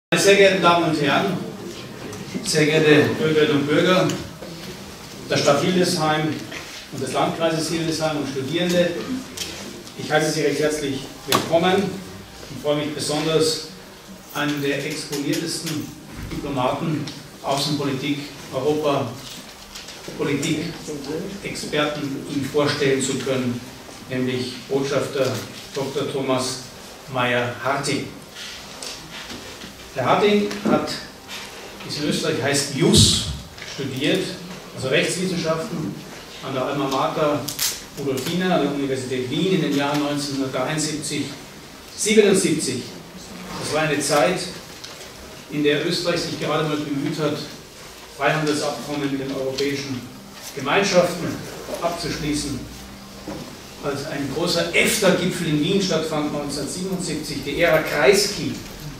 Meine sehr geehrten Damen und Herren, sehr geehrte Bürgerinnen und Bürger der Stadt Hildesheim und des Landkreises Hildesheim und Studierende, ich heiße Sie recht herzlich willkommen und freue mich besonders, einen der exponiertesten Diplomaten, Außenpolitik, Europapolitik, Experten Ihnen vorstellen zu können, nämlich Botschafter Dr. Thomas Meier-Harting. Herr Harting hat, wie es in Österreich heißt, Jus studiert, also Rechtswissenschaften an der Alma Mater Rudolfina an der Universität Wien in den Jahren 1973, 1977. Das war eine Zeit, in der Österreich sich gerade mal bemüht hat, Freihandelsabkommen mit den europäischen Gemeinschaften abzuschließen. Als ein großer EFTA-Gipfel in Wien stattfand 1977, die Ära Kreisky.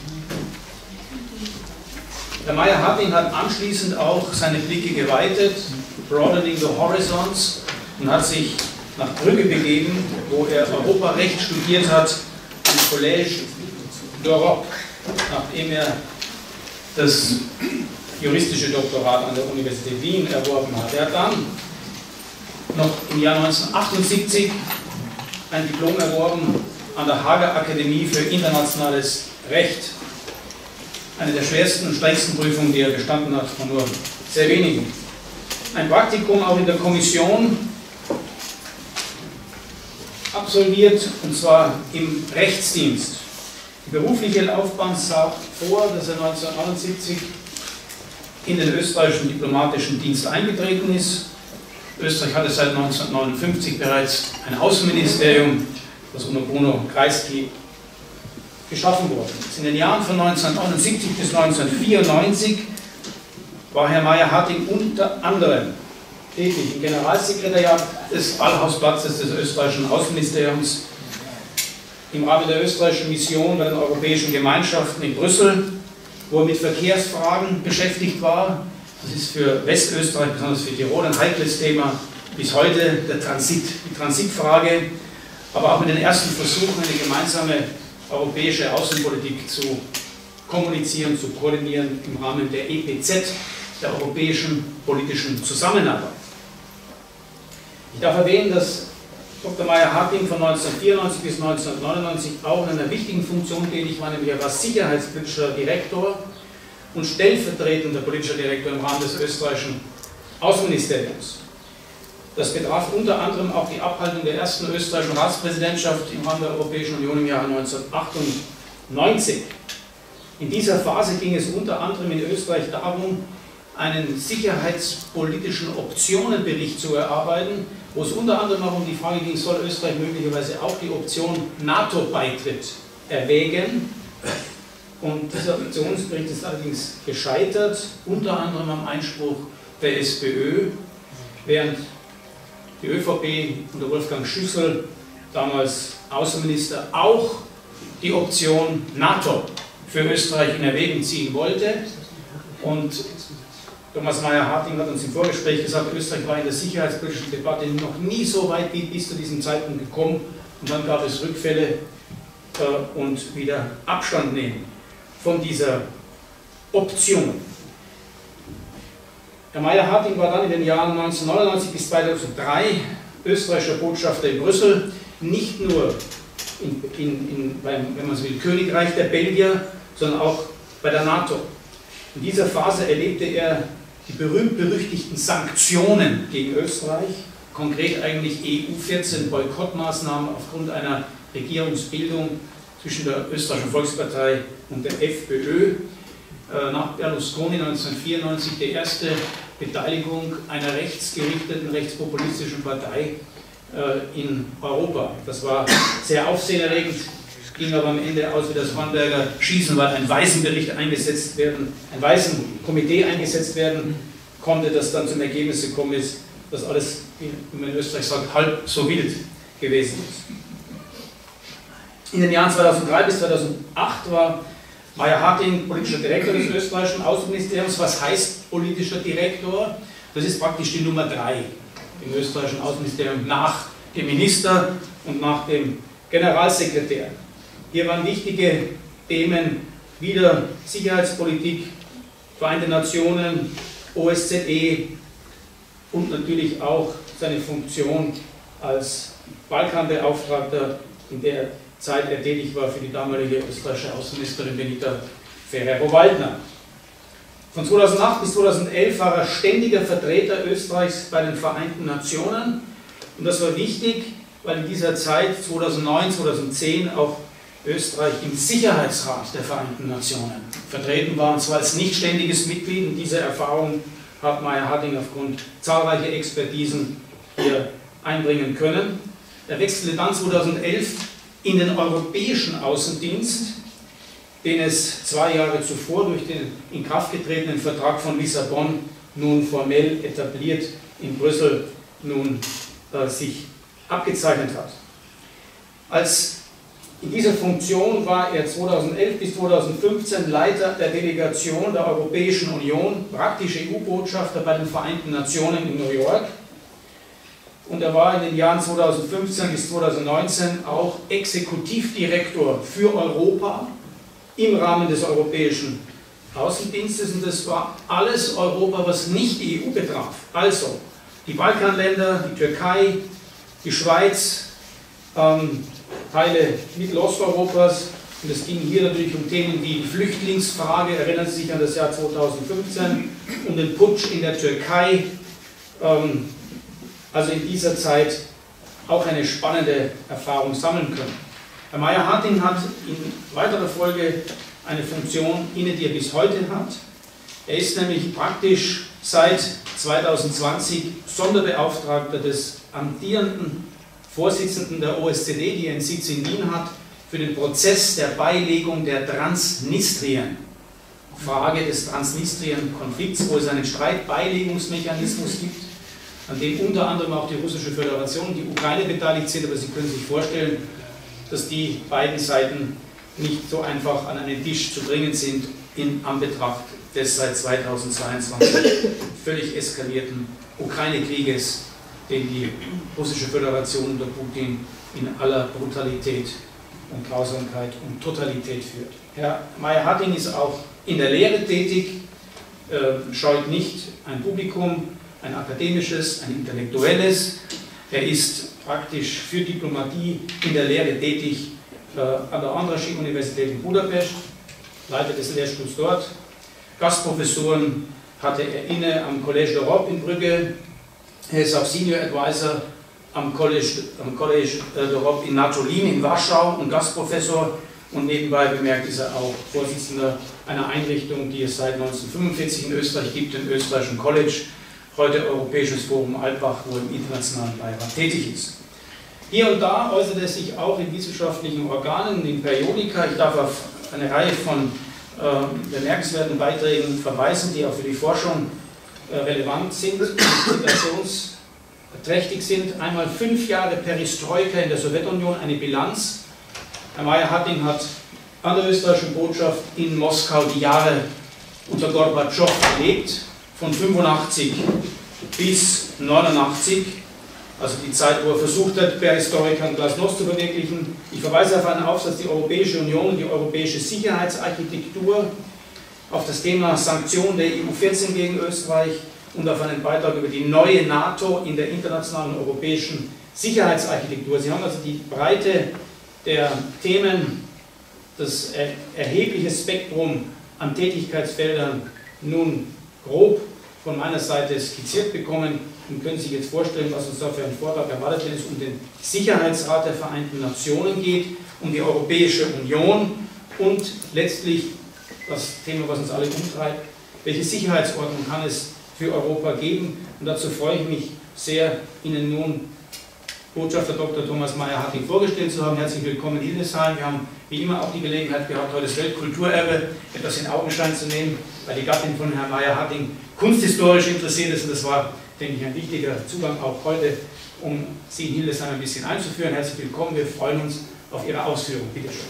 Herr Meier-Harting hat anschließend auch seine Blicke geweitet, broadening the horizons, und hat sich nach Brügge begeben, wo er Europarecht studiert hat, am Collège d'Europe, nachdem er das juristische Doktorat an der Universität Wien erworben hat. Er hat dann noch im Jahr 1978 ein Diplom erworben an der Haager Akademie für internationales Recht. Eine der schwersten und strengsten Prüfungen, die er bestanden hat, von nur sehr wenigen. Ein Praktikum auch in der Kommission absolviert, und zwar im Rechtsdienst. Die berufliche Laufbahn sah vor, dass er 1979 in den österreichischen diplomatischen Dienst eingetreten ist. Österreich hatte seit 1959 bereits ein Außenministerium, das unter Bruno Kreisky geschaffen worden ist. In den Jahren von 1979 bis 1994 war Herr Meier-Harting unter anderem tätig im Generalsekretariat des Ballhausplatzes des österreichischen Außenministeriums, im Rahmen der österreichischen Mission bei den europäischen Gemeinschaften in Brüssel, wo er mit Verkehrsfragen beschäftigt war. Das ist für Westösterreich, besonders für Tirol, ein heikles Thema bis heute, der Transit, die Transitfrage, aber auch mit den ersten Versuchen, eine gemeinsame europäische Außenpolitik zu kommunizieren, zu koordinieren im Rahmen der EPZ, der Europäischen Politischen Zusammenarbeit. Ich darf erwähnen, dass Dr. Meier-Harting von 1994 bis 1999 auch in einer wichtigen Funktion tätig war, nämlich er war sicherheitspolitischer Direktor und stellvertretender politischer Direktor im Rahmen des österreichischen Außenministeriums. Das betraf unter anderem auch die Abhaltung der ersten österreichischen Ratspräsidentschaft im Rahmen der Europäischen Union im Jahre 1998. In dieser Phase ging es unter anderem in Österreich darum, einen sicherheitspolitischen Optionenbericht zu erarbeiten, wo es unter anderem auch um die Frage ging, soll Österreich möglicherweise auch die Option NATO-Beitritt erwägen? Und dieser Optionsbericht ist allerdings gescheitert, unter anderem am Einspruch der SPÖ, während die ÖVP unter Wolfgang Schüssel, damals Außenminister, auch die Option NATO für Österreich in Erwägung ziehen wollte. Und Thomas Meier-Harting hat uns im Vorgespräch gesagt, Österreich war in der sicherheitspolitischen Debatte noch nie so weit wie bis zu diesem Zeitpunkt gekommen, und dann gab es Rückfälle und wieder Abstand nehmen von dieser Option. Herr Meier-Harting war dann in den Jahren 1999 bis 2003 österreichischer Botschafter in Brüssel, nicht nur wenn man so will, Königreich der Belgier, sondern auch bei der NATO. In dieser Phase erlebte er die berühmt-berüchtigten Sanktionen gegen Österreich, konkret eigentlich EU-14 Boykottmaßnahmen aufgrund einer Regierungsbildung zwischen der Österreichischen Volkspartei und der FPÖ. Nach Berlusconi 1994 die erste Beteiligung einer rechtsgerichteten, rechtspopulistischen Partei in Europa. Das war sehr aufsehenerregend, ging aber am Ende aus wie das Hornberger Schießen, weil ein Waisenbericht eingesetzt werden, ein Waisenkomitee eingesetzt werden konnte, das dann zum Ergebnis gekommen ist, dass alles, wie man in Österreich sagt, halb so wild gewesen ist. In den Jahren 2003 bis 2008 war Meier-Harting politischer Direktor des österreichischen Außenministeriums. Was heißt politischer Direktor? Das ist praktisch die Nummer 3 im österreichischen Außenministerium nach dem Minister und nach dem Generalsekretär. Hier waren wichtige Themen wieder Sicherheitspolitik, Vereinte Nationen, OSZE und natürlich auch seine Funktion als Balkanbeauftragter, in der Zeit er tätig war für die damalige österreichische Außenministerin Benita Ferrero-Waldner. Von 2008 bis 2011 war er ständiger Vertreter Österreichs bei den Vereinten Nationen und das war wichtig, weil in dieser Zeit 2009, 2010 auch Österreich im Sicherheitsrat der Vereinten Nationen vertreten war, und zwar als nicht ständiges Mitglied. Und diese Erfahrung hat Meier-Harting aufgrund zahlreicher Expertisen hier einbringen können. Er wechselte dann 2011 in den Europäischen Außendienst, den es 2 Jahre zuvor durch den in Kraft getretenen Vertrag von Lissabon nun formell etabliert in Brüssel nun sich abgezeichnet hat. In dieser Funktion war er 2011 bis 2015 Leiter der Delegation der Europäischen Union, praktisch EU-Botschafter bei den Vereinten Nationen in New York. Und er war in den Jahren 2015 bis 2019 auch Exekutivdirektor für Europa im Rahmen des Europäischen Außendienstes. Und das war alles Europa, was nicht die EU betraf. Also die Balkanländer, die Türkei, die Schweiz, Teile Mittelosteuropas, und es ging hier natürlich um Themen wie die Flüchtlingsfrage, erinnern Sie sich an das Jahr 2015, um den Putsch in der Türkei, also in dieser Zeit auch eine spannende Erfahrung sammeln können. Herr Meier-Harting hat in weiterer Folge eine Funktion inne, die er bis heute hat. Er ist nämlich praktisch seit 2020 Sonderbeauftragter des amtierenden Vorsitzenden der OSZE, die einen Sitz in Wien hat, für den Prozess der Beilegung der Transnistrien-Frage des Transnistrien-Konflikts, wo es einen Streitbeilegungsmechanismus gibt, an dem unter anderem auch die Russische Föderation und die Ukraine beteiligt sind, aber Sie können sich vorstellen, dass die beiden Seiten nicht so einfach an einen Tisch zu bringen sind in Anbetracht des seit 2022 völlig eskalierten Ukraine-Krieges, den die Russische Föderation unter Putin in aller Brutalität und Grausamkeit und Totalität führt. Herr Meier-Harting ist auch in der Lehre tätig, scheut nicht ein Publikum, ein akademisches, ein intellektuelles. Er ist praktisch für Diplomatie in der Lehre tätig an der Andrássy-Universität in Budapest, Leiter des Lehrstuhls dort. Gastprofessuren hatte er inne am Collège d'Europe in Brügge. Er ist auch Senior Advisor am Collège d'Europe in Natolin in Warschau und Gastprofessor, und nebenbei bemerkt ist er auch Vorsitzender einer Einrichtung, die es seit 1945 in Österreich gibt, dem Österreichischen College, heute Europäisches Forum Alpbach, wo er im internationalen Beirat tätig ist. Hier und da äußert er sich auch in wissenschaftlichen Organen, in Periodika. Ich darf auf eine Reihe von bemerkenswerten Beiträgen verweisen, die auch für die Forschung relevant sind, zitationsträchtig sind. Einmal 5 Jahre Perestroika in der Sowjetunion, eine Bilanz. Herr Meier-Harting hat an der österreichischen Botschaft in Moskau die Jahre unter Gorbatschow erlebt, von 85 bis 89, also die Zeit, wo er versucht hat, Perestroika und Glasnost zu verwirklichen. Ich verweise auf einen Aufsatz, die Europäische Union und die europäische Sicherheitsarchitektur, auf das Thema Sanktionen der EU14 gegen Österreich und auf einen Beitrag über die neue NATO in der internationalen europäischen Sicherheitsarchitektur. Sie haben also die Breite der Themen, das erhebliche Spektrum an Tätigkeitsfeldern nun grob von meiner Seite skizziert bekommen und können sich jetzt vorstellen, was uns da für einen Vortrag erwartet, wenn es um den Sicherheitsrat der Vereinten Nationen geht, um die Europäische Union und letztlich das Thema, was uns alle umtreibt, welche Sicherheitsordnung kann es für Europa geben. Und dazu freue ich mich sehr, Ihnen nun Botschafter Dr. Thomas Meier-Harting vorgestellt zu haben. Herzlich willkommen in Hildesheim. Wir haben wie immer auch die Gelegenheit gehabt, heute das Weltkulturerbe etwas in Augenschein zu nehmen, weil die Gattin von Herrn Meier-Harting kunsthistorisch interessiert ist, und das war, denke ich, ein wichtiger Zugang auch heute, um Sie in Hildesheim ein bisschen einzuführen. Herzlich willkommen, wir freuen uns auf Ihre Ausführung. Bitte schön.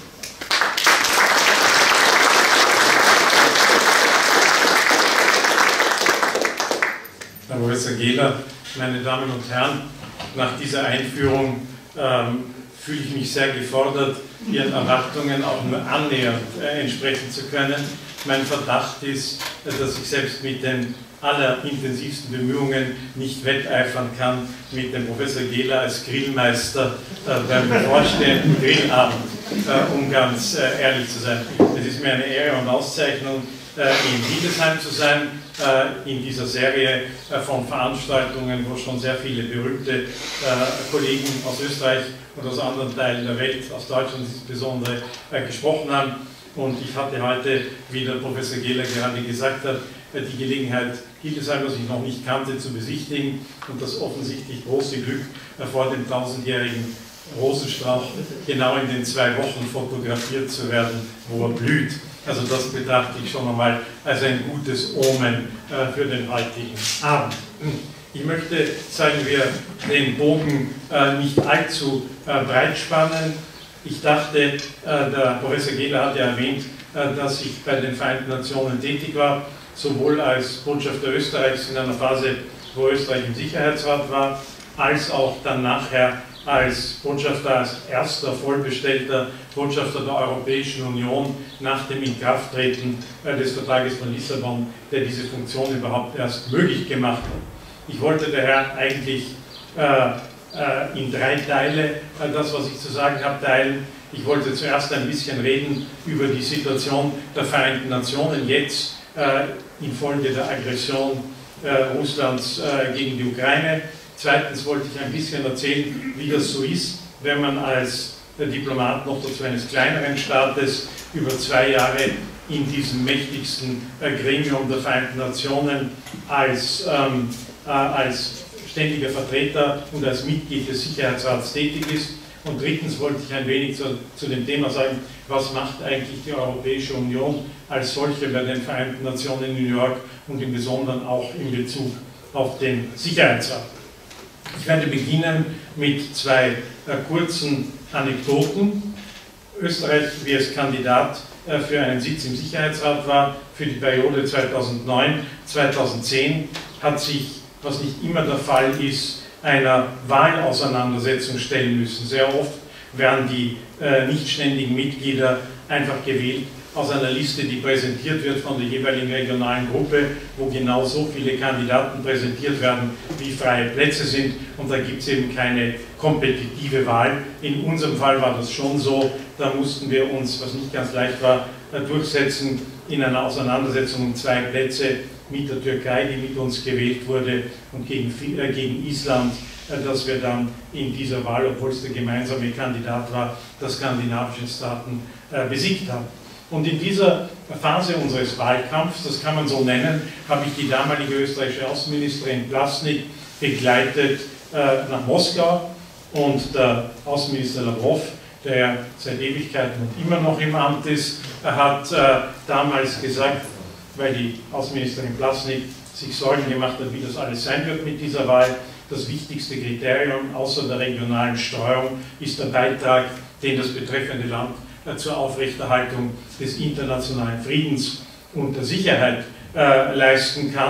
Herr Professor Gehler, meine Damen und Herren, nach dieser Einführung fühle ich mich sehr gefordert, Ihren Erwartungen auch nur annähernd entsprechen zu können. Mein Verdacht ist, dass ich selbst mit den allerintensivsten Bemühungen nicht wetteifern kann mit dem Professor Gehler als Grillmeister beim bevorstehenden Grillabend, um ganz ehrlich zu sein. Es ist mir eine Ehre und Auszeichnung, in Hildesheim zu sein, in dieser Serie von Veranstaltungen, wo schon sehr viele berühmte Kollegen aus Österreich und aus anderen Teilen der Welt, aus Deutschland insbesondere, gesprochen haben. Und ich hatte heute, wie der Professor Gehler gerade gesagt hat, die Gelegenheit, Hildesheim, das ich noch nicht kannte, zu besichtigen und das offensichtlich große Glück, vor dem 1000-jährigen Rosenstrauch genau in den 2 Wochen fotografiert zu werden, wo er blüht. Also das betrachte ich schon einmal als ein gutes Omen für den heutigen Abend. Ich möchte, sagen wir, den Bogen nicht allzu breit spannen. Ich dachte, der Professor Gehler hat ja erwähnt, dass ich bei den Vereinten Nationen tätig war, sowohl als Botschafter Österreichs in einer Phase, wo Österreich im Sicherheitsrat war, als auch dann nachher als Botschafter, als erster vollbestellter Botschafter der Europäischen Union nach dem Inkrafttreten des Vertrages von Lissabon, der diese Funktion überhaupt erst möglich gemacht hat. Ich wollte daher eigentlich in 3 Teile das, was ich zu sagen habe, teilen. Ich wollte zuerst ein bisschen reden über die Situation der Vereinten Nationen jetzt infolge der Aggression Russlands gegen die Ukraine. Zweitens wollte ich ein bisschen erzählen, wie das so ist, wenn man als Diplomat noch dazu eines kleineren Staates über 2 Jahre in diesem mächtigsten Gremium der Vereinten Nationen als ständiger Vertreter und als Mitglied des Sicherheitsrats tätig ist. Und drittens wollte ich ein wenig zu dem Thema sagen, was macht eigentlich die Europäische Union als solche bei den Vereinten Nationen in New York und im Besonderen auch in Bezug auf den Sicherheitsrat. Ich werde beginnen mit 2 kurzen Anekdoten. Österreich, wie es Kandidat für einen Sitz im Sicherheitsrat war, für die Periode 2009-2010, hat sich, was nicht immer der Fall ist, einer Wahlauseinandersetzung stellen müssen. Sehr oft werden die nicht ständigen Mitglieder einfach gewählt aus einer Liste, die präsentiert wird von der jeweiligen regionalen Gruppe, wo genau so viele Kandidaten präsentiert werden, wie freie Plätze sind, und da gibt es eben keine kompetitive Wahl. In unserem Fall war das schon so, da mussten wir uns, was nicht ganz leicht war, durchsetzen in einer Auseinandersetzung um 2 Plätze mit der Türkei, die mit uns gewählt wurde, und gegen Island, dass wir dann in dieser Wahl, obwohl es der gemeinsame Kandidat war, der skandinavischen Staaten besiegt haben. Und in dieser Phase unseres Wahlkampfs, das kann man so nennen, habe ich die damalige österreichische Außenministerin Plasnik begleitet nach Moskau, und der Außenminister Lavrov, der seit Ewigkeiten und immer noch im Amt ist, hat damals gesagt, weil die Außenministerin Plasnik sich Sorgen gemacht hat, wie das alles sein wird mit dieser Wahl, das wichtigste Kriterium außer der regionalen Streuung ist der Beitrag, den das betreffende Land zur Aufrechterhaltung des internationalen Friedens und der Sicherheit leisten kann.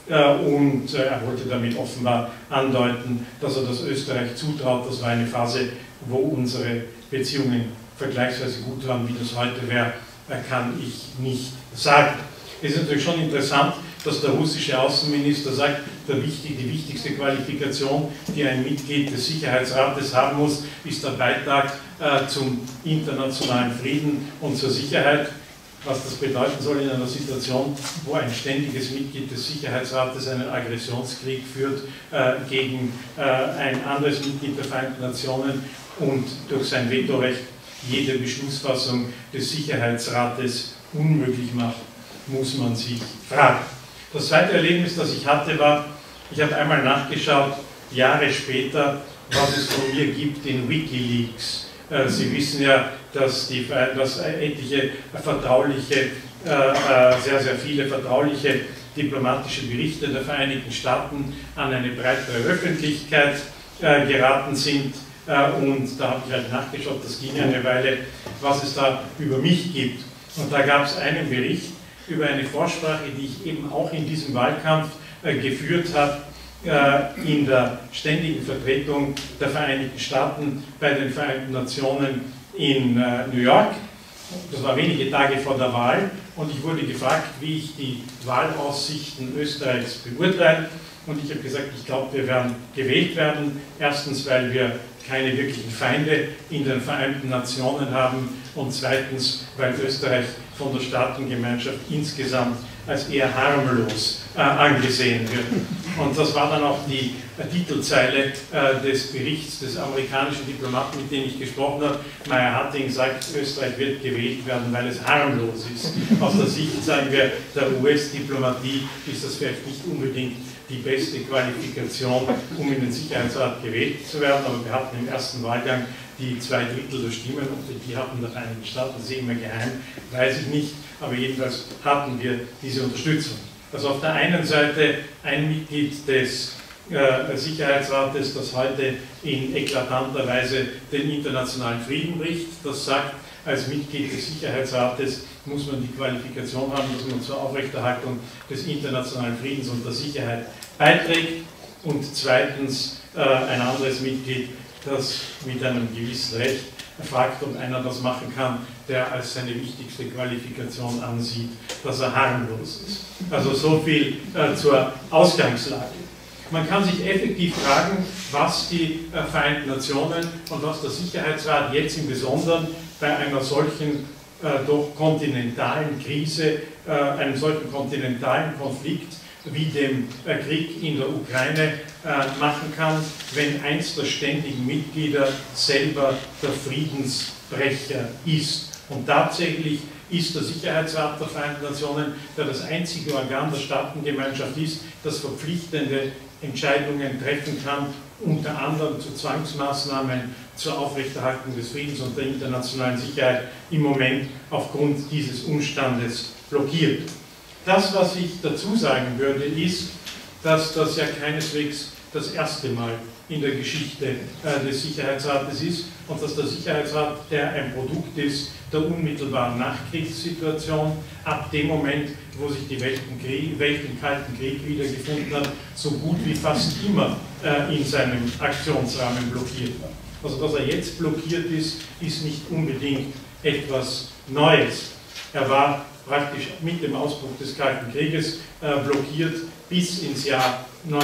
Und er wollte damit offenbar andeuten, dass er das Österreich zutraut. Das war eine Phase, wo unsere Beziehungen vergleichsweise gut waren. Wie das heute wäre, kann ich nicht sagen. Es ist natürlich schon interessant, dass der russische Außenminister sagt, die wichtigste Qualifikation, die ein Mitglied des Sicherheitsrates haben muss, ist der Beitrag zum internationalen Frieden und zur Sicherheit. Was das bedeuten soll in einer Situation, wo ein ständiges Mitglied des Sicherheitsrates einen Aggressionskrieg führt gegen ein anderes Mitglied der Vereinten Nationen und durch sein Vetorecht jede Beschlussfassung des Sicherheitsrates unmöglich macht, muss man sich fragen. Das zweite Erlebnis, das ich hatte, war, ich habe einmal nachgeschaut, Jahre später, was es von mir gibt in WikiLeaks. Sie wissen ja, dass etliche vertrauliche, sehr viele vertrauliche diplomatische Berichte der Vereinigten Staaten an eine breitere Öffentlichkeit geraten sind. Und da habe ich halt nachgeschaut, das ging eine Weile, was es da über mich gibt. Und da gab es einen Bericht über eine Vorsprache, die ich eben auch in diesem Wahlkampf geführt habe, in der ständigen Vertretung der Vereinigten Staaten bei den Vereinten Nationen in New York. Das war wenige Tage vor der Wahl und ich wurde gefragt, wie ich die Wahlaussichten Österreichs beurteile. Und ich habe gesagt, ich glaube, wir werden gewählt werden. Erstens, weil wir keine wirklichen Feinde in den Vereinten Nationen haben und zweitens, weil Österreich von der Staatengemeinschaft insgesamt als eher harmlos angesehen wird. Und das war dann auch die Titelzeile des Berichts des amerikanischen Diplomaten, mit dem ich gesprochen habe. Meyer Hatting sagt, Österreich wird gewählt werden, weil es harmlos ist. Aus der Sicht, sagen wir, der US-Diplomatie ist das vielleicht nicht unbedingt die beste Qualifikation, um in den Sicherheitsrat gewählt zu werden, aber wir hatten im ersten Wahlgang die 2/3 der Stimmen und die hatten der Vereinigten Staaten, das ist immer geheim, weiß ich nicht, aber jedenfalls hatten wir diese Unterstützung. Also auf der einen Seite ein Mitglied des Sicherheitsrates, das heute in eklatanter Weise den internationalen Frieden bricht, das sagt, als Mitglied des Sicherheitsrates muss man die Qualifikation haben, dass man zur Aufrechterhaltung des internationalen Friedens und der Sicherheit beiträgt. Und zweitens ein anderes Mitglied, das mit einem gewissen Recht fragt, ob einer das machen kann, der als seine wichtigste Qualifikation ansieht, dass er harmlos ist. Also so viel zur Ausgangslage. Man kann sich effektiv fragen, was die Vereinten Nationen und was der Sicherheitsrat jetzt im Besonderen bei einer solchen doch kontinentalen Krise, einem solchen kontinentalen Konflikt wie dem Krieg in der Ukraine machen kann, wenn eins der ständigen Mitglieder selber der Friedensbrecher ist. Und tatsächlich ist der Sicherheitsrat der Vereinten Nationen, der das einzige Organ der Staatengemeinschaft ist, das verpflichtende Entscheidungen treffen kann, unter anderem zu Zwangsmaßnahmen zur Aufrechterhaltung des Friedens und der internationalen Sicherheit im Moment aufgrund dieses Umstandes blockiert. Das, was ich dazu sagen würde, ist, dass das ja keineswegs das erste Mal in der Geschichte des Sicherheitsrates ist und dass der Sicherheitsrat, der ein Produkt ist der unmittelbaren Nachkriegssituation, ab dem Moment, wo sich die Welt im Kalten Krieg wiedergefunden hat, so gut wie fast immer in seinem Aktionsrahmen blockiert war. Also dass er jetzt blockiert ist, ist nicht unbedingt etwas Neues. Er war praktisch mit dem Ausbruch des Kalten Krieges blockiert bis ins Jahr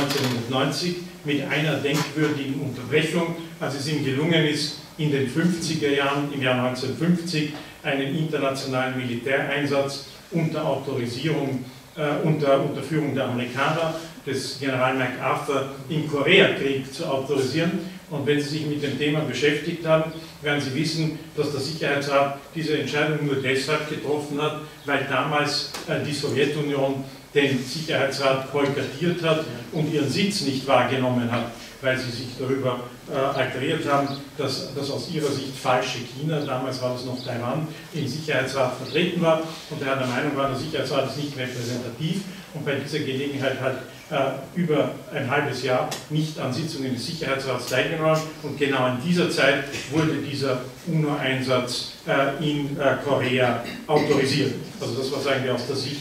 1990 mit einer denkwürdigen Unterbrechung, als es ihm gelungen ist, in den 50er Jahren, im Jahr 1950, einen internationalen Militäreinsatz unter Autorisierung, unter Führung der Amerikaner, des General MacArthur, im Koreakrieg zu autorisieren. Und wenn Sie sich mit dem Thema beschäftigt haben, werden Sie wissen, dass der Sicherheitsrat diese Entscheidung nur deshalb getroffen hat, weil damals die Sowjetunion den Sicherheitsrat boykottiert hat und ihren Sitz nicht wahrgenommen hat, weil sie sich darüber alteriert haben, dass das aus ihrer Sicht falsche China, damals war das noch Taiwan, im Sicherheitsrat vertreten war und er der Meinung war, der Sicherheitsrat ist nicht repräsentativ und bei dieser Gelegenheit hat über ein halbes Jahr nicht an Sitzungen des Sicherheitsrats teilgenommen und genau in dieser Zeit wurde dieser UNO-Einsatz in Korea autorisiert. Also das war, sagen wir, aus der Sicht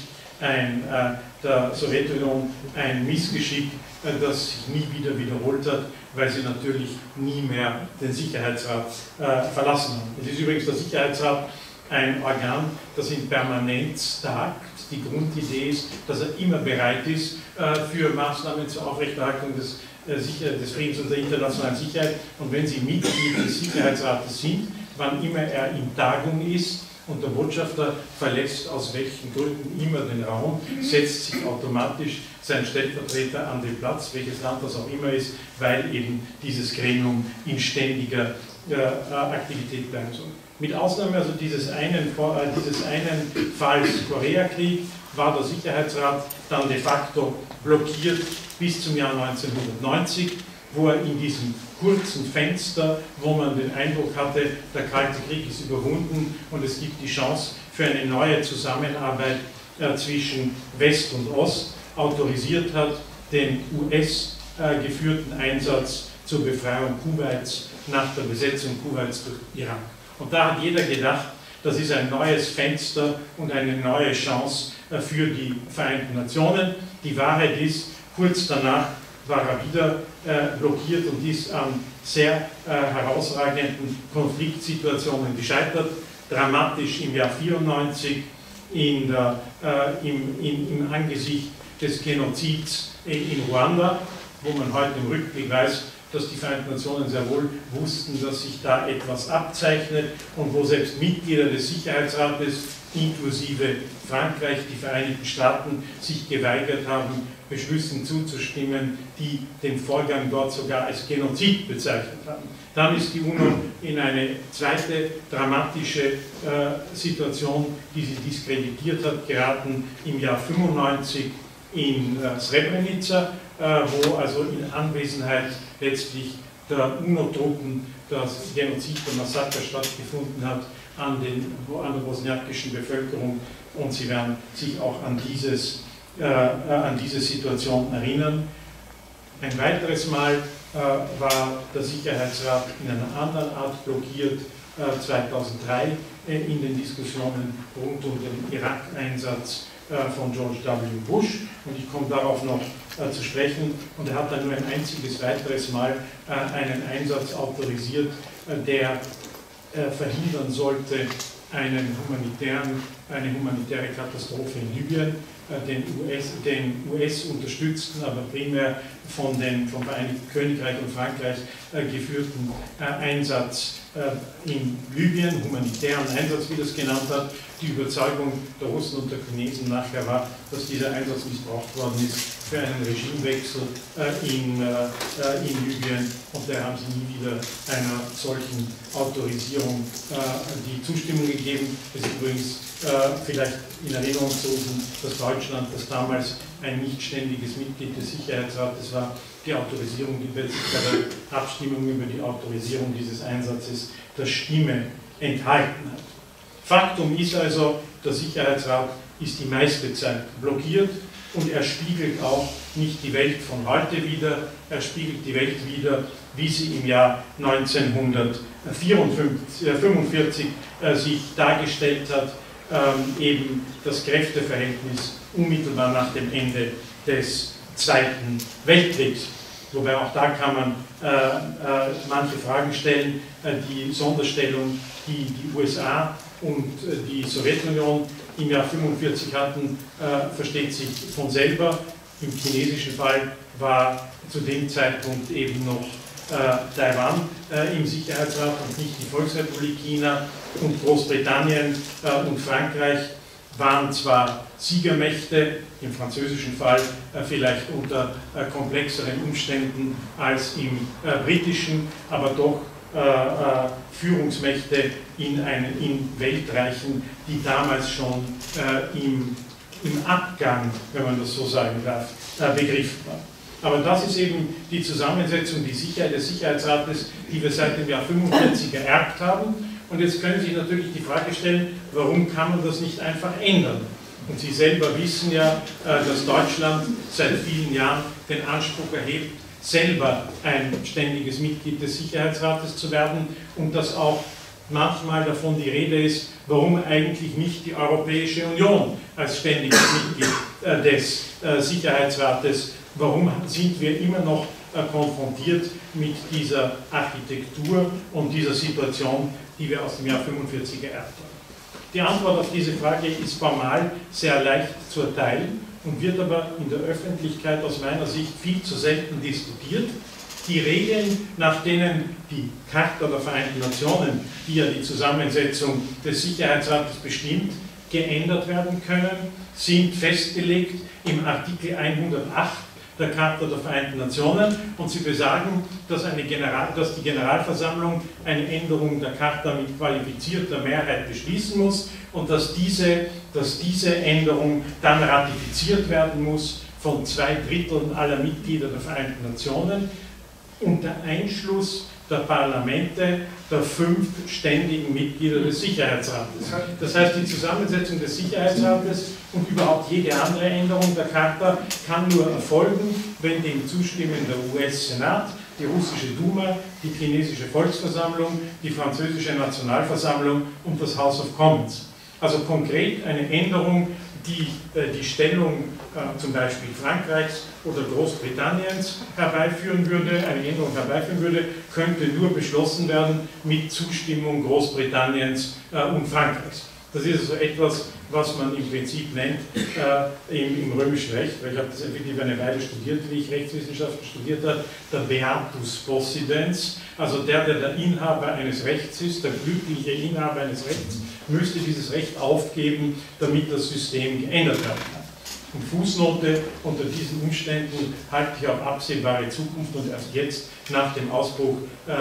der Sowjetunion ein Missgeschick, das sich nie wieder wiederholt hat, weil sie natürlich nie mehr den Sicherheitsrat verlassen haben. Es ist übrigens der Sicherheitsrat ein Organ, das in Permanenz tagt. Die Grundidee ist, dass er immer bereit ist für Maßnahmen zur Aufrechterhaltung des Friedens und der internationalen Sicherheit. Und wenn Sie Mitglied des Sicherheitsrates sind, wann immer er in Tagung ist, und der Botschafter verlässt aus welchen Gründen immer den Raum, setzt sich automatisch sein Stellvertreter an den Platz, welches Land das auch immer ist, weil eben dieses Gremium in ständiger Aktivität bleiben soll. Mit Ausnahme also dieses einen Falls Koreakrieg war der Sicherheitsrat dann de facto blockiert bis zum Jahr 1990, wo er in diesem kurzen Fenster, wo man den Eindruck hatte, der Kalte Krieg ist überwunden und es gibt die Chance für eine neue Zusammenarbeit zwischen West und Ost, autorisiert hat, den US-geführten Einsatz zur Befreiung Kuwaits nach der Besetzung Kuwaits durch Irak. Und da hat jeder gedacht, das ist ein neues Fenster und eine neue Chance für die Vereinten Nationen. Die Wahrheit ist, kurz danach war er wieder blockiert und ist an sehr herausragenden Konfliktsituationen gescheitert. Dramatisch im Jahr 1994 im Angesicht des Genozids in Ruanda, wo man heute im Rückblick weiß, dass die Vereinten Nationen sehr wohl wussten, dass sich da etwas abzeichnet und wo selbst Mitglieder des Sicherheitsrates, inklusive Frankreich, die Vereinigten Staaten, sich geweigert haben, Beschlüssen zuzustimmen, die den Vorgang dort sogar als Genozid bezeichnet haben. Dann ist die UNO in eine zweite dramatische Situation, die sie diskreditiert hat, geraten im Jahr 1995 in Srebrenica, wo also in Anwesenheit letztlich der UNO-Truppen das Genozid, der Massaker stattgefunden hat an der bosniakischen Bevölkerung, und Sie werden sich auch an diese Situation erinnern. Ein weiteres Mal war der Sicherheitsrat in einer anderen Art blockiert, 2003 in den Diskussionen rund um den Irak-Einsatz von George W. Bush, und ich komme darauf noch zu sprechen, und er hat dann nur ein einziges weiteres Mal einen Einsatz autorisiert, der verhindern sollte eine humanitäre Katastrophe in Libyen, den US unterstützten, aber primär vom Vereinigten Königreich und Frankreich geführten Einsatz in Libyen, humanitären Einsatz, wie das genannt hat. Die Überzeugung der Russen und der Chinesen nachher war, dass dieser Einsatz missbraucht worden ist für einen Regimewechsel in Libyen, und da haben sie nie wieder einer solchen Autorisierung die Zustimmung gegeben. Es ist übrigens vielleicht in Erinnerung zu rufen, dass Deutschland, das damals ein nicht ständiges Mitglied des Sicherheitsrates war, die Autorisierung, die bei der Abstimmung über die Autorisierung dieses Einsatzes der Stimme enthalten hat. Faktum ist also, der Sicherheitsrat ist die meiste Zeit blockiert, und er spiegelt auch nicht die Welt von heute wider, er spiegelt die Welt wider, wie sie im Jahr 1945 sich dargestellt hat, eben das Kräfteverhältnis unmittelbar nach dem Ende des Zweiten Weltkriegs. Wobei auch da kann man manche Fragen stellen. Die Sonderstellung, die die USA und die Sowjetunion im Jahr 1945 hatten, versteht sich von selber. Im chinesischen Fall war zu dem Zeitpunkt eben noch Taiwan im Sicherheitsrat und nicht die Volksrepublik China, und Großbritannien und Frankreich waren zwar Siegermächte, im französischen Fall vielleicht unter komplexeren Umständen als im britischen, aber doch Führungsmächte in Weltreichen, die damals schon im Abgang, wenn man das so sagen darf, begriffen waren. Aber das ist eben die Zusammensetzung, die Sicherheit des Sicherheitsrates, die wir seit dem Jahr 1945 geerbt haben. Und jetzt können Sie sich natürlich die Frage stellen, warum kann man das nicht einfach ändern? Und Sie selber wissen ja, dass Deutschland seit vielen Jahren den Anspruch erhebt, selber ein ständiges Mitglied des Sicherheitsrates zu werden, und dass auch manchmal davon die Rede ist, warum eigentlich nicht die Europäische Union als ständiges Mitglied des Sicherheitsrates, warum sind wir immer noch konfrontiert mit dieser Architektur und dieser Situation, die wir aus dem Jahr 1945 geerbt haben. Die Antwort auf diese Frage ist formal sehr leicht zu erteilen und wird aber in der Öffentlichkeit aus meiner Sicht viel zu selten diskutiert. Die Regeln, nach denen die Charta der Vereinten Nationen, die ja die Zusammensetzung des Sicherheitsrates bestimmt, geändert werden können, sind festgelegt im Artikel 108 der Charta der Vereinten Nationen, und sie besagen, dass die Generalversammlung eine Änderung der Charta mit qualifizierter Mehrheit beschließen muss und dass diese Änderung dann ratifiziert werden muss von 2/3 aller Mitglieder der Vereinten Nationen unter Einschluss der Parlamente der 5 ständigen Mitglieder des Sicherheitsrates. Das heißt, die Zusammensetzung des Sicherheitsrates und überhaupt jede andere Änderung der Charta kann nur erfolgen, wenn dem zustimmen der US-Senat, die russische Duma, die chinesische Volksversammlung, die französische Nationalversammlung und das House of Commons. Also konkret eine Änderung, die die Stellung zum Beispiel Frankreichs oder Großbritanniens herbeiführen würde, eine Änderung herbeiführen würde, könnte nur beschlossen werden mit Zustimmung Großbritanniens und Frankreichs. Das ist also etwas, was man im Prinzip nennt im römischen Recht, weil ich habe das effektiv eine Weile studiert, wie ich Rechtswissenschaften studiert habe, der Beatus Possidens, also der Inhaber eines Rechts ist, der glückliche Inhaber eines Rechts, müsste dieses Recht aufgeben, damit das System geändert werden kann. Und Fußnote, unter diesen Umständen halte ich auf absehbare Zukunft und erst jetzt, nach dem Ausbruch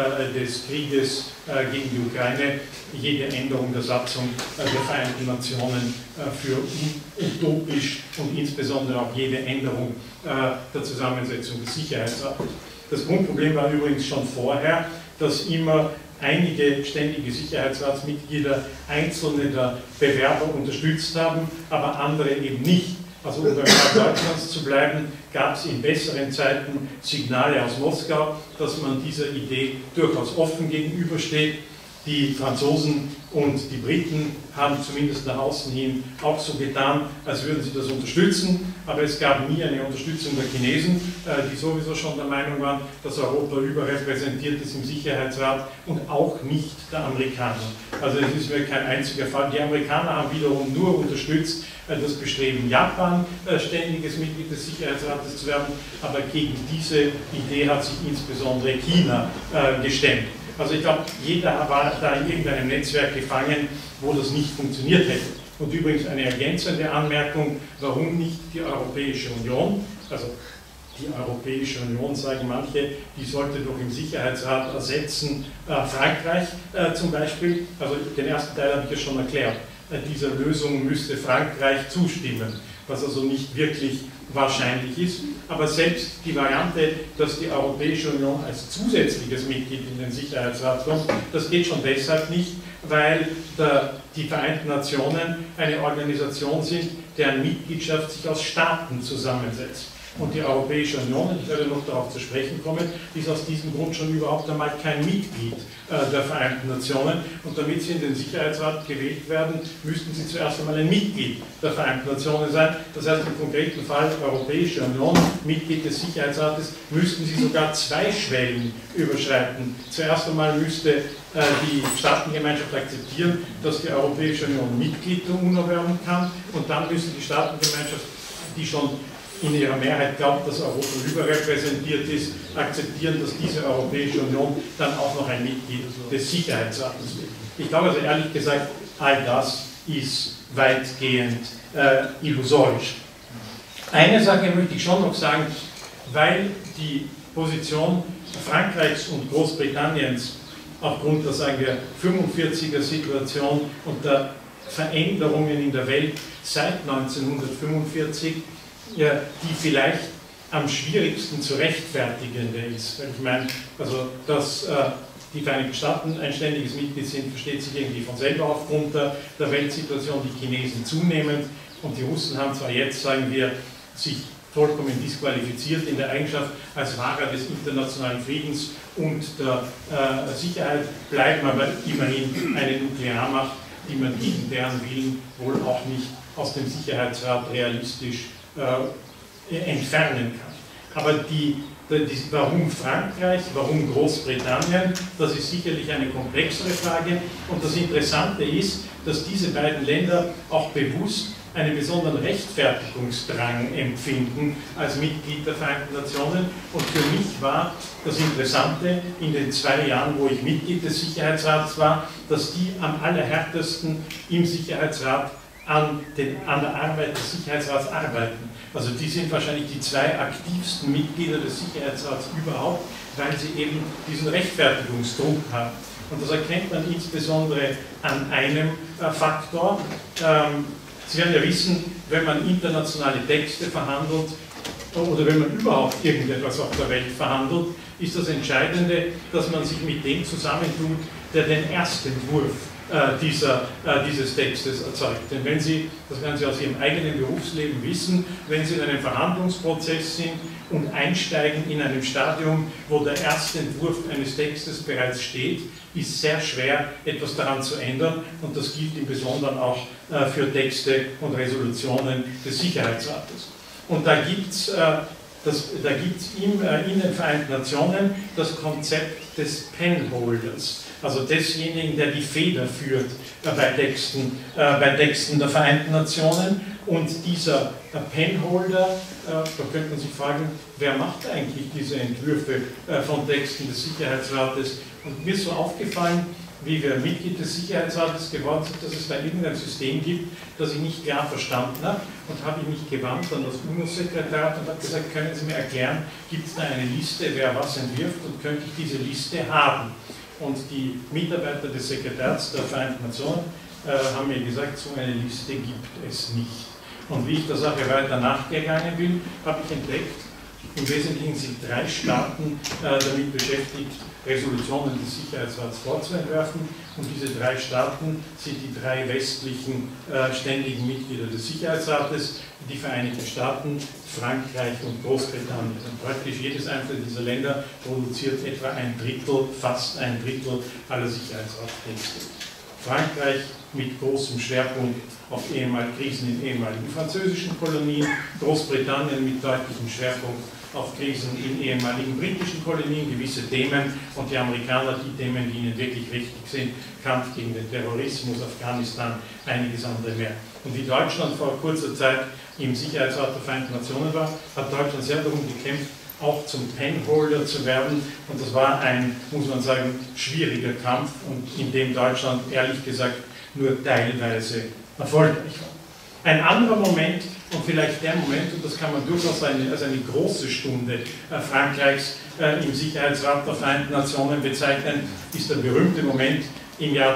des Krieges gegen die Ukraine, jede Änderung der Satzung der Vereinten Nationen für utopisch und insbesondere auch jede Änderung der Zusammensetzung des Sicherheitsrates. Das Grundproblem war übrigens schon vorher, dass immer einige ständige Sicherheitsratsmitglieder einzelne der Bewerber unterstützt haben, aber andere eben nicht. Also um beim Fall Deutschlands zu bleiben, gab es in besseren Zeiten Signale aus Moskau, dass man dieser Idee durchaus offen gegenübersteht. Die Franzosen und die Briten haben zumindest nach außen hin auch so getan, als würden sie das unterstützen, aber es gab nie eine Unterstützung der Chinesen, die sowieso schon der Meinung waren, dass Europa überrepräsentiert ist im Sicherheitsrat, und auch nicht der Amerikaner. Also es ist mir kein einziger Fall. Die Amerikaner haben wiederum nur unterstützt das Bestreben Japan, ständiges Mitglied des Sicherheitsrates zu werden, aber gegen diese Idee hat sich insbesondere China gestemmt. Also ich glaube, jeder war da in irgendeinem Netzwerk gefangen, wo das nicht funktioniert hätte. Und übrigens eine ergänzende Anmerkung, warum nicht die Europäische Union, also die Europäische Union, sagen manche, die sollte doch im Sicherheitsrat ersetzen Frankreich zum Beispiel. Also den ersten Teil habe ich ja schon erklärt. Dieser Lösung müsste Frankreich zustimmen, was also nicht wirklich wahrscheinlich ist. Aber selbst die Variante, dass die Europäische Union als zusätzliches Mitglied in den Sicherheitsrat kommt, das geht schon deshalb nicht, weil die Vereinten Nationen eine Organisation sind, deren Mitgliedschaft sich aus Staaten zusammensetzt. Und die Europäische Union, ich werde noch darauf zu sprechen kommen, ist aus diesem Grund schon überhaupt einmal kein Mitglied der Vereinten Nationen. Und damit sie in den Sicherheitsrat gewählt werden, müssten sie zuerst einmal ein Mitglied der Vereinten Nationen sein. Das heißt, im konkreten Fall Europäische Union, Mitglied des Sicherheitsrates, müssten sie sogar 2 Schwellen überschreiten. Zuerst einmal müsste die Staatengemeinschaft akzeptieren, dass die Europäische Union Mitglied der UNO werden kann, und dann müsste die Staatengemeinschaft, die schon in ihrer Mehrheit glaubt, dass Europa überrepräsentiert ist, akzeptieren, dass diese Europäische Union dann auch noch ein Mitglied des Sicherheitsrates wird. Ich glaube also ehrlich gesagt, all das ist weitgehend illusorisch. Eine Sache möchte ich schon noch sagen, weil die Position Frankreichs und Großbritanniens aufgrund der, sagen wir, 45er-Situation und der Veränderungen in der Welt seit 1945, die vielleicht am schwierigsten zu rechtfertigende ist. Weil ich meine, also dass die Vereinigten Staaten ein ständiges Mitglied sind, versteht sich irgendwie von selber aufgrund der Weltsituation, die Chinesen zunehmend, und die Russen haben zwar jetzt, sagen wir, sich vollkommen disqualifiziert in der Eigenschaft als Wahrer des internationalen Friedens und der Sicherheit, bleiben aber immerhin eine Nuklearmacht, die man gegen deren Willen wohl auch nicht aus dem Sicherheitsrat realistisch entfernen kann. Aber warum Frankreich, warum Großbritannien, das ist sicherlich eine komplexere Frage, und das Interessante ist, dass diese beiden Länder auch bewusst einen besonderen Rechtfertigungsdrang empfinden als Mitglied der Vereinten Nationen, und für mich war das Interessante in den 2 Jahren, wo ich Mitglied des Sicherheitsrats war, dass die am allerhärtesten im Sicherheitsrat an der Arbeit des Sicherheitsrats arbeiten. Also die sind wahrscheinlich die 2 aktivsten Mitglieder des Sicherheitsrats überhaupt, weil sie eben diesen Rechtfertigungsdruck haben. Und das erkennt man insbesondere an einem Faktor. Sie werden ja wissen, wenn man internationale Texte verhandelt oder wenn man überhaupt irgendetwas auf der Welt verhandelt, ist das Entscheidende, dass man sich mit dem zusammentut, der den Erstentwurf dieses Textes erzeugt. Denn wenn Sie, das werden Sie aus Ihrem eigenen Berufsleben wissen, wenn Sie in einem Verhandlungsprozess sind und einsteigen in einem Stadium, wo der erste Entwurf eines Textes bereits steht, ist sehr schwer, etwas daran zu ändern, und das gilt im Besonderen auch für Texte und Resolutionen des Sicherheitsrates. Und da gibt es in den Vereinten Nationen das Konzept des Penholders, also desjenigen, der die Feder führt bei Texten der Vereinten Nationen. Und dieser Penholder, da könnte man sich fragen, wer macht eigentlich diese Entwürfe von Texten des Sicherheitsrates? Und mir ist so aufgefallen, wie wir Mitglied des Sicherheitsrates geworden sind, dass es da irgendein System gibt, das ich nicht klar verstanden habe, und habe ich mich gewandt an das UNO-Sekretariat und habe gesagt, können Sie mir erklären, gibt es da eine Liste, wer was entwirft, und könnte ich diese Liste haben? Und die Mitarbeiter des Sekretariats der Vereinten Nationen haben mir gesagt, so eine Liste gibt es nicht. Und wie ich der Sache weiter nachgegangen bin, habe ich entdeckt, im Wesentlichen sind 3 Staaten damit beschäftigt, Resolutionen des Sicherheitsrats vorzuentwerfen, und diese 3 Staaten sind die 3 westlichen ständigen Mitglieder des Sicherheitsrates, die Vereinigten Staaten, Frankreich und Großbritannien. Und praktisch jedes einzelne dieser Länder produziert etwa ein Drittel, fast ein Drittel aller Sicherheitsratstexte. Frankreich mit großem Schwerpunkt auf Krisen in ehemaligen französischen Kolonien, Großbritannien mit deutlichem Schwerpunkt auf Krisen in ehemaligen britischen Kolonien, gewisse Themen, und die Amerikaner die Themen, die ihnen wirklich wichtig sind, Kampf gegen den Terrorismus, Afghanistan, einiges andere mehr. Und wie Deutschland vor kurzer Zeit im Sicherheitsrat der Vereinten Nationen war, hat Deutschland sehr darum gekämpft, auch zum Penholder zu werden, und das war ein, muss man sagen, schwieriger Kampf, und in dem Deutschland ehrlich gesagt nur teilweise erfolgreich war. Ein anderer Moment, und vielleicht der Moment, und das kann man durchaus als eine große Stunde Frankreichs im Sicherheitsrat der Vereinten Nationen bezeichnen, ist der berühmte Moment im Jahr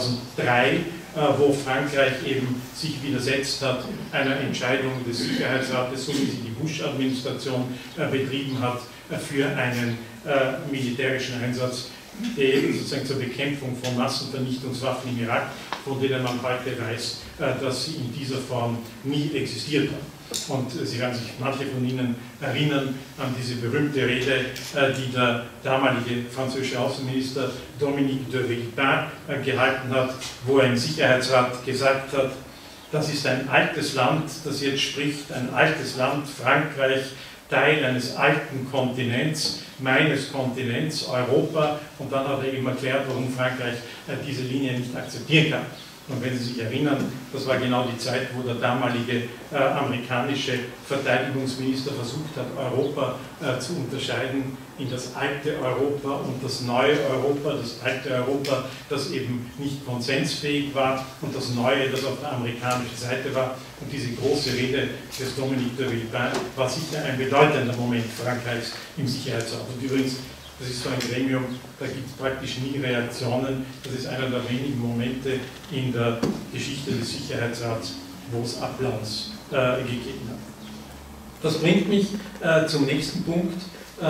2003, wo Frankreich eben sich widersetzt hat einer Entscheidung des Sicherheitsrates, so wie sie die Bush-Administration betrieben hat, für einen militärischen Einsatz sozusagen zur Bekämpfung von Massenvernichtungswaffen im Irak, von denen man heute weiß, dass sie in dieser Form nie existiert haben. Und Sie werden sich manche von Ihnen erinnern an diese berühmte Rede, die der damalige französische Außenminister Dominique de Villepin gehalten hat, wo er im Sicherheitsrat gesagt hat, das ist ein altes Land, das jetzt spricht, ein altes Land, Frankreich, Teil eines alten Kontinents, meines Kontinents, Europa, und dann hat er eben erklärt, warum Frankreich diese Linie nicht akzeptieren kann. Und wenn Sie sich erinnern, das war genau die Zeit, wo der damalige amerikanische Verteidigungsminister versucht hat, Europa zu unterscheiden in das alte Europa und das neue Europa, das alte Europa, das eben nicht konsensfähig war, und das neue, das auf der amerikanischen Seite war. Und diese große Rede des Dominique de Villepin war sicher ein bedeutender Moment Frankreichs im Sicherheitsrat. Und übrigens, das ist so ein Gremium, da gibt es praktisch nie Reaktionen. Das ist einer der wenigen Momente in der Geschichte des Sicherheitsrats, wo es Applaus gegeben hat. Das bringt mich zum nächsten Punkt.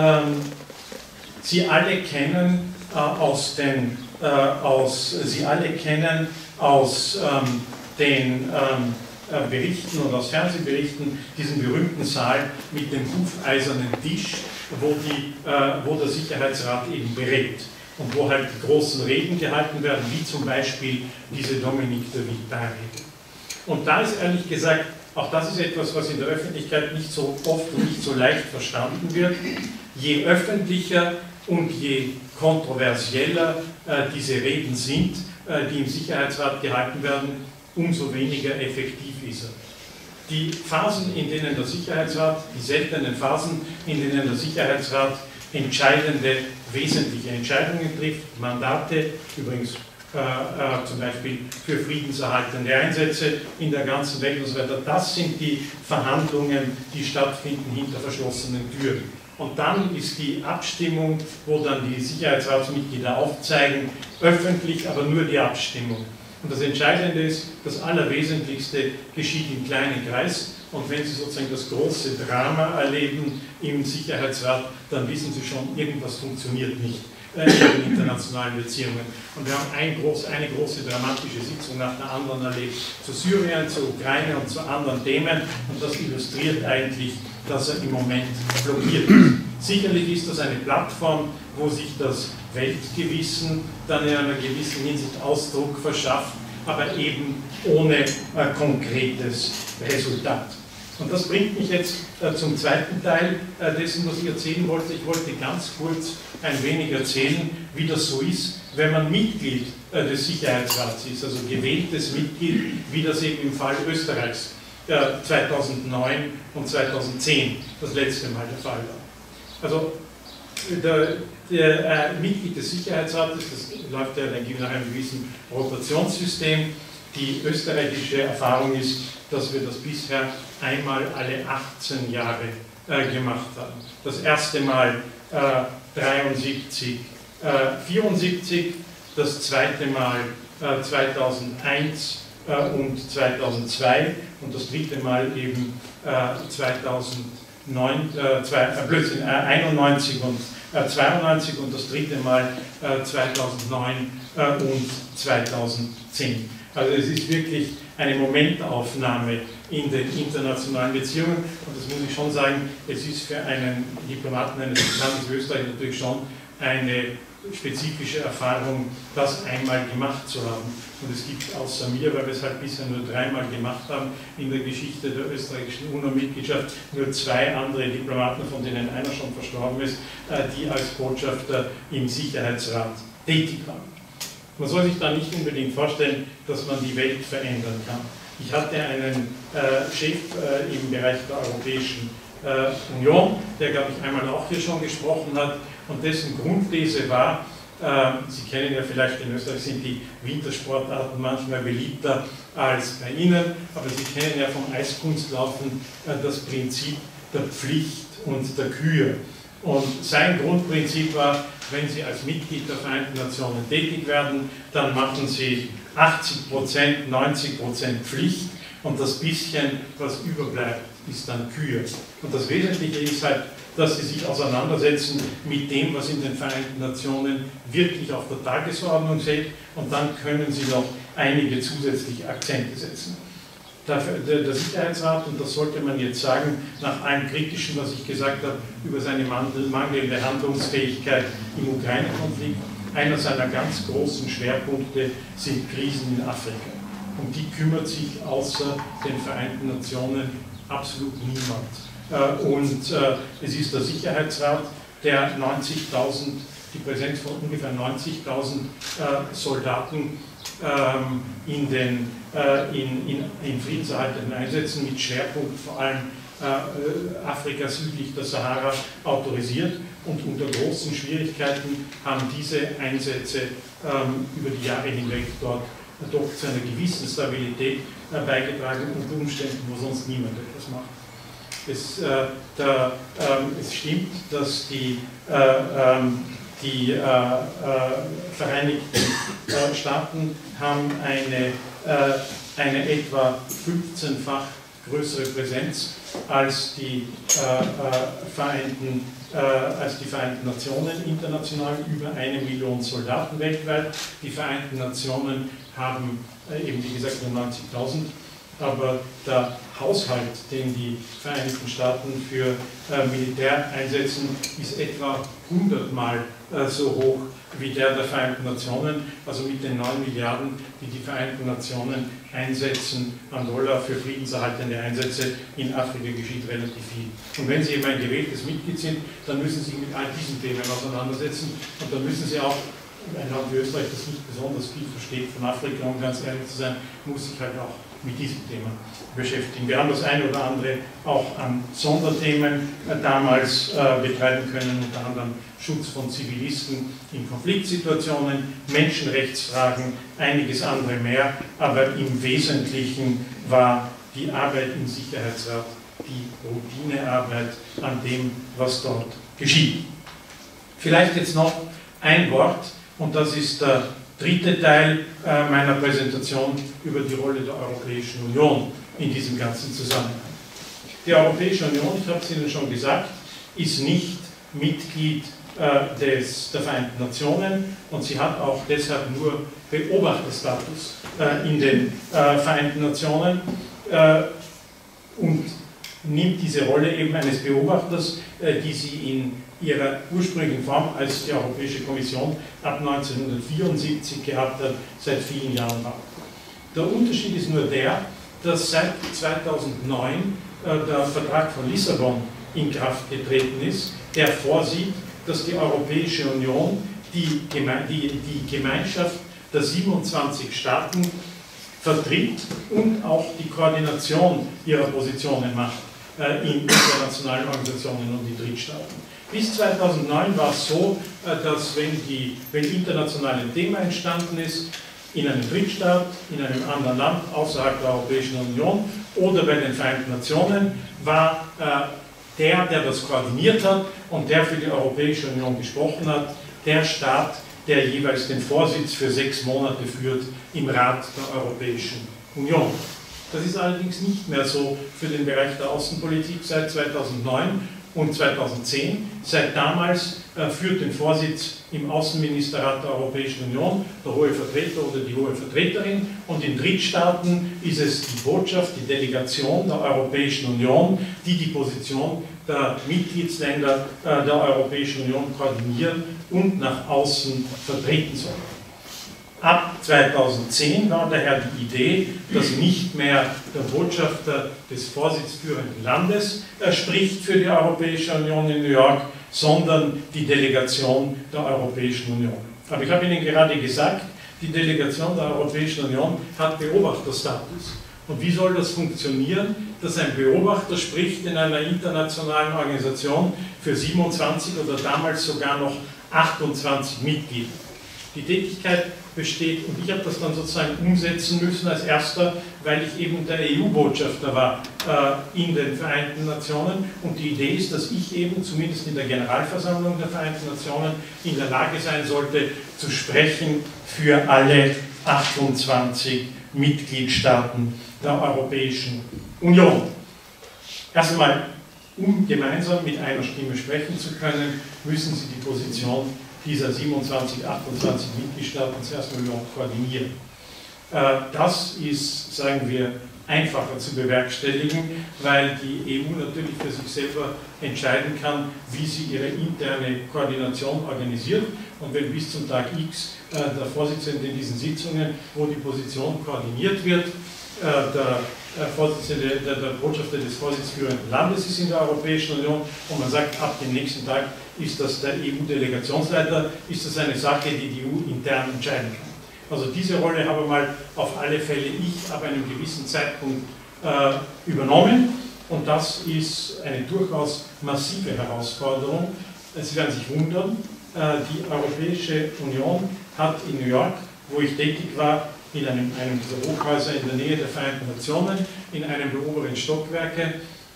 Sie alle kennen aus den Berichten und aus Fernsehberichten diesen berühmten Saal mit dem hufeisernen Tisch, wo der Sicherheitsrat eben berät und wo halt die großen Reden gehalten werden, wie zum Beispiel diese Dominique de Villepin-Rede. Und da ist ehrlich gesagt, auch das ist etwas, was in der Öffentlichkeit nicht so oft und nicht so leicht verstanden wird. Je öffentlicher und je kontroversieller diese Reden sind, die im Sicherheitsrat gehalten werden, umso weniger effektiv ist er. Die Phasen, in denen der Sicherheitsrat, die seltenen Phasen, in denen der Sicherheitsrat entscheidende, wesentliche Entscheidungen trifft, Mandate, übrigens zum Beispiel für friedenserhaltende Einsätze in der ganzen Welt und so weiter, das sind die Verhandlungen, die stattfinden hinter verschlossenen Türen. Und dann ist die Abstimmung, wo dann die Sicherheitsratsmitglieder aufzeigen, öffentlich, aber nur die Abstimmung. Und das Entscheidende ist, das Allerwesentlichste geschieht im kleinen Kreis. Und wenn Sie sozusagen das große Drama erleben im Sicherheitsrat, dann wissen Sie schon, irgendwas funktioniert nicht. in den internationalen Beziehungen. Und wir haben eine große dramatische Sitzung nach der anderen erlebt, zu Syrien, zur Ukraine und zu anderen Themen. Und das illustriert eigentlich, dass er im Moment blockiert ist. Sicherlich ist das eine Plattform, wo sich das Weltgewissen dann in einer gewissen Hinsicht Ausdruck verschafft, aber eben ohne konkretes Resultat. Und das bringt mich jetzt zum zweiten Teil dessen, was ich erzählen wollte. Ich wollte ganz kurz ein wenig erzählen, wie das so ist, wenn man Mitglied des Sicherheitsrats ist, also gewähltes Mitglied, wie das eben im Fall Österreichs 2009 und 2010 das letzte Mal der Fall war. Also der Mitglied des Sicherheitsrates, das läuft ja nach einem gewissen Rotationssystem. Die österreichische Erfahrung ist, dass wir das bisher einmal alle 18 Jahre gemacht haben. Das erste Mal 73, 74, das zweite Mal 2001 und 2002 und das dritte Mal eben 91 und 92 und das dritte Mal 2009 und 2010. Also es ist wirklich eine Momentaufnahme in den internationalen Beziehungen und das muss ich schon sagen, es ist für einen Diplomaten eines Landes wie Österreich natürlich schon eine spezifische Erfahrung, das einmal gemacht zu haben. Und es gibt außer mir, weil wir es halt bisher nur dreimal gemacht haben, in der Geschichte der österreichischen UNO-Mitgliedschaft nur zwei andere Diplomaten, von denen einer schon verstorben ist, die als Botschafter im Sicherheitsrat tätig waren. Man soll sich da nicht unbedingt vorstellen, dass man die Welt verändern kann. Ich hatte einen Chef im Bereich der Europäischen Union, der, glaube ich, einmal auch hier schon gesprochen hat und dessen Grundthese war, Sie kennen ja vielleicht, in Österreich sind die Wintersportarten manchmal beliebter als bei Ihnen, aber Sie kennen ja vom Eiskunstlaufen das Prinzip der Pflicht und der Kür. Und sein Grundprinzip war, wenn Sie als Mitglied der Vereinten Nationen tätig werden, dann machen Sie 80%, 90% Pflicht und das bisschen, was überbleibt, ist dann Kür. Und das Wesentliche ist halt, dass Sie sich auseinandersetzen mit dem, was in den Vereinten Nationen wirklich auf der Tagesordnung steht und dann können Sie noch einige zusätzliche Akzente setzen. Der Sicherheitsrat, und das sollte man jetzt sagen, nach allem Kritischen, was ich gesagt habe, über seine mangelnde Handlungsfähigkeit im Ukraine-Konflikt, einer seiner ganz großen Schwerpunkte sind Krisen in Afrika. Um die kümmert sich außer den Vereinten Nationen absolut niemand. Und es ist der Sicherheitsrat, der die Präsenz von ungefähr 90.000 Soldaten in friedenserhaltenden Einsätzen mit Schwerpunkt vor allem Afrika südlich der Sahara autorisiert und unter großen Schwierigkeiten haben diese Einsätze über die Jahre hinweg dort doch zu einer gewissen Stabilität beigetragen unter Umständen, wo sonst niemand etwas macht. Es stimmt, dass die Vereinigten Staaten haben eine etwa 15-fach größere Präsenz als die Vereinten Nationen international, über 1 Million Soldaten weltweit. Die Vereinten Nationen haben eben, wie gesagt, nur 90.000, aber der Haushalt, den die Vereinigten Staaten für Militär einsetzen, ist etwa 100-mal so hoch wie der Vereinten Nationen, also mit den 9 Milliarden, die die Vereinten Nationen einsetzen an Dollar für friedenserhaltende Einsätze in Afrika, geschieht relativ viel. Und wenn Sie eben ein gewähltes Mitglied sind, dann müssen Sie sich mit all diesen Themen auseinandersetzen und dann müssen Sie auch, ein Land wie Österreich, das nicht besonders viel versteht von Afrika, um ganz ehrlich zu sein, muss sich halt auch mit diesem Thema beschäftigen. Wir haben das eine oder andere auch an Sonderthemen damals betreiben können, unter anderem Schutz von Zivilisten in Konfliktsituationen, Menschenrechtsfragen, einiges andere mehr, aber im Wesentlichen war die Arbeit im Sicherheitsrat die Routinearbeit an dem, was dort geschieht. Vielleicht jetzt noch ein Wort, und das ist der dritte Teil meiner Präsentation über die Rolle der Europäischen Union in diesem ganzen Zusammenhang. Die Europäische Union, ich habe es Ihnen schon gesagt, ist nicht Mitglied der Vereinten Nationen und sie hat auch deshalb nur Beobachterstatus in den Vereinten Nationen und nimmt diese Rolle eben eines Beobachters, die sie in ihrer ursprünglichen Form als die Europäische Kommission ab 1974 gehabt hat, seit vielen Jahren war. Der Unterschied ist nur der, dass seit 2009 der Vertrag von Lissabon in Kraft getreten ist, der vorsieht, dass die Europäische Union die Gemeinschaft der 27 Staaten vertritt und auch die Koordination ihrer Positionen macht in internationalen Organisationen und die Drittstaaten. Bis 2009 war es so, dass wenn international ein Thema entstanden ist, in einem Drittstaat, in einem anderen Land außerhalb der Europäischen Union oder bei den Vereinten Nationen, war der das koordiniert hat und der für die Europäische Union gesprochen hat, der Staat, der jeweils den Vorsitz für 6 Monate führt im Rat der Europäischen Union. Das ist allerdings nicht mehr so für den Bereich der Außenpolitik seit 2009 und 2010. Seit damals führt den Vorsitz im Außenministerrat der Europäischen Union der hohe Vertreter oder die hohe Vertreterin und in Drittstaaten ist es die Botschaft, die Delegation der Europäischen Union, die die Position der Mitgliedsländer der Europäischen Union koordinieren und nach außen vertreten soll. Ab 2010 war daher die Idee, dass nicht mehr der Botschafter des vorsitzführenden Landes spricht für die Europäische Union in New York, sondern die Delegation der Europäischen Union. Aber ich habe Ihnen gerade gesagt, die Delegation der Europäischen Union hat Beobachterstatus. Und wie soll das funktionieren, dass ein Beobachter spricht in einer internationalen Organisation für 27 oder damals sogar noch 28 Mitglieder? Die Tätigkeit besteht, und ich habe das dann sozusagen umsetzen müssen als erster, weil ich eben der EU-Botschafter war in den Vereinten Nationen. Und die Idee ist, dass ich eben zumindest in der Generalversammlung der Vereinten Nationen in der Lage sein sollte, zu sprechen für alle 28 Mitgliedstaaten der Europäischen Union. Erst einmal, um gemeinsam mit einer Stimme sprechen zu können, müssen Sie die Position dieser 27, 28 Mitgliedstaaten zuerst mal überhaupt koordinieren. Das ist, sagen wir, einfacher zu bewerkstelligen, weil die EU natürlich für sich selber entscheiden kann, wie sie ihre interne Koordination organisiert. Und wenn bis zum Tag X der Vorsitzende in diesen Sitzungen, wo die Position koordiniert wird, der Botschafter des vorsitzführenden Landes ist in der Europäischen Union und man sagt, ab dem nächsten Tag ist das der EU-Delegationsleiter, ist das eine Sache, die die EU intern entscheiden kann. Also diese Rolle habe mal auf alle Fälle ich ab einem gewissen Zeitpunkt übernommen und das ist eine durchaus massive Herausforderung. Sie werden sich wundern, die Europäische Union hat in New York, wo ich tätig war, in einem dieser Hochhäuser in der Nähe der Vereinten Nationen, in einem der oberen Stockwerke,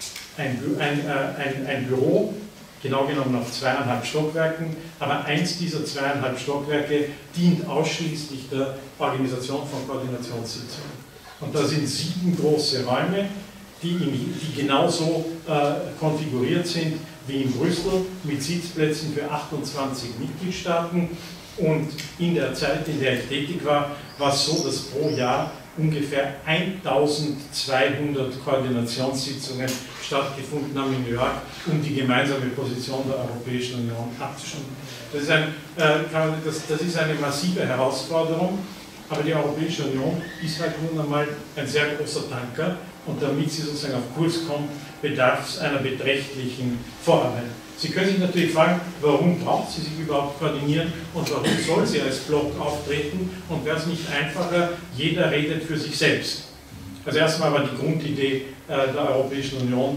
ein Büro, genau genommen auf 2,5 Stockwerken, aber eins dieser 2,5 Stockwerke dient ausschließlich der Organisation von Koordinationssitzungen. Und da sind 7 große Räume, die genauso konfiguriert sind wie in Brüssel, mit Sitzplätzen für 28 Mitgliedstaaten. Und in der Zeit, in der ich tätig war, war es so, dass pro Jahr ungefähr 1200 Koordinationssitzungen stattgefunden haben in New York, um die gemeinsame Position der Europäischen Union abzustimmen. Das ist eine massive Herausforderung, aber die Europäische Union ist halt nun einmal ein sehr großer Tanker und damit sie sozusagen auf Kurs kommt, bedarf es einer beträchtlichen Vorarbeit. Sie können sich natürlich fragen, warum braucht sie sich überhaupt koordinieren und warum soll sie als Block auftreten und wäre es nicht einfacher, jeder redet für sich selbst. Also erstmal war die Grundidee der Europäischen Union,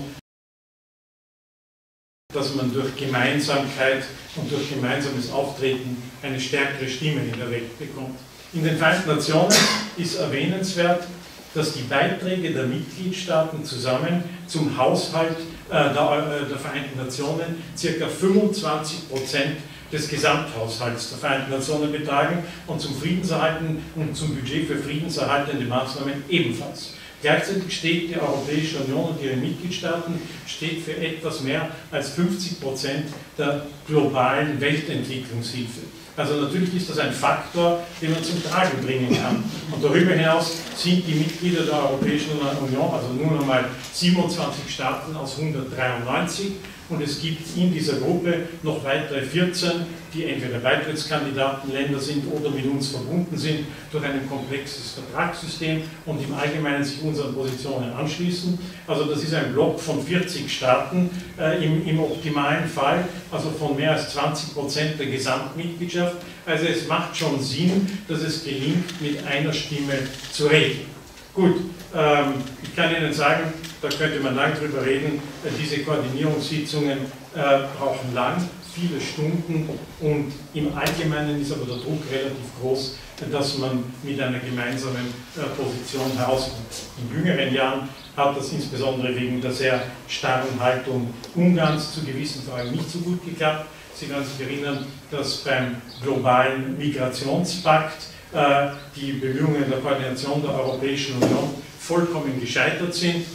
dass man durch Gemeinsamkeit und durch gemeinsames Auftreten eine stärkere Stimme in der Welt bekommt. In den Vereinten Nationen ist erwähnenswert, dass die Beiträge der Mitgliedstaaten zusammen zum Haushalt der Vereinten Nationen ca. 25% des Gesamthaushalts der Vereinten Nationen betragen und zum Friedenserhalten und zum Budget für friedenserhaltende Maßnahmen ebenfalls. Gleichzeitig steht die Europäische Union und ihre Mitgliedstaaten steht für etwas mehr als 50% der globalen Weltentwicklungshilfe. Also natürlich ist das ein Faktor, den man zum Tragen bringen kann. Und darüber hinaus sind die Mitglieder der Europäischen Union, also nur einmal 27 Staaten aus 193, und es gibt in dieser Gruppe noch weitere 14, die entweder Beitrittskandidatenländer sind oder mit uns verbunden sind durch ein komplexes Vertragssystem und im Allgemeinen sich unseren Positionen anschließen. Also das ist ein Block von 40 Staaten im optimalen Fall, also von mehr als 20% der Gesamtmitgliedschaft. Also es macht schon Sinn, dass es gelingt, mit einer Stimme zu reden. Gut, ich kann Ihnen sagen, da könnte man lang drüber reden, diese Koordinierungssitzungen brauchen lang, viele Stunden, und im Allgemeinen ist aber der Druck relativ groß, dass man mit einer gemeinsamen Position herauskommt. In jüngeren Jahren hat das insbesondere wegen der sehr starren Haltung Ungarns zu gewissen Fragen nicht so gut geklappt. Sie werden sich erinnern, dass beim globalen Migrationspakt die Bemühungen der Koordination der Europäischen Union vollkommen gescheitert sind,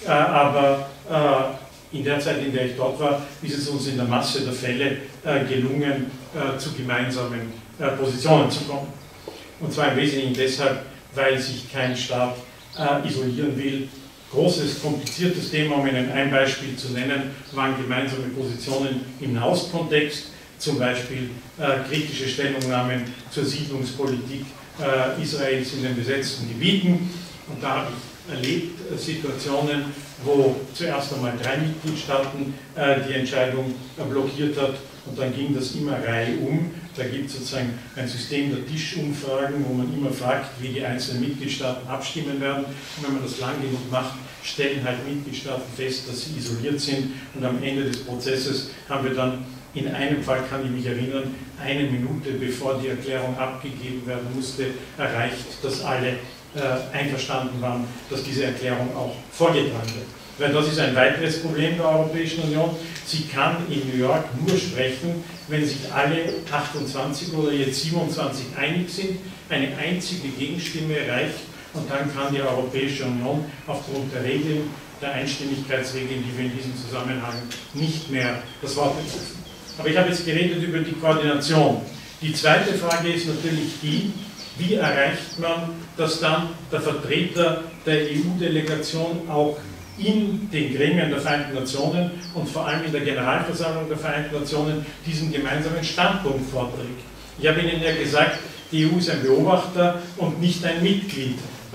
aber in der Zeit, in der ich dort war, ist es uns in der Masse der Fälle gelungen, zu gemeinsamen Positionen zu kommen. Und zwar im Wesentlichen deshalb, weil sich kein Staat isolieren will. Großes, kompliziertes Thema, um Ihnen ein Beispiel zu nennen, waren gemeinsame Positionen im Nahostkontext, zum Beispiel kritische Stellungnahmen zur Siedlungspolitik Israels in den besetzten Gebieten. Und da habe ich erlebt Situationen, wo zuerst einmal 3 Mitgliedstaaten die Entscheidung blockiert hat, und dann ging das immer reihum. Da gibt es sozusagen ein System der Tischumfragen, wo man immer fragt, wie die einzelnen Mitgliedstaaten abstimmen werden. Und wenn man das lang genug macht, stellen halt Mitgliedstaaten fest, dass sie isoliert sind, und am Ende des Prozesses haben wir dann, in einem Fall kann ich mich erinnern, 1 Minute bevor die Erklärung abgegeben werden musste, erreicht, dass alle einverstanden waren, dass diese Erklärung auch vorgetragen wird. Weil das ist ein weiteres Problem der Europäischen Union. Sie kann in New York nur sprechen, wenn sich alle 28 oder jetzt 27 einig sind, eine einzige Gegenstimme reicht, und dann kann die Europäische Union aufgrund der Regeln, der Einstimmigkeitsregeln, die wir in diesem Zusammenhang nicht mehr das Wort ergreifen. Aber ich habe jetzt geredet über die Koordination. Die zweite Frage ist natürlich die, wie erreicht man, dass dann der Vertreter der EU-Delegation auch in den Gremien der Vereinten Nationen und vor allem in der Generalversammlung der Vereinten Nationen diesen gemeinsamen Standpunkt vorträgt. Ich habe Ihnen ja gesagt, die EU ist ein Beobachter und nicht ein Mitglied.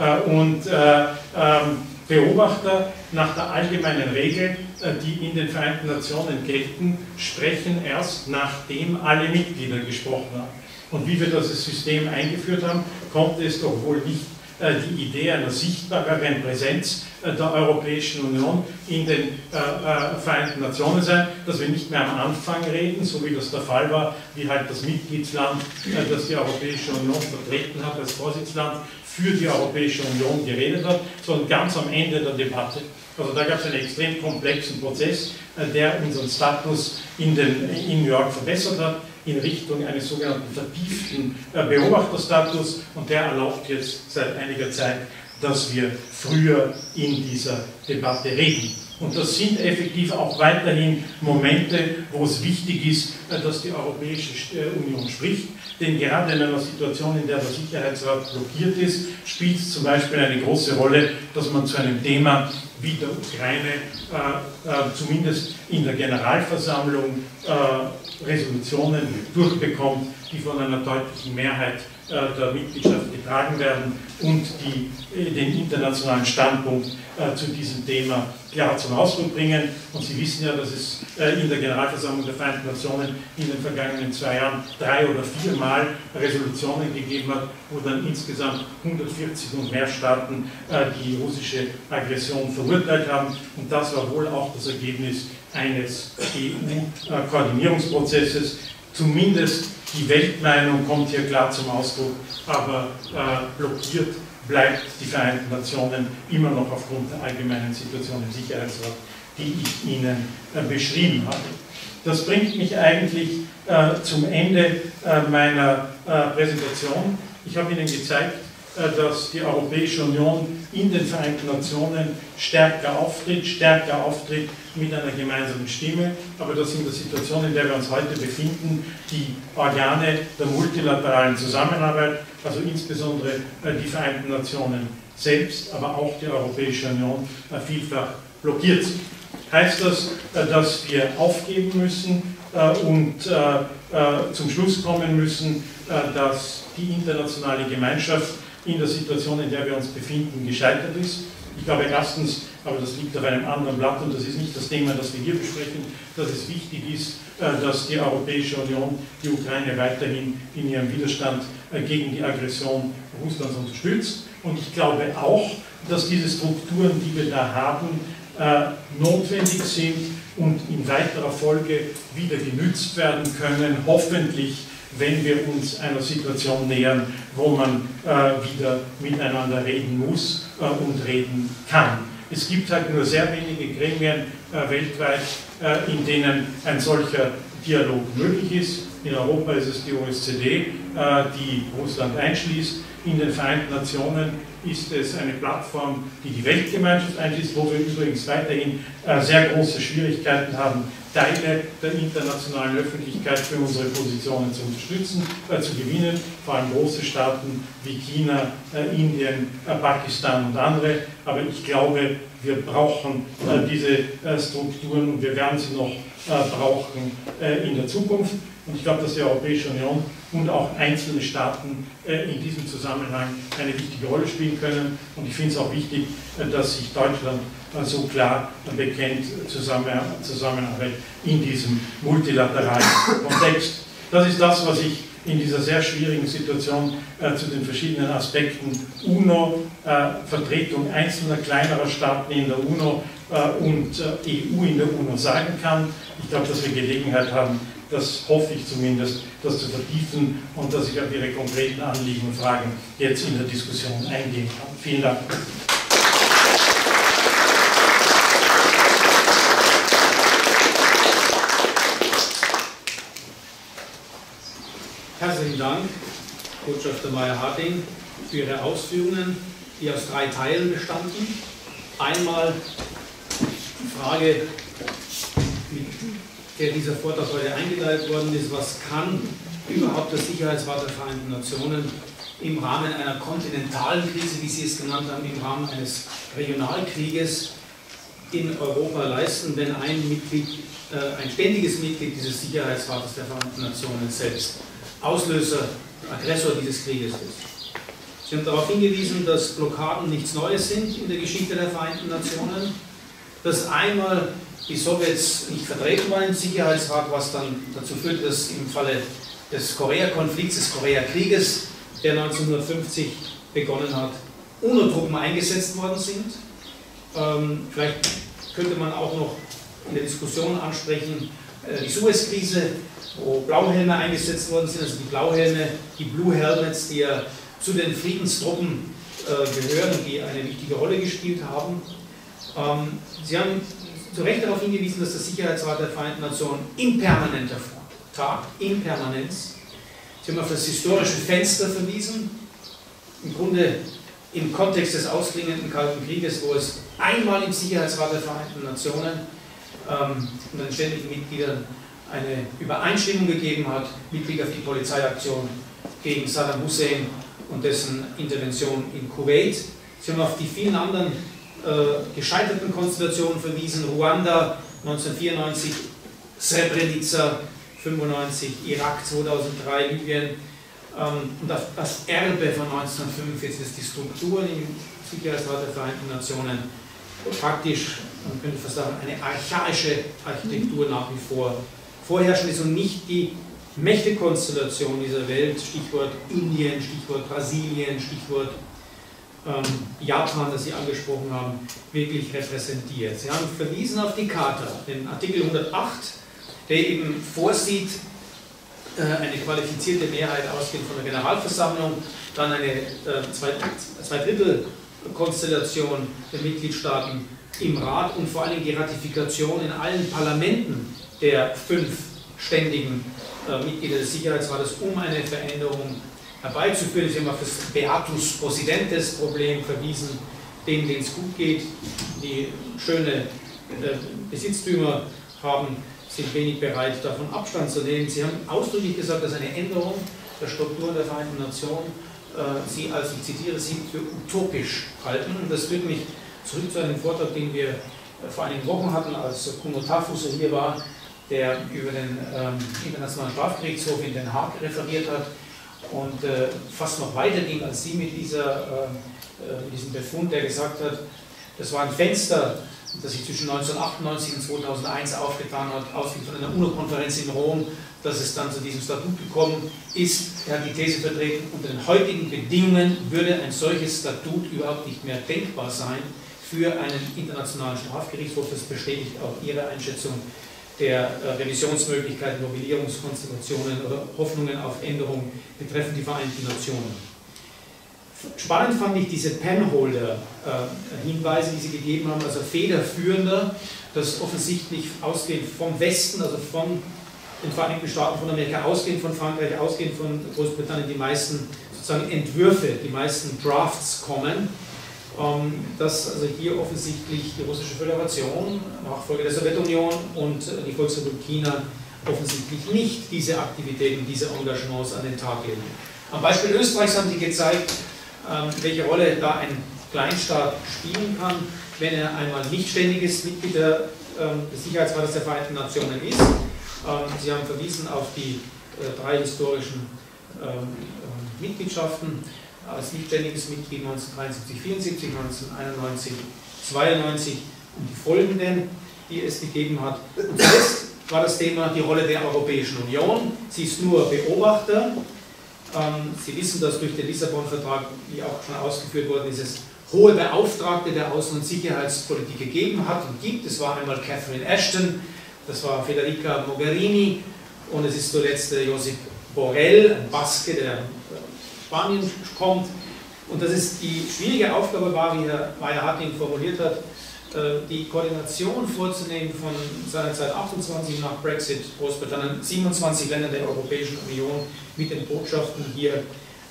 Beobachter nach der allgemeinen Regel, die in den Vereinten Nationen gelten, sprechen erst, nachdem alle Mitglieder gesprochen haben. Und wie wir das System eingeführt haben, konnte es doch wohl nicht die Idee einer sichtbareren Präsenz der Europäischen Union in den Vereinten Nationen sein, dass wir nicht mehr am Anfang reden, so wie das der Fall war, wie halt das Mitgliedsland, das die Europäische Union vertreten hat als Vorsitzland, für die Europäische Union geredet hat, sondern ganz am Ende der Debatte. Also da gab es einen extrem komplexen Prozess, der unseren Status in New York verbessert hat, in Richtung eines sogenannten vertieften Beobachterstatus, und der erlaubt jetzt seit einiger Zeit, dass wir früher in dieser Debatte reden. Und das sind effektiv auch weiterhin Momente, wo es wichtig ist, dass die Europäische Union spricht. Denn gerade in einer Situation, in der der Sicherheitsrat blockiert ist, spielt es zum Beispiel eine große Rolle, dass man zu einem Thema wie der Ukraine zumindest in der Generalversammlung Resolutionen durchbekommt, die von einer deutlichen Mehrheit der Mitgliedschaft getragen werden und die den internationalen Standpunkt zu diesem Thema klar zum Ausdruck bringen. Und Sie wissen ja, dass es in der Generalversammlung der Vereinten Nationen in den vergangenen 2 Jahren 3 oder 4 Mal Resolutionen gegeben hat, wo dann insgesamt 140 und mehr Staaten die russische Aggression verurteilt haben. Und das war wohl auch das Ergebnis eines EU-Koordinierungsprozesses. Zumindest die Weltmeinung kommt hier klar zum Ausdruck, aber blockiert bleibt die Vereinten Nationen immer noch aufgrund der allgemeinen Situation im Sicherheitsrat, die ich Ihnen beschrieben habe. Das bringt mich eigentlich zum Ende meiner Präsentation. Ich habe Ihnen gezeigt, dass die Europäische Union in den Vereinten Nationen stärker auftritt mit einer gemeinsamen Stimme. Aber dass in der Situation, in der wir uns heute befinden, die Organe der multilateralen Zusammenarbeit, also insbesondere die Vereinten Nationen selbst, aber auch die Europäische Union, vielfach blockiert sind. Heißt das, dass wir aufgeben müssen und zum Schluss kommen müssen, dass die internationale Gemeinschaft in der Situation, in der wir uns befinden, gescheitert ist? Ich glaube erstens, aber das liegt auf einem anderen Blatt und das ist nicht das Thema, das wir hier besprechen, dass es wichtig ist, dass die Europäische Union die Ukraine weiterhin in ihrem Widerstand gegen die Aggression Russlands unterstützt. Und ich glaube auch, dass diese Strukturen, die wir da haben, notwendig sind und in weiterer Folge wieder genützt werden können, hoffentlich, wenn wir uns einer Situation nähern, wo man wieder miteinander reden muss und reden kann. Es gibt halt nur sehr wenige Gremien weltweit, in denen ein solcher Dialog möglich ist. In Europa ist es die OECD, die Russland einschließt. In den Vereinten Nationen ist es eine Plattform, die die Weltgemeinschaft einschließt, wo wir übrigens weiterhin sehr große Schwierigkeiten haben, Teile der internationalen Öffentlichkeit für unsere Positionen zu unterstützen, zu gewinnen, vor allem große Staaten wie China, Indien, Pakistan und andere. Aber ich glaube, wir brauchen diese Strukturen und wir werden sie noch brauchen in der Zukunft. Und ich glaube, dass die Europäische Union und auch einzelne Staaten in diesem Zusammenhang eine wichtige Rolle spielen können. Und ich finde es auch wichtig, dass sich Deutschland so klar bekennt, Zusammenarbeit in diesem multilateralen Kontext. Das ist das, was ich in dieser sehr schwierigen Situation zu den verschiedenen Aspekten UNO, Vertretung einzelner kleinerer Staaten in der UNO und EU in der UNO sagen kann. Ich glaube, dass wir Gelegenheit haben, das hoffe ich zumindest, das zu vertiefen und dass ich auf Ihre konkreten Anliegen und Fragen jetzt in der Diskussion eingehen kann. Vielen Dank. Herzlichen Dank, Botschafter Meyer-Harting, für Ihre Ausführungen, die aus 3 Teilen bestanden. Einmal die Frage, mit der dieser Vortrag heute eingeteilt worden ist, was kann überhaupt der Sicherheitsrat der Vereinten Nationen im Rahmen einer kontinentalen Krise, wie Sie es genannt haben, im Rahmen eines Regionalkrieges in Europa leisten, wenn ein ständiges Mitglied dieses Sicherheitsrates der Vereinten Nationen selbst Auslöser, Aggressor dieses Krieges ist. Sie haben darauf hingewiesen, dass Blockaden nichts Neues sind in der Geschichte der Vereinten Nationen, dass einmal die Sowjets nicht vertreten waren im Sicherheitsrat, was dann dazu führt, dass im Falle des Korea-Konflikts, des Koreakrieges, der 1950 begonnen hat, UNO-Truppen eingesetzt worden sind. Vielleicht könnte man auch noch in der Diskussion ansprechen, die Suez-Krise, wo Blauhelme eingesetzt worden sind, also die Blauhelme, die Blue Helmets, die ja zu den Friedenstruppen gehören und die eine wichtige Rolle gespielt haben. Sie haben zu Recht darauf hingewiesen, dass der Sicherheitsrat der Vereinten Nationen impermanent tagt, in Permanenz. Sie haben auf das historische Fenster verwiesen, im Grunde im Kontext des ausklingenden Kalten Krieges, wo es einmal im Sicherheitsrat der Vereinten Nationen und den ständigen Mitgliedern eine Übereinstimmung gegeben hat mit Blick auf die Polizeiaktion gegen Saddam Hussein und dessen Intervention in Kuwait. Sie haben auf die vielen anderen gescheiterten Konstellationen verwiesen, Ruanda 1994, Srebrenica 1995, Irak 2003, Libyen und auf das Erbe von 1945, dass die Strukturen im Sicherheitsrat der Vereinten Nationen praktisch, man könnte fast sagen, eine archaische Architektur nach wie vor vorherrschend ist und nicht die Mächtekonstellation dieser Welt, Stichwort Indien, Stichwort Brasilien, Stichwort Japan, das Sie angesprochen haben, wirklich repräsentiert. Sie haben verwiesen auf die Charta, den Artikel 108, der eben vorsieht, eine qualifizierte Mehrheit ausgehend von der Generalversammlung, dann eine Zweidrittel-Konstellation der Mitgliedstaaten im Rat und vor allem die Ratifikation in allen Parlamenten der 5 ständigen Mitglieder des Sicherheitsrates, um eine Veränderung herbeizuführen. Sie haben auf das Beatus Possidentes Problem verwiesen, denen es gut geht, die schöne Besitztümer haben, sind wenig bereit, davon Abstand zu nehmen. Sie haben ausdrücklich gesagt, dass eine Änderung der Strukturen der Vereinten Nationen Sie, als ich zitiere, Sie für utopisch halten. Und das führt mich zurück zu einem Vortrag, den wir vor einigen Wochen hatten, als Kuno Tafuso hier war, der über den Internationalen Strafgerichtshof in Den Haag referiert hat und fast noch weiter ging als Sie mit diesem Befund, der gesagt hat, das war ein Fenster, das sich zwischen 1998 und 2001 aufgetan hat, ausgehend von einer UNO-Konferenz in Rom, dass es dann zu diesem Statut gekommen ist. Er hat die These vertreten, unter den heutigen Bedingungen würde ein solches Statut überhaupt nicht mehr denkbar sein für einen internationalen Strafgerichtshof. Das bestätigt auch Ihre Einschätzung der Revisionsmöglichkeiten, Novellierungskonstellationen oder Hoffnungen auf Änderungen betreffend die Vereinten Nationen. Spannend fand ich diese Penholder-Hinweise, die Sie gegeben haben, also federführender, dass offensichtlich ausgehend vom Westen, also von den Vereinigten Staaten von Amerika, ausgehend von Frankreich, ausgehend von Großbritannien, die meisten sozusagen Entwürfe, die meisten Drafts kommen, dass also hier offensichtlich die Russische Föderation, Nachfolge der Sowjetunion und die Volksrepublik China offensichtlich nicht diese Aktivitäten, diese Engagements an den Tag legen. Am Beispiel Österreichs haben Sie gezeigt, welche Rolle da ein Kleinstaat spielen kann, wenn er einmal nicht ständiges Mitglied des Sicherheitsrates der Vereinten Nationen ist. Sie haben verwiesen auf die 3 historischen Mitgliedschaften als nicht ständiges Mitglied 1973, 74, 1991, 92 und die folgenden, die es gegeben hat. Und zuletzt war das Thema die Rolle der Europäischen Union. Sie ist nur Beobachter. Sie wissen, dass durch den Lissabon-Vertrag, wie auch schon ausgeführt worden ist, es hohe Beauftragte der Außen- und Sicherheitspolitik gegeben hat und gibt. Es war einmal Catherine Ashton, das war Federica Mogherini und es ist zuletzt Josep Borrell, ein Baske, der aus Spanien kommt. Und das ist die schwierige Aufgabe war, wie Herr Meyer-Harting formuliert hat, die Koordination vorzunehmen von seinerzeit 28 nach Brexit, Großbritannien, 27 Ländern der Europäischen Union mit den Botschaften hier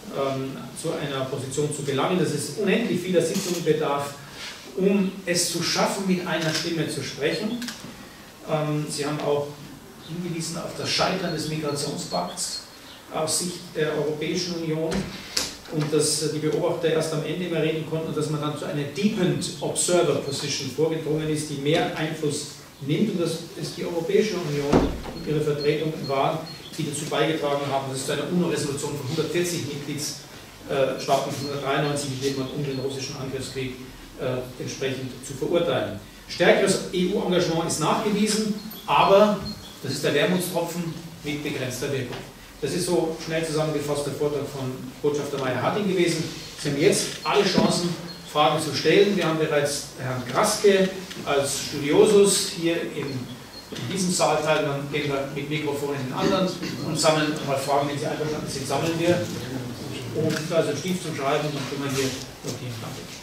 zu einer Position zu gelangen. Das ist unendlich vieler Sitzungen bedarf, um es zu schaffen, mit einer Stimme zu sprechen. Sie haben auch hingewiesen auf das Scheitern des Migrationspakts aus Sicht der Europäischen Union und dass die Beobachter erst am Ende mehr reden konnten und dass man dann zu einer Deepened Observer Position vorgedrungen ist, die mehr Einfluss nimmt und dass es die Europäische Union und ihre Vertretungen waren, die dazu beigetragen haben, dass es zu einer UNO-Resolution von 140 Mitgliedstaaten von 1993 gegeben hat, um den russischen Angriffskrieg entsprechend zu verurteilen. Stärkeres EU-Engagement ist nachgewiesen, aber das ist der Wermutstropfen mit begrenzter Wirkung. Das ist so schnell zusammengefasst der Vortrag von Botschafter Meyer-Harting gewesen. Sie haben jetzt alle Chancen, Fragen zu stellen. Wir haben bereits Herrn Kraske als Studiosus hier in diesem Saal teil, dann gehen wir mit Mikrofon in den anderen und sammeln mal Fragen, wenn Sie einverstanden sind, sammeln wir. Und also einen Stift zum Schreiben und dann können wir hier notieren.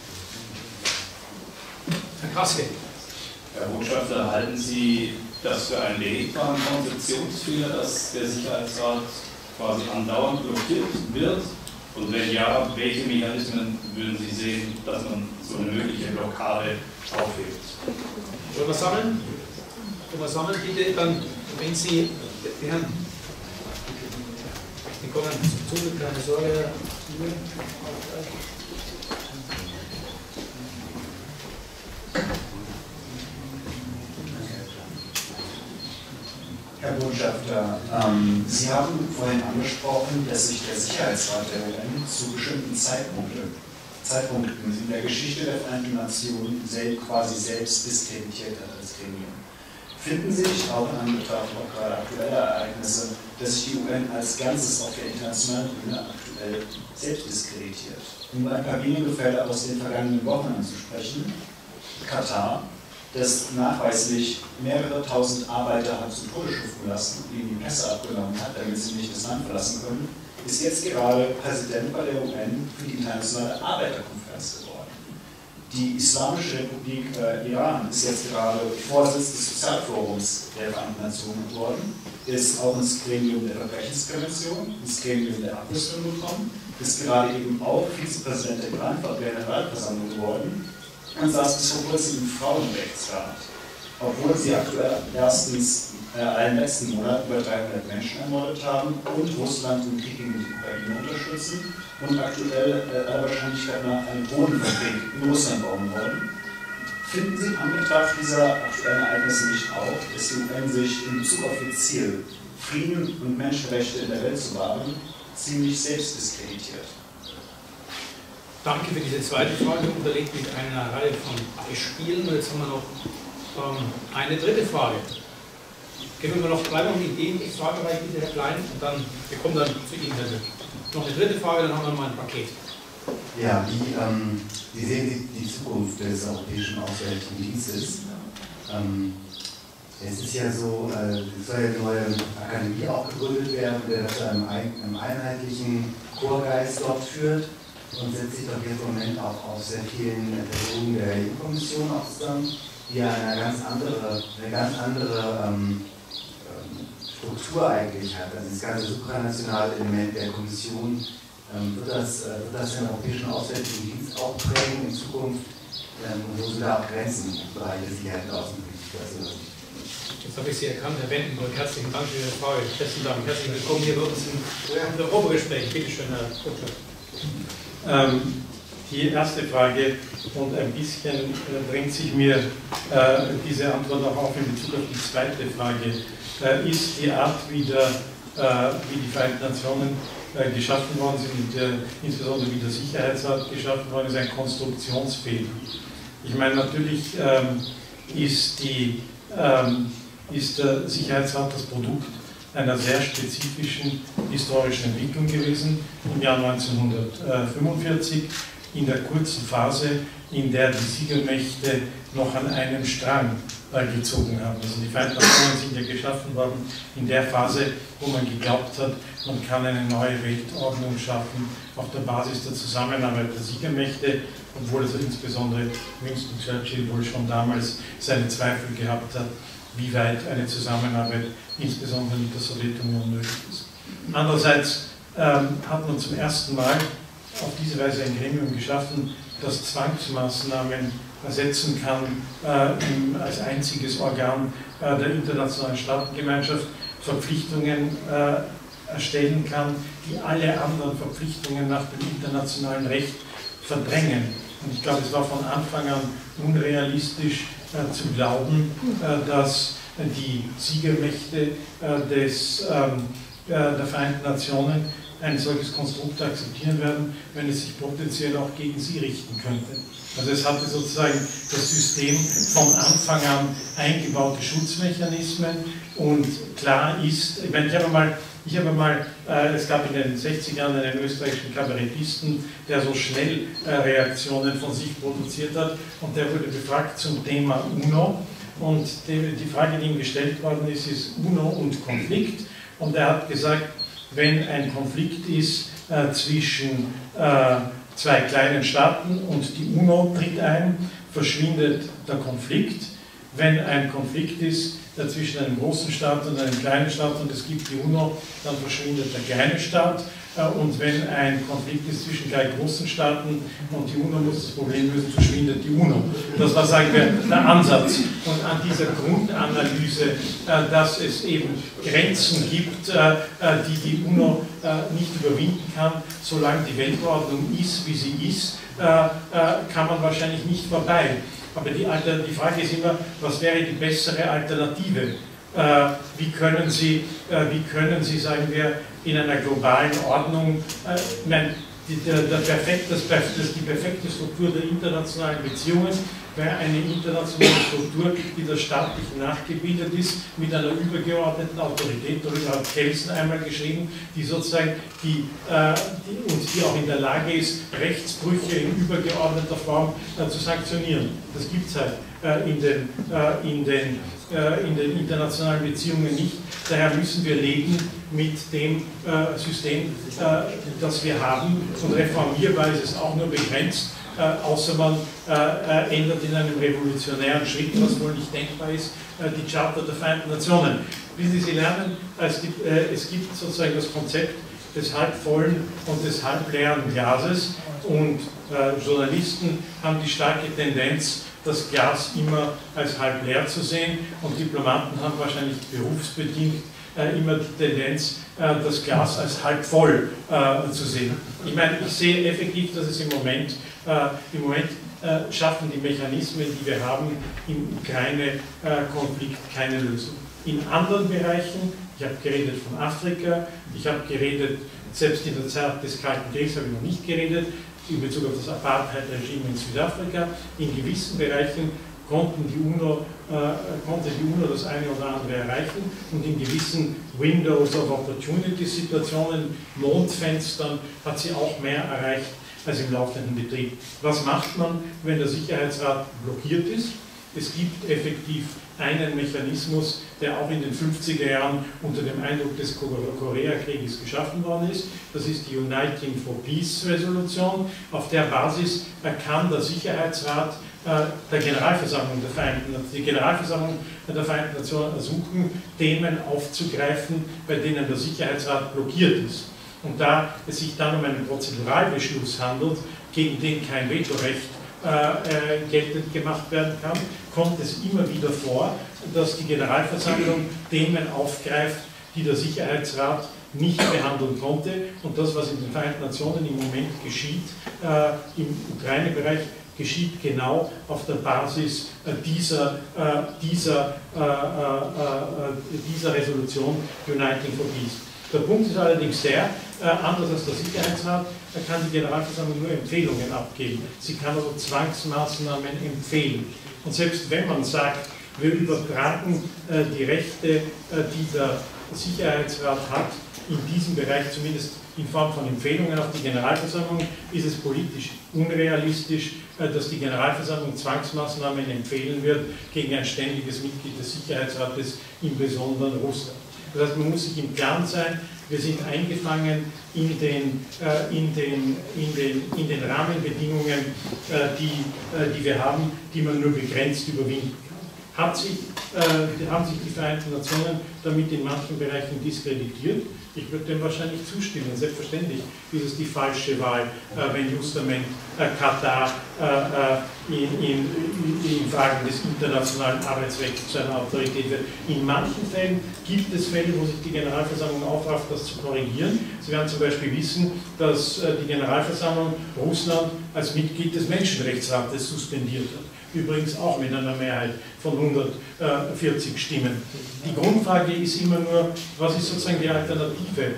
Herr Kraske. Herr Botschafter, halten Sie das für einen behebbaren Konzeptionsfehler, dass der Sicherheitsrat quasi andauernd blockiert wird? Und wenn ja, welche Mechanismen würden Sie sehen, dass man so eine mögliche Blockade aufhebt? Wollen wir sammeln? Wollen wir sammeln, bitte? Dann, wenn Sie, Herrn, wir kommen zum Zuge, keine Sorge. Herr Botschafter, Sie haben vorhin angesprochen, dass sich der Sicherheitsrat der UN zu bestimmten Zeitpunkten in der Geschichte der Vereinten Nationen quasi selbst diskreditiert hat als Gremium. Finden Sie nicht auch in Anbetracht auch gerade aktueller Ereignisse, dass sich die UN als Ganzes auf der internationalen Bühne aktuell selbst diskreditiert? Um ein paar wenige Fälle aus den vergangenen Wochen anzusprechen: Katar, das nachweislich mehrere tausend Arbeiter hat zu Tode schiffen lassen und ihnen die Pässe abgenommen hat, damit sie nicht das Land verlassen können, ist jetzt gerade Präsident bei der UN für die internationale Arbeiterkonferenz geworden. Die Islamische Republik Iran ist jetzt gerade Vorsitz des Sozialforums der Vereinten Nationen geworden, ist auch ins Gremium der Verbrechensprävention, ins Gremium der Abrüstung gekommen, ist gerade eben auch Vizepräsident der Generalversammlung geworden und saß bis vor kurzem im Frauenrechtsrat, obwohl sie aktuell erstens allen letzten Monat über 300 Menschen ermordet haben und Russland im Krieg gegen die Ukraine unterstützen und aktuell aller Wahrscheinlichkeit nach eine Bodenfabrik in Russland bauen wollen. Finden Sie an Betracht dieser aktuellen Ereignisse nicht auch, dass die UN sich in Bezug auf ihr Ziel, Frieden und Menschenrechte in der Welt zu wahren, ziemlich selbst diskreditiert? Danke für diese zweite Frage, unterlegt mit einer Reihe von Beispielen. Und jetzt haben wir noch eine dritte Frage. Geben wir noch dreimal in den Fragebereich, bitte, Herr Klein, und dann bekommt dann zu Ihnen noch eine dritte Frage, dann haben wir mal ein Paket. Ja, wie sehen Sie die Zukunft des Europäischen Auswärtigen Dienstes? Es ist ja so, es soll ja eine neue Akademie auch gegründet werden, der das einem einheitlichen Chorgeist dort führt und setzt sich doch jetzt im Moment auch aus sehr vielen Personen der EU-Kommission auch zusammen, die ja eine ganz andere Struktur eigentlich hat. Also das ganze supranationale Element der Kommission wird das den Europäischen Auswärtigen Dienst auch prägen in Zukunft, und wo sind da auch Grenzen im Bereich der Sicherheit und Außenpolitik? Jetzt habe ich Sie erkannt, Herr Wendenburg. Herzlichen Dank für Ihre Frage. Besten Dank. Herzlich willkommen hier bei uns im Europagespräch. Bitte schön, Herr Dr. Die erste Frage, und ein bisschen drängt sich mir diese Antwort auch auf in Bezug auf die zweite Frage, ist die Art, wie die Vereinten Nationen geschaffen worden sind, insbesondere wie der Sicherheitsrat geschaffen worden ist, ein Konstruktionsfehler. Ich meine, natürlich ist der Sicherheitsrat das Produkt einer sehr spezifischen historischen Entwicklung gewesen im Jahr 1945, in der kurzen Phase, in der die Siegermächte noch an einem Strang gezogen haben. Also die Vereinten Nationen sind ja geschaffen worden in der Phase, wo man geglaubt hat, man kann eine neue Weltordnung schaffen auf der Basis der Zusammenarbeit der Siegermächte, obwohl also insbesondere Winston Churchill wohl schon damals seine Zweifel gehabt hat, wie weit eine Zusammenarbeit insbesondere mit der Sowjetunion möglich ist. Andererseits hat man zum ersten Mal auf diese Weise ein Gremium geschaffen, das Zwangsmaßnahmen ersetzen kann als einziges Organ der internationalen Staatengemeinschaft, Verpflichtungen erstellen kann, die alle anderen Verpflichtungen nach dem internationalen Recht verdrängen. Und ich glaube, es war von Anfang an unrealistisch zu glauben, dass die Siegermächte der Vereinten Nationen ein solches Konstrukt akzeptieren werden, wenn es sich potenziell auch gegen sie richten könnte. Also es hatte sozusagen das System von Anfang an eingebaute Schutzmechanismen und klar ist, ich meine, ich habe mal, es gab in den 60ern einen österreichischen Kabarettisten, der so schnell Reaktionen von sich produziert hat und der wurde befragt zum Thema UNO und die Frage, die ihm gestellt worden ist UNO und Konflikt und er hat gesagt, wenn ein Konflikt ist zwischen zwei kleinen Staaten und die UNO tritt ein, verschwindet der Konflikt. Wenn ein Konflikt ist zwischen einem großen Staat und einem kleinen Staat und es gibt die UNO, dann verschwindet der kleine Staat. Und wenn ein Konflikt ist zwischen drei großen Staaten und die UNO muss das Problem lösen, verschwindet die UNO. Das war, sagen wir, der Ansatz. Und an dieser Grundanalyse, dass es eben Grenzen gibt, die die UNO nicht überwinden kann, solange die Weltordnung ist, wie sie ist, kann man wahrscheinlich nicht vorbei. Aber die Frage ist immer, was wäre die bessere Alternative? Wie können Sie, sagen wir, in einer globalen Ordnung, die perfekte Struktur der internationalen Beziehungen wäre eine internationale Struktur, die der staatlich nachgebildet ist, mit einer übergeordneten Autorität, darüber hat Kelsen einmal geschrieben, die sozusagen die auch in der Lage ist, Rechtsbrüche in übergeordneter Form zu sanktionieren. Das gibt es halt in den internationalen Beziehungen nicht. Daher müssen wir leben mit dem System, das wir haben. Und reformierbar ist es auch nur begrenzt. außer man ändert in einem revolutionären Schritt, was wohl nicht denkbar ist, die Charta der Vereinten Nationen. Wie Sie lernen, es gibt sozusagen das Konzept des halbvollen und des halbleeren Glases, und Journalisten haben die starke Tendenz, das Glas immer als halb leer zu sehen, und Diplomaten haben wahrscheinlich berufsbedingt immer die Tendenz, das Glas als halb voll zu sehen. Ich meine, ich sehe effektiv, dass es im Moment schaffen die Mechanismen, die wir haben, im Ukraine-Konflikt keine Lösung. In anderen Bereichen, ich habe geredet von Afrika, ich habe geredet, selbst in der Zeit des Kalten Kriegs habe ich noch nicht geredet, in Bezug auf das Apartheid-Regime in Südafrika. In gewissen Bereichen konnte die UNO das eine oder andere erreichen, und in gewissen Windows of Opportunity Situationen, Mondfenstern, hat sie auch mehr erreicht als im laufenden Betrieb. Was macht man, wenn der Sicherheitsrat blockiert ist? Es gibt effektiv einen Mechanismus, der auch in den 50er Jahren unter dem Eindruck des Koreakrieges geschaffen worden ist. Das ist die Uniting for Peace Resolution. Auf der Basis kann der Sicherheitsrat die Generalversammlung der Vereinten Nationen ersuchen, Themen aufzugreifen, bei denen der Sicherheitsrat blockiert ist. Und da es sich dann um einen Prozeduralbeschluss handelt, gegen den kein Vetorecht geltend gemacht werden kann, kommt es immer wieder vor, dass die Generalversammlung Themen aufgreift, die der Sicherheitsrat nicht behandeln konnte. Und das, was in den Vereinten Nationen im Moment geschieht, im Ukraine-Bereich, geschieht genau auf der Basis dieser Resolution Uniting for Peace. Der Punkt ist allerdings der, anders als der Sicherheitsrat, kann die Generalversammlung nur Empfehlungen abgeben. Sie kann also Zwangsmaßnahmen empfehlen. Und selbst wenn man sagt, wir übertragen die Rechte, die der Sicherheitsrat hat, in diesem Bereich zumindest in Form von Empfehlungen auf die Generalversammlung, ist es politisch unrealistisch, dass die Generalversammlung Zwangsmaßnahmen empfehlen wird gegen ein ständiges Mitglied des Sicherheitsrates, im Besonderen Russland. Das heißt, man muss sich im Klaren sein, wir sind eingefangen in den Rahmenbedingungen, die wir haben, die man nur begrenzt überwinden kann. Haben sich die Vereinten Nationen damit in manchen Bereichen diskreditiert? Ich würde dem wahrscheinlich zustimmen. Selbstverständlich ist es die falsche Wahl, wenn justament Katar in Fragen des internationalen Arbeitsrechts zu einer Autorität wird. In manchen Fällen gibt es Fälle, wo sich die Generalversammlung aufrafft, das zu korrigieren. Sie werden zum Beispiel wissen, dass die Generalversammlung Russland als Mitglied des Menschenrechtsrates suspendiert hat. Übrigens auch mit einer Mehrheit von 140 Stimmen. Die Grundfrage ist immer nur, was ist sozusagen die Alternative?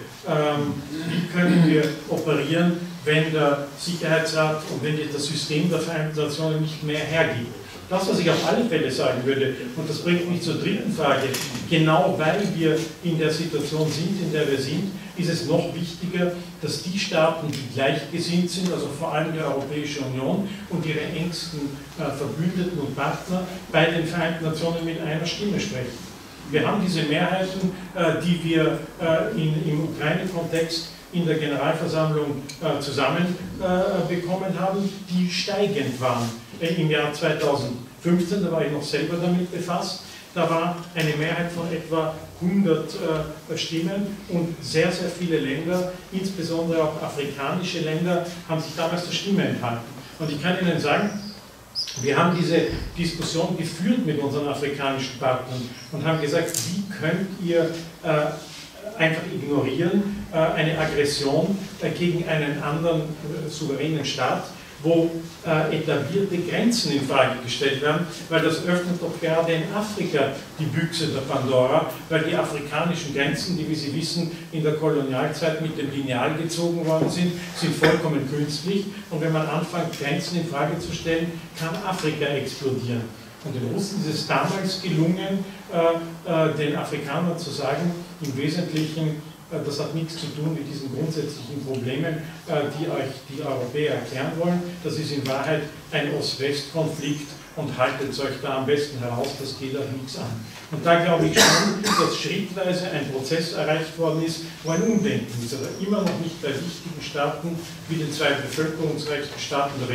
Wie können wir operieren, wenn der Sicherheitsrat und wenn das System der Vereinten Nationen nicht mehr hergibt? Das, was ich auf alle Fälle sagen würde, und das bringt mich zur dritten Frage, genau weil wir in der Situation sind, in der wir sind, ist es noch wichtiger, dass die Staaten, die gleichgesinnt sind, also vor allem die Europäische Union und ihre engsten Verbündeten und Partner, bei den Vereinten Nationen mit einer Stimme sprechen. Wir haben diese Mehrheiten, die wir im Ukraine-Kontext in der Generalversammlung zusammenbekommen haben, die steigend waren. Im Jahr 2015, da war ich noch selber damit befasst, da war eine Mehrheit von etwa 100 Stimmen, und sehr, sehr viele Länder, insbesondere auch afrikanische Länder, haben sich damals der Stimme enthalten. Und ich kann Ihnen sagen, wir haben diese Diskussion geführt mit unseren afrikanischen Partnern und haben gesagt, wie könnt ihr einfach ignorieren, eine Aggression gegen einen anderen souveränen Staat, wo etablierte Grenzen in Frage gestellt werden, weil das öffnet doch gerade in Afrika die Büchse der Pandora, weil die afrikanischen Grenzen, die, wie Sie wissen, in der Kolonialzeit mit dem Lineal gezogen worden sind vollkommen künstlich, und wenn man anfängt, Grenzen in Frage zu stellen, kann Afrika explodieren. Und den Russen ist es damals gelungen, den Afrikanern zu sagen, im Wesentlichen, das hat nichts zu tun mit diesen grundsätzlichen Problemen, die euch die Europäer erklären wollen. Das ist in Wahrheit ein Ost-West-Konflikt, und haltet euch da am besten heraus, das geht euch nichts an. Und da glaube ich schon, dass schrittweise ein Prozess erreicht worden ist, wo ein Umdenken ist, aber immer noch nicht bei wichtigen Staaten wie den zwei bevölkerungsreichsten Staaten der Welt,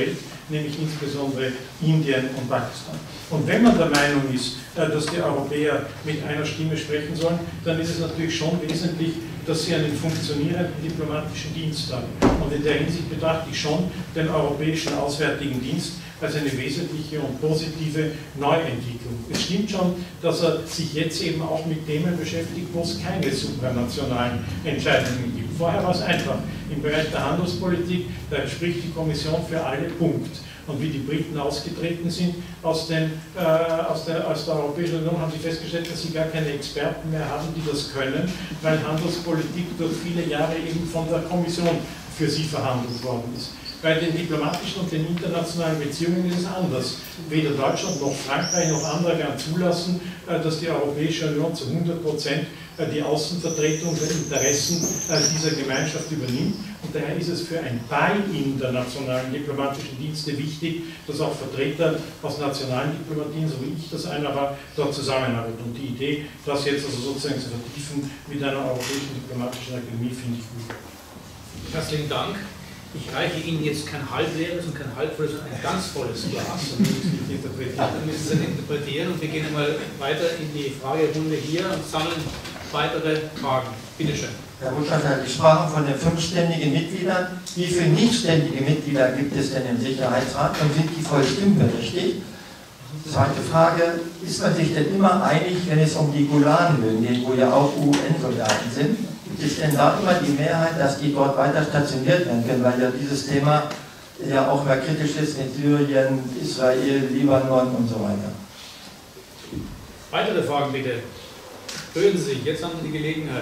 nämlich insbesondere Indien und Pakistan. Und wenn man der Meinung ist, dass die Europäer mit einer Stimme sprechen sollen, dann ist es natürlich schon wesentlich, dass sie einen funktionierenden diplomatischen Dienst haben. Und in der Hinsicht betrachte ich schon den Europäischen Auswärtigen Dienst als eine wesentliche und positive Neuentwicklung. Es stimmt schon, dass er sich jetzt eben auch mit Themen beschäftigt, wo es keine supranationalen Entscheidungen gibt. Vorher war es einfach. Im Bereich der Handelspolitik, da spricht die Kommission für alle Punkt. Und wie die Briten ausgetreten sind aus der Europäischen Union, haben sie festgestellt, dass sie gar keine Experten mehr haben, die das können, weil Handelspolitik durch viele Jahre eben von der Kommission für sie verhandelt worden ist. Bei den diplomatischen und den internationalen Beziehungen ist es anders. Weder Deutschland noch Frankreich noch andere werden zulassen, dass die Europäische Union zu 100% die Außenvertretung der Interessen dieser Gemeinschaft übernimmt. Und daher ist es für ein Buy-in der nationalen diplomatischen Dienste wichtig, dass auch Vertreter aus nationalen Diplomatien, so wie ich das einer war, dort zusammenarbeiten. Und die Idee, das jetzt also sozusagen zu vertiefen mit einer Europäischen Diplomatischen Akademie, finde ich gut. Herzlichen Dank. Ich reiche Ihnen jetzt kein halbleeres und kein halbvolles, sondern ein ganz volles Glas. Dann müssen Sie es interpretieren und wir gehen einmal weiter in die Fragerunde hier und sammeln weitere Fragen. Bitte schön. Herr Botschafter, Sie sprachen von den 5 ständigen Mitgliedern. Wie viele nichtständige Mitglieder gibt es denn im Sicherheitsrat und sind die voll stimmberechtigt? Zweite Frage, ist man sich denn immer einig, wenn es um die Golanhöhen geht, wo ja auch UN-Soldaten sind? Ist denn da immer die Mehrheit, dass die dort weiter stationiert werden können, weil ja dieses Thema ja auch mehr kritisch ist mit Syrien, Israel, Libanon und so weiter? Weitere Fragen bitte. Rühren Sie sich, jetzt haben Sie die Gelegenheit.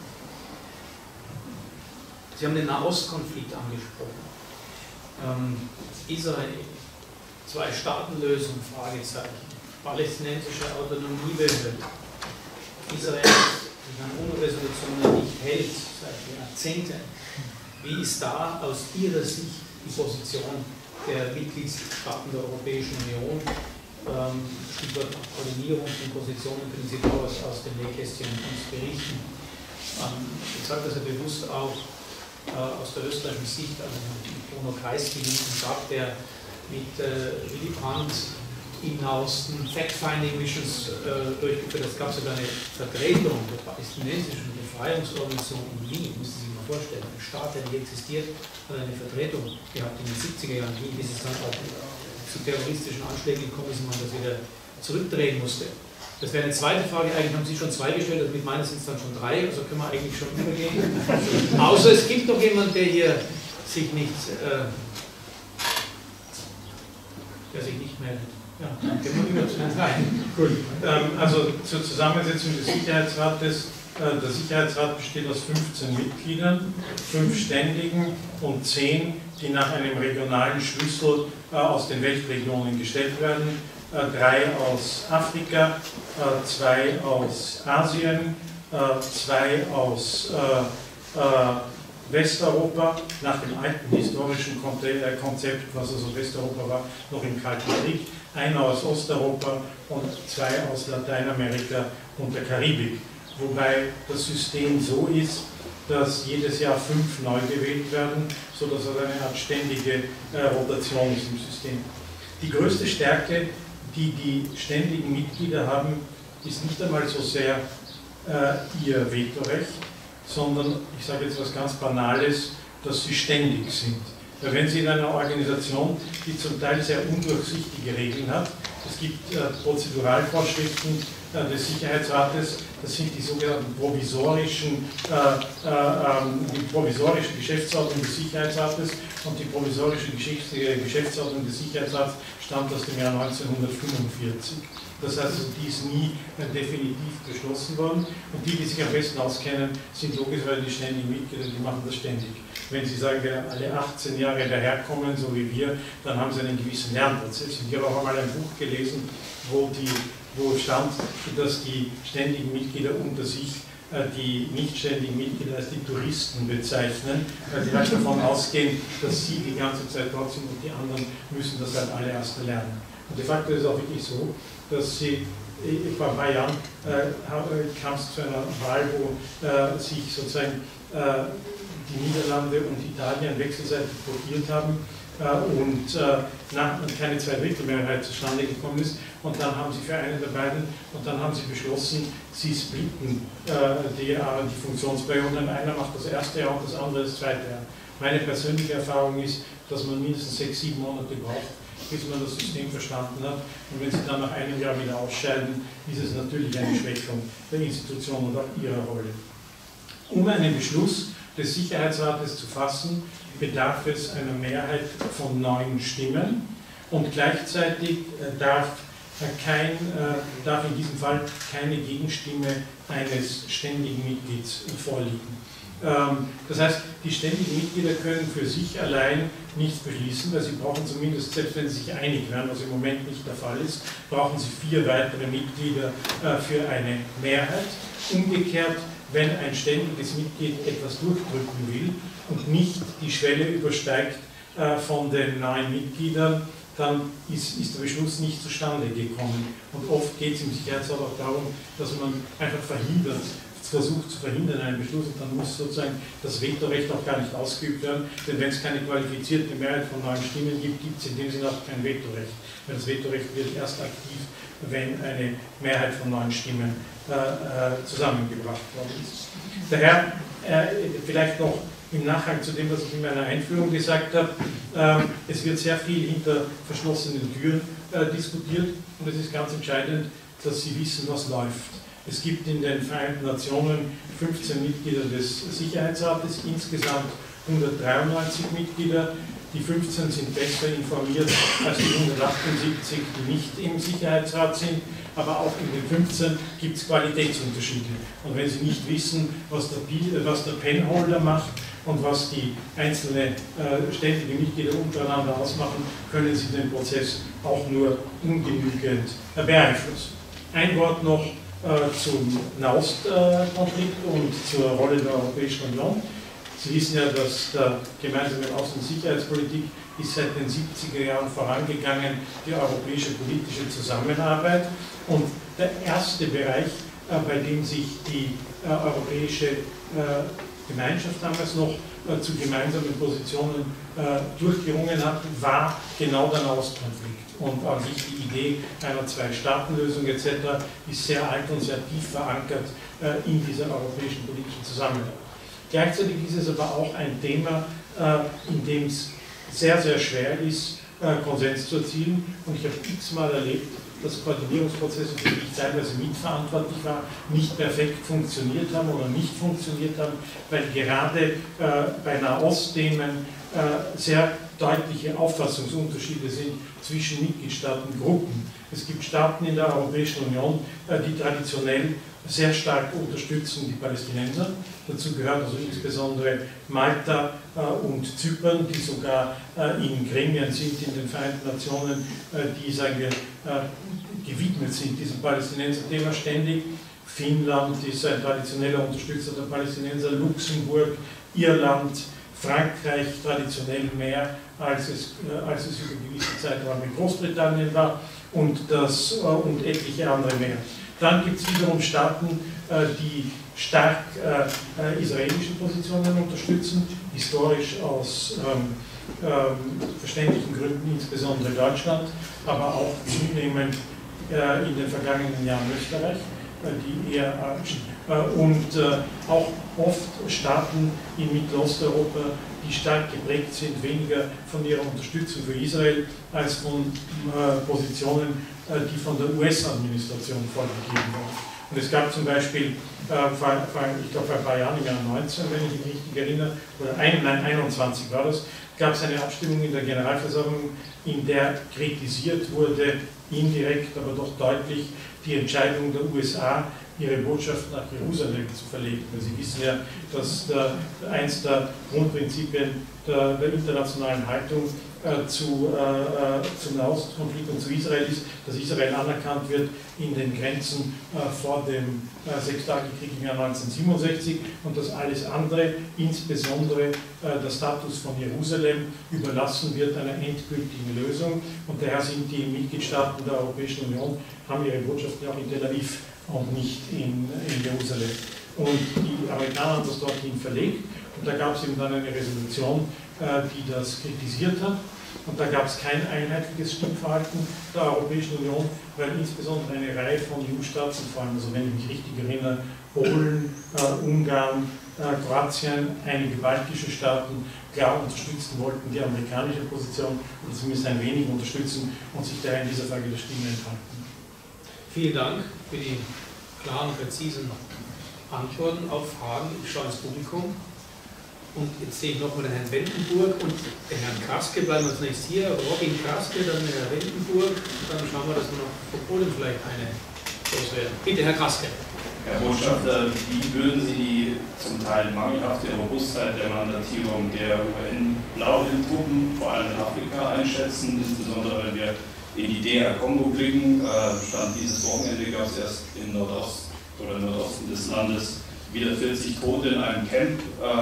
Sie haben den Nahostkonflikt angesprochen. Israel, 2-Staaten-Lösung, Fragezeichen. Palästinensische Autonomiebehörde. Israel, die an UNO-Resolutionen nicht hält, seit Jahrzehnten. Wie ist da aus Ihrer Sicht die Position der Mitgliedstaaten der Europäischen Union? Stichwort Koordinierung von Positionen, können Sie da was aus dem Nähkästchen uns berichten? Ich sage das ja bewusst auch aus der österreichischen Sicht, also Bruno Kreisky, einen Tag, der mit Willy Brandt im Nahosten Fact-Finding-Missions durchgeführt hat. Es gab sogar eine Vertretung der palästinensischen Befreiungsorganisation in Wien, müssen Sie sich mal vorstellen. Ein Staat, der nicht existiert, hat eine Vertretung gehabt in den 70er Jahren in Wien, bis es dann auch zu terroristischen Anschlägen gekommen ist und man das wieder zurückdrehen musste. Das wäre eine zweite Frage, eigentlich haben Sie schon 2 gestellt, also mit meiner sind es dann schon 3, also können wir eigentlich schon übergehen. Außer es gibt noch jemanden, der hier sich nicht, meldet. Ja, dann gehen wir über zu den 3. Gut, also zur Zusammensetzung des Sicherheitsrates. Der Sicherheitsrat besteht aus 15 Mitgliedern, 5 Ständigen und 10, die nach einem regionalen Schlüssel aus den Weltregionen gestellt werden. 3 aus Afrika, 2 aus Asien, 2 aus Westeuropa, nach dem alten historischen Konzept, was also Westeuropa war, noch im Kalten Krieg, 1 aus Osteuropa und 2 aus Lateinamerika und der Karibik. Wobei das System so ist, dass jedes Jahr 5 neu gewählt werden, sodass es eine Art ständige Rotation ist im System. Die größte Stärke, die die ständigen Mitglieder haben, ist nicht einmal so sehr ihr Vetorecht, sondern, ich sage jetzt was ganz Banales, dass sie ständig sind. Weil wenn Sie in einer Organisation, die zum Teil sehr undurchsichtige Regeln hat, es gibt Prozeduralvorschriften des Sicherheitsrates, das sind die sogenannten provisorischen Geschäftsordnung des Sicherheitsrates, und die provisorische Geschäftsordnung des Sicherheitsrats stammt aus dem Jahr 1945. Das heißt, also, die ist nie definitiv beschlossen worden, und die sich am besten auskennen, sind logischerweise die ständigen Mitglieder, die machen das ständig. Wenn Sie sagen, alle 18 Jahre daherkommen, so wie wir, dann haben Sie einen gewissen Lernprozess. Und ich habe auch einmal ein Buch gelesen, wo stand, dass die ständigen Mitglieder unter sich die nicht ständigen Mitglieder als die Touristen bezeichnen, weil sie halt davon ausgehen, dass sie die ganze Zeit dort sind und die anderen müssen das halt alle erst lernen. Und de facto ist es auch wirklich so, dass sie, vor ein paar Jahren kam es zu einer Wahl, wo sich sozusagen die Niederlande und Italien wechselseitig blockiert haben, und keine Zweidrittelmehrheit zustande gekommen ist. Und dann haben sie für einen der beiden, und dann haben sie beschlossen, sie splitten die Funktionsperioden. Einer macht das erste Jahr und das andere das zweite Jahr. Meine persönliche Erfahrung ist, dass man mindestens 6, 7 Monate braucht, bis man das System verstanden hat. Und wenn sie dann nach einem Jahr wieder ausscheiden, ist es natürlich eine Schwächung der Institution und auch ihrer Rolle. Um einen Beschluss des Sicherheitsrates zu fassen, bedarf es einer Mehrheit von 9 Stimmen und gleichzeitig darf in diesem Fall keine Gegenstimme eines ständigen Mitglieds vorliegen. Das heißt, die ständigen Mitglieder können für sich allein nichts beschließen, weil sie brauchen zumindest, selbst wenn sie sich einig werden, was im Moment nicht der Fall ist, brauchen sie 4 weitere Mitglieder für eine Mehrheit. Umgekehrt, wenn ein ständiges Mitglied etwas durchdrücken will und nicht die Schwelle übersteigt von den 9 Mitgliedern, dann ist der Beschluss nicht zustande gekommen. Und oft geht es im Sicherheitsrat auch darum, dass man einfach versucht zu verhindern einen Beschluss, und dann muss sozusagen das Vetorecht auch gar nicht ausgeübt werden, denn wenn es keine qualifizierte Mehrheit von 9 Stimmen gibt, gibt es in dem Sinne auch kein Vetorecht. Weil das Vetorecht wird erst aktiv, wenn eine Mehrheit von 9 Stimmen zusammengebracht worden ist. Daher vielleicht noch im Nachhang zu dem, was ich in meiner Einführung gesagt habe, es wird sehr viel hinter verschlossenen Türen diskutiert, und es ist ganz entscheidend, dass Sie wissen, was läuft. Es gibt in den Vereinten Nationen 15 Mitglieder des Sicherheitsrates, insgesamt 193 Mitglieder. Die 15 sind besser informiert als die 178, die nicht im Sicherheitsrat sind, aber auch in den 15 gibt es Qualitätsunterschiede. Und wenn Sie nicht wissen, was der Penholder macht und was die einzelnen ständigen Mitglieder untereinander ausmachen, können Sie den Prozess auch nur ungenügend beeinflussen. Ein Wort noch zum Nahostkonflikt und zur Rolle der Europäischen Union. Sie wissen ja, dass der gemeinsame Außen- und Sicherheitspolitik ist seit den 70er Jahren vorangegangen, die europäische politische Zusammenarbeit. Und der erste Bereich, bei dem sich die europäische Gemeinschaft damals noch zu gemeinsamen Positionen durchgerungen hat, war genau der Nahostkonflikt. Und an sich die Idee einer Zwei-Staaten-Lösung etc. ist sehr alt und sehr tief verankert in dieser europäischen politischen Zusammenarbeit. Gleichzeitig ist es aber auch ein Thema, in dem es sehr, sehr schwer ist, Konsens zu erzielen. Und ich habe x-mal erlebt, dass Koordinierungsprozesse, für die ich teilweise mitverantwortlich war, nicht perfekt funktioniert haben oder nicht funktioniert haben, weil gerade bei Nahostthemen sehr deutliche Auffassungsunterschiede sind zwischen Mitgliedstaatengruppen. Es gibt Staaten in der Europäischen Union, die traditionell sehr stark unterstützen die Palästinenser. Dazu gehört also insbesondere Malta und Zypern, die sogar in Gremien sind in den Vereinten Nationen, die, sagen wir, gewidmet sind diesem Palästinenser-Thema ständig. Finnland ist ein traditioneller Unterstützer der Palästinenser, Luxemburg, Irland, Frankreich traditionell mehr, als es über gewisse Zeiträume in Großbritannien war, und etliche andere mehr. Dann gibt es wiederum Staaten, die stark israelische Positionen unterstützen, historisch aus verständlichen Gründen, insbesondere Deutschland, aber auch zunehmend in den vergangenen Jahren Österreich, die eher arabischen, und auch oft Staaten in Mittelosteuropa, die stark geprägt sind, weniger von ihrer Unterstützung für Israel als von Positionen, die von der US-Administration vorgegeben wurden. Und es gab zum Beispiel, ich glaube vor ein paar Jahren, im Jahr 19, wenn ich mich richtig erinnere, oder 21 war das, gab es eine Abstimmung in der Generalversammlung, in der kritisiert wurde, indirekt, aber doch deutlich, die Entscheidung der USA, ihre Botschaft nach Jerusalem zu verlegen. Weil Sie wissen ja, dass eins der Grundprinzipien der internationalen Haltung zum Nahostkonflikt und zu Israel ist, dass Israel anerkannt wird in den Grenzen vor dem Sechstagekrieg im Jahr 1967 und dass alles andere, insbesondere der Status von Jerusalem, überlassen wird einer endgültigen Lösung. Und daher sind die Mitgliedstaaten der Europäischen Union, haben ihre Botschaften auch in Tel Aviv und nicht in Jerusalem. Und die Amerikaner haben das dorthin verlegt, und da gab es eben dann eine Resolution, die das kritisiert hat. Und da gab es kein einheitliches Stimmverhalten der Europäischen Union, weil insbesondere eine Reihe von EU-Staaten, vor allem, also wenn ich mich richtig erinnere, Polen, Ungarn, Kroatien, einige baltische Staaten klar unterstützen wollten die amerikanische Position und zumindest ein wenig unterstützen und sich daher in dieser Frage der Stimme enthalten. Vielen Dank für die klaren, präzisen Antworten auf Fragen. Ich schaue ins Publikum. Und jetzt sehe ich nochmal den Herrn Wendenburg und den Herrn Kraske, bleiben wir zunächst hier. Robin Kraske, dann der Herr Wendenburg und dann schauen wir, dass wir noch vor Polen vielleicht eine loswerden. Bitte, Herr Kraske. Herr Botschafter, wie würden Sie die zum Teil mangelhafte Robustheit der Mandatierung der UN-Blauhelm-Truppen, vor allem in Afrika, einschätzen, insbesondere wenn wir in die DR Kongo blicken? Stand dieses Wochenende gab es erst im Nordosten des Landes wieder 40 Tote in einem Camp,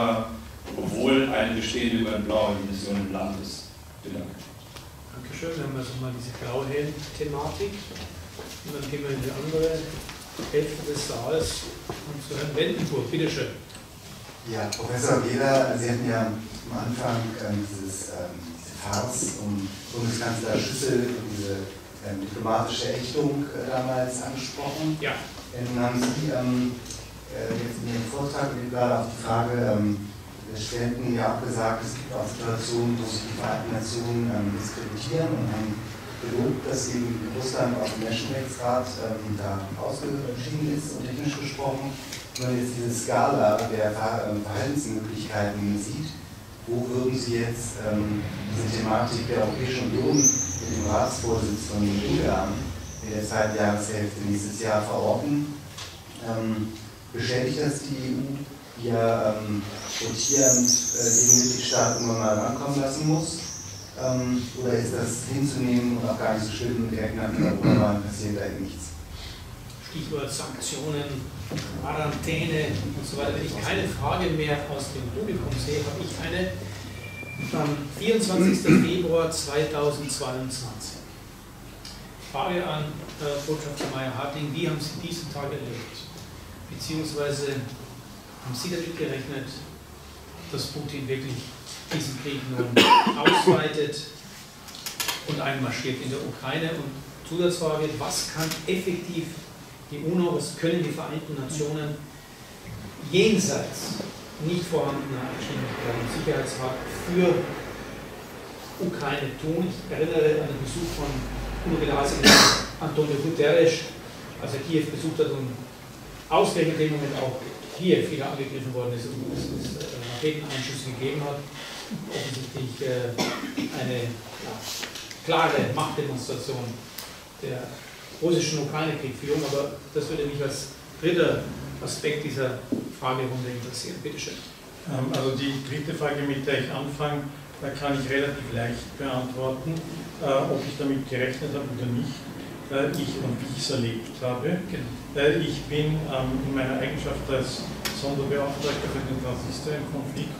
obwohl eine bestehende UN-Blauhelm-Mission im Land ist. Vielen Dank. Dankeschön. Wir haben also mal diese Blauhelm-Thematik. Und dann gehen wir in die andere Hälfte des Saals und zu Herrn Wendenburg. Bitte schön. Ja, Professor Wehler, Sie hatten ja am Anfang diese Farce um Bundeskanzler Schüssel und diese diplomatische Ächtung damals angesprochen. Ja. Nun haben Sie jetzt in Ihrem Vortrag gerade auf die Frage des Ständen ja auch gesagt, es gibt auch Situationen, wo sich die Vereinten Nationen diskreditieren und haben gelobt, dass eben Russland aus dem Menschenrechtsrat da ausgeschieden ist und technisch gesprochen. Wenn man jetzt diese Skala der Verhaltensmöglichkeiten sieht, wo würden Sie jetzt diese Thematik der Europäischen Union mit dem Ratsvorsitz von Ungarn, der seit Jahreshälfte nächstes Jahr verorten, beschädigt das die EU, die ja rotierend gegen Mitgliedstaaten immer mal rankommen lassen muss? Oder ist das hinzunehmen und auch gar nicht so schlimm, direkt nach der Europawahl passiert da eben nichts? Stichwort Sanktionen, Quarantäne und so weiter. Wenn ich keine Frage mehr aus dem Publikum sehe, habe ich eine am 24. Februar 2022. Frage an Botschafter Meyer-Harting, wie haben Sie diesen Tag erlebt? Beziehungsweise haben Sie damit gerechnet, dass Putin wirklich diesen Krieg nun ausweitet und einmarschiert in der Ukraine? Und Zusatzfrage, was kann effektiv die UNO, was können die Vereinten Nationen jenseits nicht vorhandener Einschränkungen im Sicherheitsrat für Ukraine tun? Ich erinnere an den Besuch von UNO-Generalsekretär Antonio Guterres, als er Kiew besucht hat und ausgerechnet im Moment auch Kiew wieder angegriffen worden ist und es Raketeneinschüsse gegeben hat. Offensichtlich eine klare Machtdemonstration der russischen Ukraine-Kriegführung, aber das würde mich als dritter Aspekt dieser Fragerunde interessieren. Bitte schön. Also die dritte Frage, mit der ich anfange, da kann ich relativ leicht beantworten, ob ich damit gerechnet habe oder nicht, und wie ich es erlebt habe. Ich bin in meiner Eigenschaft als Sonderbeauftragter für den Transnistrien-Konflikt,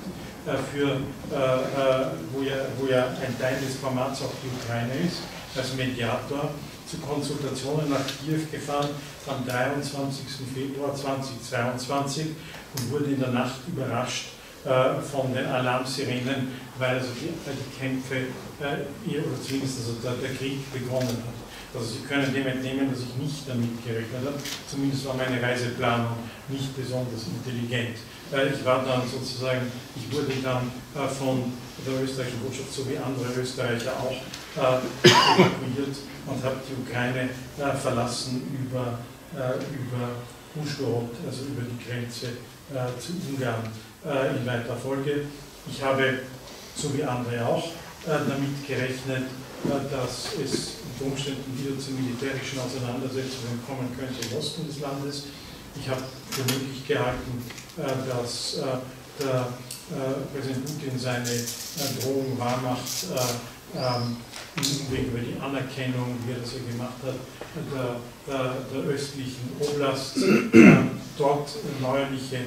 wo ja ein Teil des Formats auch die Ukraine ist, als Mediator zu Konsultationen nach Kiew gefahren am 23. Februar 2022 und wurde in der Nacht überrascht von den Alarmsirenen, weil also die Kämpfe, oder zumindest also der Krieg begonnen hat. Also Sie können dem entnehmen, dass ich nicht damit gerechnet habe, zumindest war meine Reiseplanung nicht besonders intelligent. Ich war dann sozusagen, ich wurde dann von der österreichischen Botschaft sowie andere Österreicher auch evakuiert und habe die Ukraine verlassen über Uzhhorod, also über die Grenze zu Ungarn in weiterer Folge. Ich habe, so wie andere auch, damit gerechnet, dass es unter Umständen wieder zu militärischen Auseinandersetzungen kommen könnte im Osten des Landes. Ich habe für möglich gehalten, dass der Präsident Putin seine Drohung wahrmacht, im Umweg über die Anerkennung, wie er das ja gemacht hat, der östlichen Oblast, dort neuerliche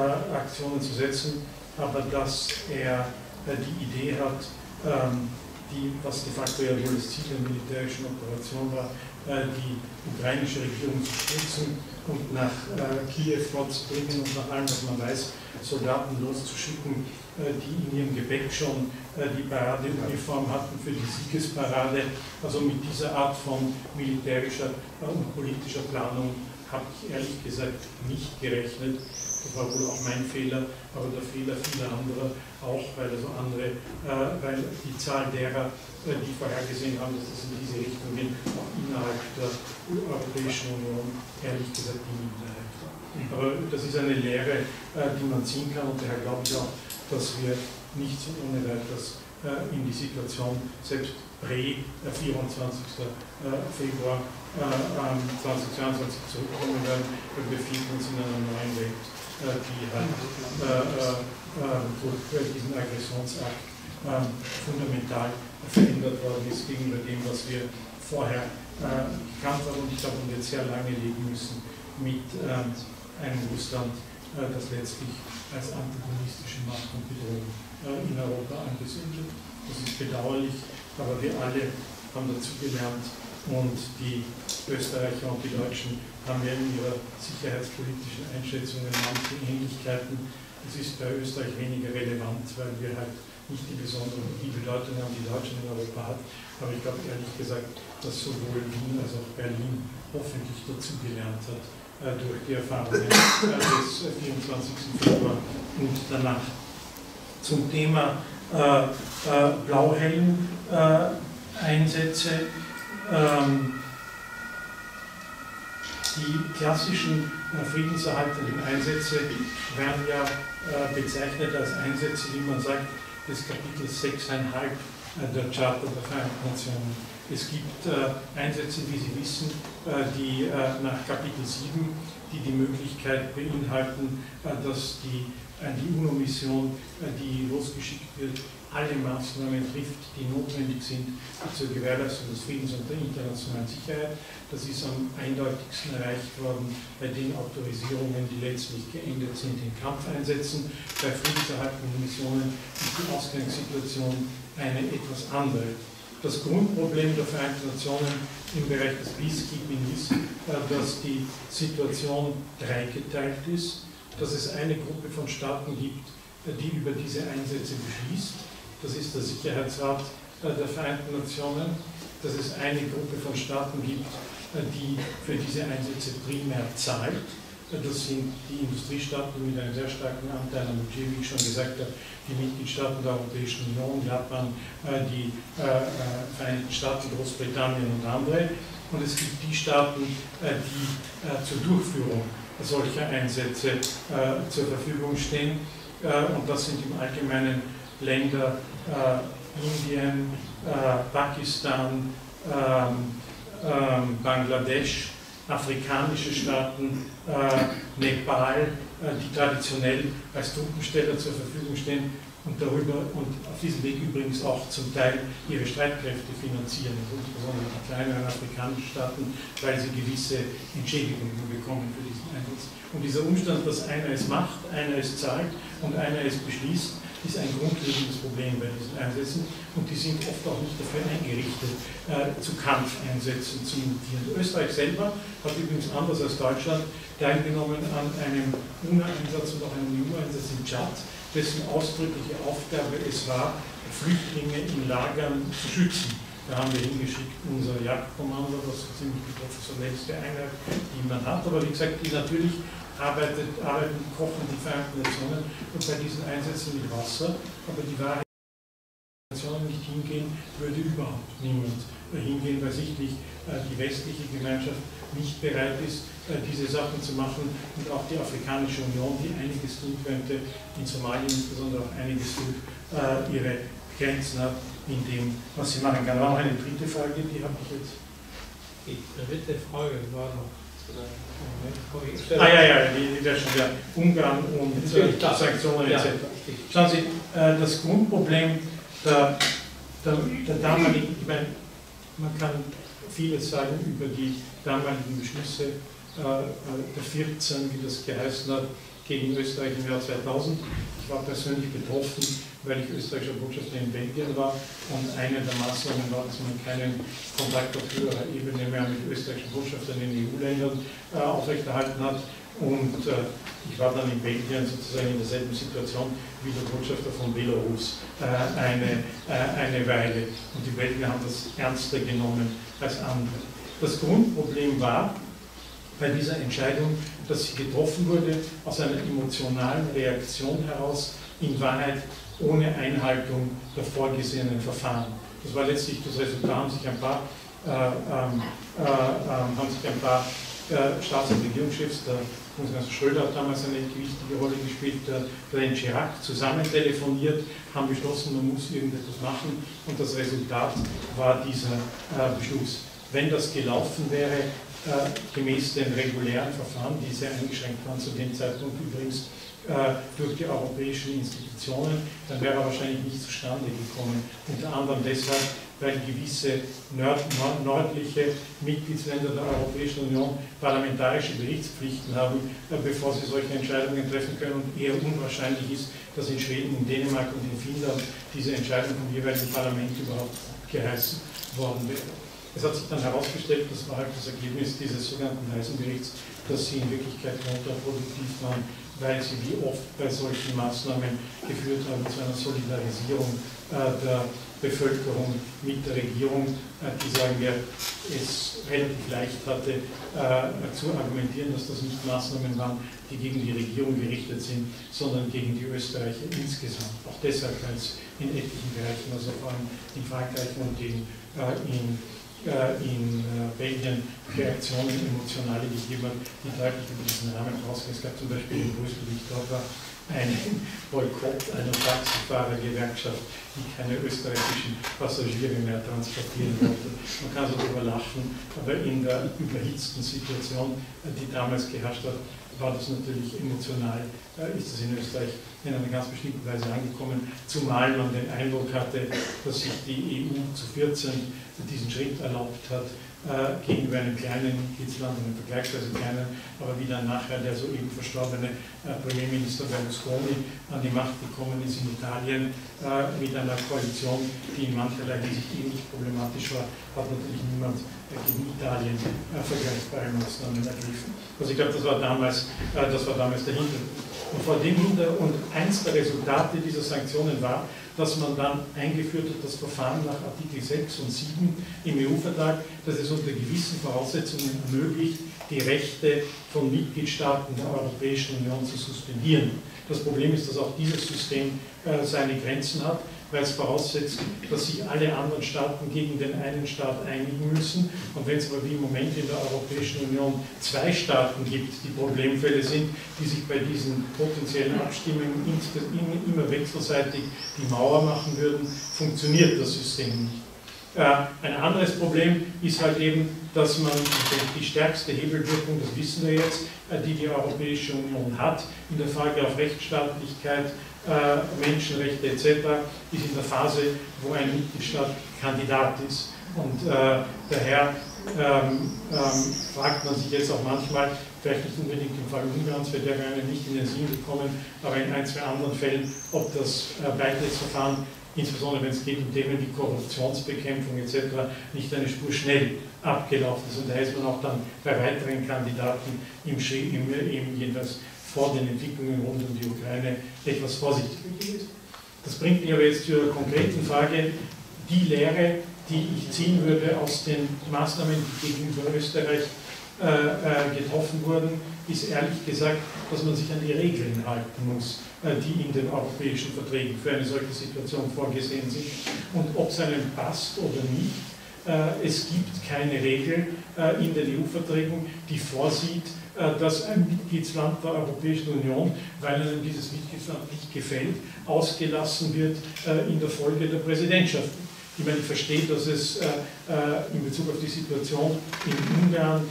Kriegsaktionen zu setzen, aber dass er die Idee hat, was de facto ja wohl das Ziel der militärischen Operation war, die ukrainische Regierung zu stützen und nach Kiew vorzubringen und nach allem, was man weiß, Soldaten loszuschicken, die in ihrem Gepäck schon die Paradeuniform hatten für die Siegesparade. Also mit dieser Art von militärischer und politischer Planung habe ich ehrlich gesagt nicht gerechnet. Das war wohl auch mein Fehler, aber der Fehler vieler anderer auch, weil die Zahl derer, die vorhergesehen haben, dass es in diese Richtung geht, auch innerhalb der Europäischen Union ehrlich gesagt die Minderheit war. Aber das ist eine Lehre, die man ziehen kann, und daher glaube ich auch, dass wir nicht so ohne weiteres in die Situation selbst pre-24. Februar 2022 zurückkommen werden. Wir befinden uns in einer neuen Welt, die halt durch diesen Aggressionsakt fundamental verändert worden ist gegenüber dem, was wir vorher gekannt haben, und ich glaube, wir jetzt sehr lange leben müssen mit einem Russland, das letztlich als antagonistische Macht und Bedrohung in Europa angesehen wird. Das ist bedauerlich, aber wir alle haben dazugelernt, und die Österreicher und die Deutschen haben ja in ihrer sicherheitspolitischen Einschätzungen manche Ähnlichkeiten. Es ist bei Österreich weniger relevant, weil wir halt nicht die Bedeutung haben, die Deutschland in Europa hat. Aber ich glaube ehrlich gesagt, dass sowohl Wien als auch Berlin hoffentlich dazugelernt hat durch die Erfahrungen des 24. Februar und danach. Zum Thema Blauhelm-Einsätze. Die klassischen friedenserhaltenden Einsätze werden ja bezeichnet als Einsätze, wie man sagt, des Kapitels 6,5 der Charta der Vereinten Nationen. Es gibt Einsätze, wie Sie wissen, die nach Kapitel 7, die Möglichkeit beinhalten, dass die UNO-Mission, die losgeschickt wird, alle Maßnahmen trifft, die notwendig sind zur Gewährleistung des Friedens und der internationalen Sicherheit. Das ist am eindeutigsten erreicht worden bei den Autorisierungen, die letztlich geendet sind in Kampfeinsätzen. Bei friedenserhaltenden Missionen ist die Ausgangssituation eine etwas andere. Das Grundproblem der Vereinten Nationen im Bereich des Peacekeeping ist, dass die Situation dreigeteilt ist, dass es eine Gruppe von Staaten gibt, die über diese Einsätze beschließt. Das ist der Sicherheitsrat der Vereinten Nationen, dass es eine Gruppe von Staaten gibt, die für diese Einsätze primär zahlt. Das sind die Industriestaaten mit einem sehr starken Anteil am Budget, wie ich schon gesagt habe, die Mitgliedstaaten der Europäischen Union, Japan, die Vereinigten Staaten, Großbritannien und andere. Und es gibt die Staaten, die zur Durchführung solcher Einsätze zur Verfügung stehen. Und das sind im Allgemeinen Länder Indien, Pakistan, Bangladesch, afrikanische Staaten, Nepal, die traditionell als Truppensteller zur Verfügung stehen und darüber und auf diesem Weg übrigens auch zum Teil ihre Streitkräfte finanzieren, insbesondere die kleineren afrikanischen Staaten, weil sie gewisse Entschädigungen bekommen für diesen Einsatz. Und dieser Umstand, dass einer es macht, einer es zahlt und einer es beschließt, ist ein grundlegendes Problem bei diesen Einsätzen, und die sind oft auch nicht dafür eingerichtet, zu Kampfeinsätzen zu mutieren. Österreich selber hat übrigens anders als Deutschland teilgenommen an einem UNO-Einsatz und auch einem EU-Einsatz in Tschad, dessen ausdrückliche Aufgabe es war, Flüchtlinge in Lagern zu schützen. Da haben wir hingeschickt unser Jagdkommando, das ist ziemlich die professionellste Einheit, die man hat, aber wie gesagt, die natürlich kochen die Vereinten Nationen und bei diesen Einsätzen mit Wasser, aber die Wahrheit, dass die Nationen nicht hingehen, würde überhaupt niemand hingehen, weil sichtlich die westliche Gemeinschaft nicht bereit ist, diese Sachen zu machen, und auch die Afrikanische Union, die einiges tun könnte, in Somalien insbesondere auch einiges tut, ihre Grenzen hat in dem, was sie machen kann. Da war noch eine dritte Frage, die habe ich jetzt. Die dritte Frage war noch. Ja, Ungarn und Sanktionen etc. Schauen Sie, das Grundproblem der damaligen, ich meine, man kann vieles sagen über die damaligen Beschlüsse der 14, wie das geheißen hat, gegen Österreich im Jahr 2000. Ich war persönlich betroffen weil ich österreichischer Botschafter in Belgien war und eine der Maßnahmen war, dass man keinen Kontakt auf höherer Ebene mehr mit österreichischen Botschaftern in EU-Ländern aufrechterhalten hat. Und ich war dann in Belgien sozusagen in derselben Situation wie der Botschafter von Belarus eine Weile. Und die Belgier haben das ernster genommen als andere. Das Grundproblem war bei dieser Entscheidung, dass sie getroffen wurde aus einer emotionalen Reaktion heraus, in Wahrheit ohne Einhaltung der vorgesehenen Verfahren. Das war letztlich das Resultat, haben sich ein paar Staats- und Regierungschefs, der Bundeskanzler Schröder hat damals eine wichtige Rolle gespielt, der Alain Chirac, zusammen telefoniert, haben beschlossen, man muss irgendetwas machen und das Resultat war dieser Beschluss. Wenn das gelaufen wäre, gemäß den regulären Verfahren, die sehr eingeschränkt waren zu dem Zeitpunkt übrigens durch die europäischen Institutionen, dann wäre er wahrscheinlich nicht zustande gekommen. Unter anderem deshalb, weil gewisse nördliche Mitgliedsländer der Europäischen Union parlamentarische Berichtspflichten haben, bevor sie solche Entscheidungen treffen können und eher unwahrscheinlich ist, dass in Schweden, in Dänemark und in Finnland diese Entscheidung vom jeweiligen Parlament überhaupt geheißen worden wäre. Es hat sich dann herausgestellt, das war halt das Ergebnis dieses sogenannten Heisenberichts, dass sie in Wirklichkeit kontraproduktiv waren, weil sie wie oft bei solchen Maßnahmen geführt haben zu einer Solidarisierung der Bevölkerung mit der Regierung, die, sagen wir, es relativ leicht hatte zu argumentieren, dass das nicht Maßnahmen waren, die gegen die Regierung gerichtet sind, sondern gegen die Österreicher insgesamt. Auch deshalb, weil es in etlichen Bereichen, also vor allem in Frankreich und in Belgien Reaktionen, emotionale gegeben hat, die deutlich über diesen Rahmen rausgehen. Es gab zum Beispiel in Brüssel, wie ich dort war, einen Boykott einer Taxifahrergewerkschaft, die keine österreichischen Passagiere mehr transportieren wollte. Man kann so darüber lachen, aber in der überhitzten Situation, die damals geherrscht hat, war das natürlich emotional, ist es in Österreich in einer ganz bestimmten Weise angekommen, zumal man den Eindruck hatte, dass sich die EU zu 14 diesen Schritt erlaubt hat, gegenüber einem kleinen Mitgliedsland, einem vergleichsweise kleinen, aber wie dann nachher der soeben verstorbene Premierminister Berlusconi an die Macht gekommen ist in Italien mit einer Koalition, die in mancherlei Hinsicht ähnlich problematisch war, hat natürlich niemand gegen Italien vergleichbare Maßnahmen ergriffen. Also ich glaube, das war damals der Hintergrund. Und vor dem Hintergrund, eins der Resultate dieser Sanktionen war, dass man dann eingeführt hat, das Verfahren nach Artikel 6 und 7 im EU-Vertrag, dass es unter gewissen Voraussetzungen ermöglicht, die Rechte von Mitgliedstaaten der Europäischen Union zu suspendieren. Das Problem ist, dass auch dieses System seine Grenzen hat, weil es voraussetzt, dass sich alle anderen Staaten gegen den einen Staat einigen müssen. Und wenn es aber wie im Moment in der Europäischen Union zwei Staaten gibt, die Problemfälle sind, die sich bei diesen potenziellen Abstimmungen immer wechselseitig die Mauer machen würden, funktioniert das System nicht. Ein anderes Problem ist halt eben, dass man die stärkste Hebelwirkung, das wissen wir jetzt, die Europäische Union hat, in der Frage auf Rechtsstaatlichkeit, Menschenrechte etc., ist in der Phase, wo ein Mitgliedstaat Kandidat ist. Und daher fragt man sich jetzt auch manchmal, vielleicht nicht unbedingt im Fall Ungarns, wäre der gerne nicht in den Sinn gekommen, aber in ein, zwei anderen Fällen, ob das Beitrittsverfahren, insbesondere wenn es geht um Themen wie Korruptionsbekämpfung etc., nicht eine Spur schnell abgelaufen ist. Und da ist man auch dann bei weiteren Kandidaten jedenfalls vor den Entwicklungen rund um die Ukraine etwas vorsichtiger gewesen. Das bringt mich aber jetzt zur konkreten Frage, die Lehre, die ich ziehen würde aus den Maßnahmen, die gegenüber Österreich getroffen wurden, ist ehrlich gesagt, dass man sich an die Regeln halten muss, die in den europäischen Verträgen für eine solche Situation vorgesehen sind. Und ob es einem passt oder nicht, es gibt keine Regel in den EU-Verträgen, die vorsieht, dass ein Mitgliedsland der Europäischen Union, weil einem dieses Mitgliedsland nicht gefällt, ausgelassen wird in der Folge der Präsidentschaft. Ich meine, ich verstehe, dass es in Bezug auf die Situation in Ungarn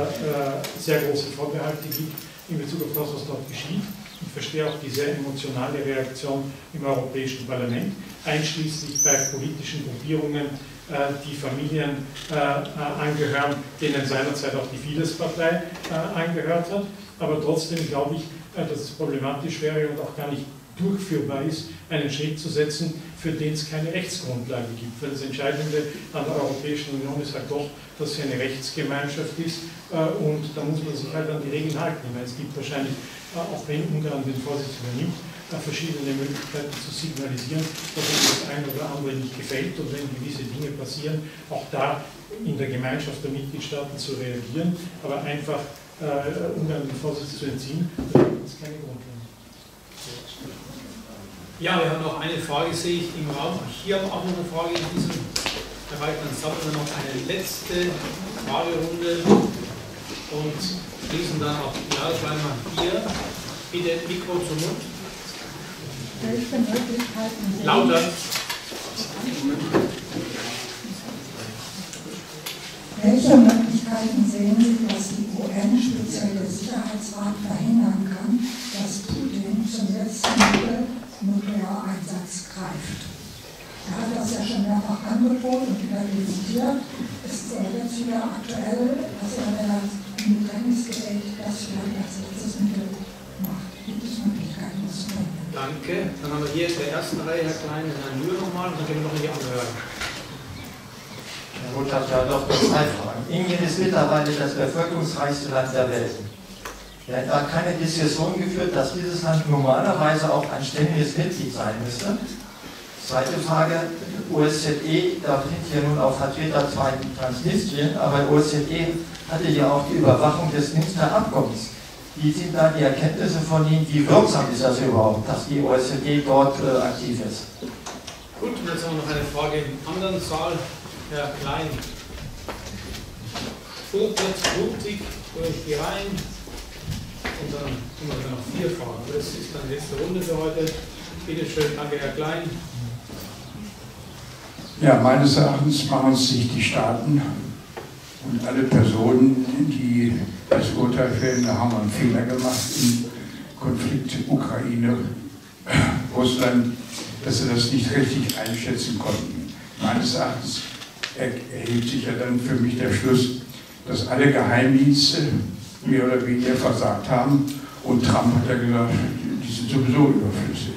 sehr große Vorbehalte gibt in Bezug auf das, was dort geschieht. Ich verstehe auch die sehr emotionale Reaktion im Europäischen Parlament, einschließlich bei politischen Gruppierungen, die Familien angehören, denen seinerzeit auch die Fidesz-Partei angehört hat. Aber trotzdem glaube ich, dass es problematisch wäre und auch gar nicht durchführbar ist, einen Schritt zu setzen, für den es keine Rechtsgrundlage gibt. Weil das Entscheidende an der Europäischen Union ist halt doch, dass sie eine Rechtsgemeinschaft ist und da muss man sich halt an die Regeln halten. Weil es gibt wahrscheinlich, auch wenn Ungarn den Vorsitz übernimmt, verschiedene Möglichkeiten zu signalisieren, dass uns das eine oder andere nicht gefällt und wenn gewisse Dinge passieren, auch da in der Gemeinschaft der Mitgliedstaaten zu reagieren, aber einfach Ungarn den Vorsitz zu entziehen, da gibt es keine Grundlage. Ja, wir haben noch eine Frage, sehe ich im Raum. Hier haben wir auch noch eine Frage in diesem Bereich. Dann sammeln wir noch eine letzte Fragerunde und schließen dann auch die Jahresplanung hier. Bitte Mikro zum Mund. Welche Möglichkeiten sehen Lauter. Welche Möglichkeiten sehen Sie, dass die UN, speziell der Sicherheitsrat, verhindern kann, dass Putin zum letzten Mittel Nukleareinsatz greift? Er hat das ja schon mehrfach angeboten und wieder limitiert. Ist jetzt wieder aktuell, dass er, wenn er in Bedrängnis gerät, das vielleicht als letztes Mittel macht. Gibt es Möglichkeiten, das zu verhindern? Danke. Dann haben wir hier in der ersten Reihe Herr Klein und Herrn Mühe nochmal und dann gehen wir noch in die andere Reihe. Herr Roth hat ja doch zwei Fragen. Indien ist mittlerweile das bevölkerungsreichste Land der Welt. Er hat da keine Diskussion geführt, dass dieses Land normalerweise auch ein ständiges Mitglied sein müsste. Zweite Frage, OSZE, da sind hier nun auch Vertreter zwar in Transnistrien, aber OSZE hatte ja auch die Überwachung des Minsker Abkommens. Wie sind da die Erkenntnisse von Ihnen? Wie wirksam ist das überhaupt, dass die OSZE dort aktiv ist? Gut, und jetzt haben wir noch eine Frage im anderen Saal. Herr Klein. Spurt jetzt blutig durch die Reihen. Und dann haben wir noch 4 Fragen. Das ist dann die letzte Runde für heute. Bitte schön, danke Herr Klein. Ja, meines Erachtens machen sich die Staaten und alle Personen, die das Urteil fällen, da haben wir einen Fehler gemacht im Konflikt Ukraine-Russland, dass sie das nicht richtig einschätzen konnten. Meines Erachtens erhebt sich ja dann für mich der Schluss, dass alle Geheimdienste mehr oder weniger versagt haben und Trump hat ja gesagt, die sind sowieso überflüssig.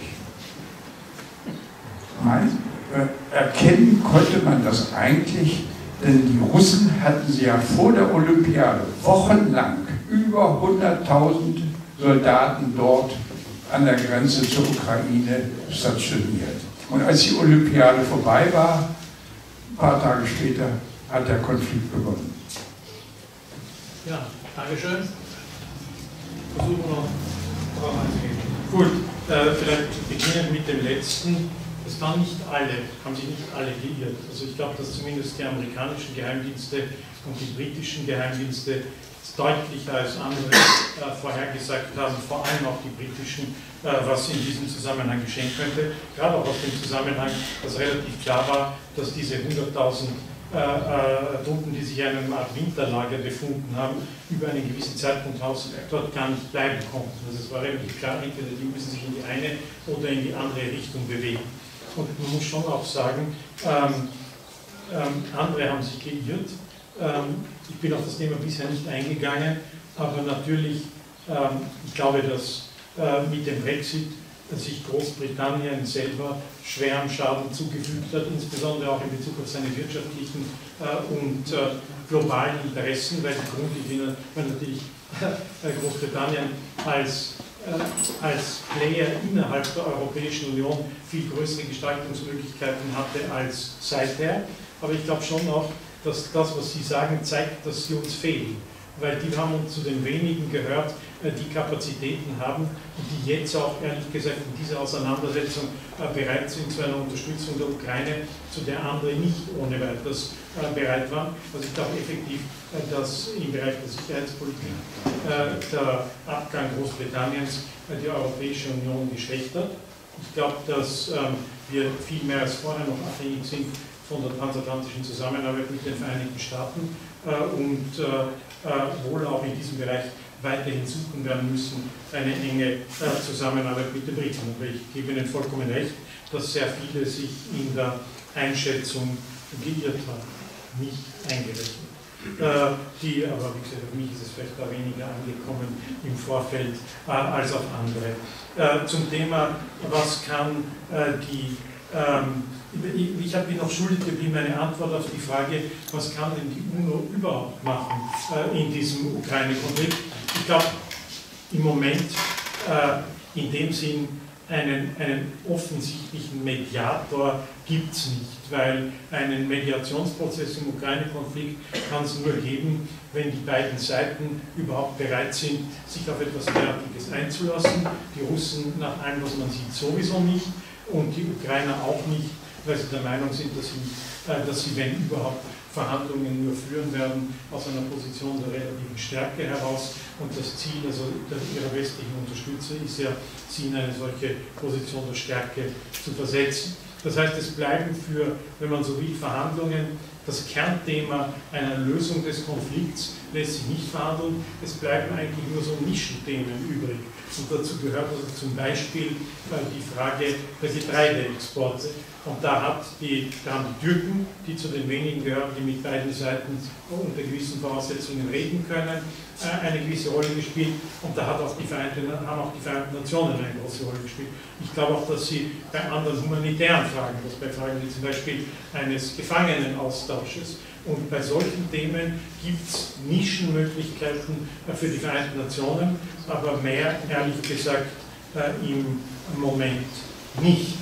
Erkennen konnte man das eigentlich, denn die Russen hatten sie ja vor der Olympiade wochenlang über 100.000 Soldaten dort an der Grenze zur Ukraine stationiert. Und als die Olympiade vorbei war, ein paar Tage später, hat der Konflikt begonnen. Ja, Dankeschön. Versuchen wir noch darauf einzugehen. Gut, vielleicht beginnen mit dem letzten. Es waren nicht alle, haben sich nicht alle geirrt. Also ich glaube, dass zumindest die amerikanischen Geheimdienste und die britischen Geheimdienste deutlicher als andere vorhergesagt haben, vor allem auch die britischen, was in diesem Zusammenhang geschehen könnte. Gerade auch aus dem Zusammenhang, dass relativ klar war, dass diese 100.000 Truppen, die sich in einem Art Winterlager befunden haben, über einen gewissen Zeitpunkt dort gar nicht bleiben konnten. Also es war relativ klar, entweder die müssen sich in die eine oder in die andere Richtung bewegen. Und man muss schon auch sagen, andere haben sich geirrt. Ich bin auf das Thema bisher nicht eingegangen, aber natürlich, ich glaube, dass mit dem Brexit sich Großbritannien selber schweren Schaden zugefügt hat, insbesondere auch in Bezug auf seine wirtschaftlichen und globalen Interessen, weil die Grundidee, weil natürlich Großbritannien als Player innerhalb der Europäischen Union viel größere Gestaltungsmöglichkeiten hatte als seither. Aber ich glaube schon auch, dass das, was Sie sagen, zeigt, dass sie uns fehlen. Weil die haben uns zu den wenigen gehört, die Kapazitäten haben und die jetzt auch, ehrlich gesagt, in dieser Auseinandersetzung bereit sind zu einer Unterstützung der Ukraine, zu der andere nicht ohne weiteres bereit waren. Also ich glaube effektiv, dass im Bereich der Sicherheitspolitik der Abgang Großbritanniens die Europäische Union geschwächt hat. Ich glaube, dass wir viel mehr als vorher noch abhängig sind von der transatlantischen Zusammenarbeit mit den Vereinigten Staaten und wohl auch in diesem Bereich weiterhin suchen werden müssen, eine enge Zusammenarbeit mit den Briten. Aber ich gebe Ihnen vollkommen recht, dass sehr viele sich in der Einschätzung geirrt haben, nicht eingerechnet. die, aber wie gesagt, auf mich ist es vielleicht da weniger angekommen im Vorfeld als auf andere. Zum Thema, was kann ich bin noch schuldig geblieben, eine Antwort auf die Frage, was kann denn die UNO überhaupt machen in diesem Ukraine-Konflikt. Ich glaube, im Moment in dem Sinn einen offensichtlichen Mediator gibt es nicht, weil einen Mediationsprozess im Ukraine-Konflikt kann es nur geben, wenn die beiden Seiten überhaupt bereit sind, sich auf etwas derartiges einzulassen. Die Russen nach allem, was man sieht, sowieso nicht und die Ukrainer auch nicht, weil sie der Meinung sind, dass sie, wenn überhaupt, Verhandlungen nur führen werden aus einer Position der relativen Stärke heraus. Und das Ziel ihrer westlichen Unterstützer ist ja, sie in eine solche Position der Stärke zu versetzen. Das heißt, es bleiben für, wenn man so will, Verhandlungen. Das Kernthema einer Lösung des Konflikts lässt sich nicht verhandeln. Es bleiben eigentlich nur so Nischenthemen übrig. Und dazu gehört also zum Beispiel die Frage der Getreideexporte. Und da haben die Türken, die zu den wenigen gehören, die mit beiden Seiten unter gewissen Voraussetzungen reden können, eine gewisse Rolle gespielt. Und da haben auch die Vereinten Nationen eine große Rolle gespielt. Ich glaube auch, dass sie bei anderen humanitären Fragen, dass bei Fragen wie zum Beispiel eines Gefangenenaustausches und bei solchen Themen gibt es Nischenmöglichkeiten für die Vereinten Nationen, aber mehr, ehrlich gesagt, im Moment nicht.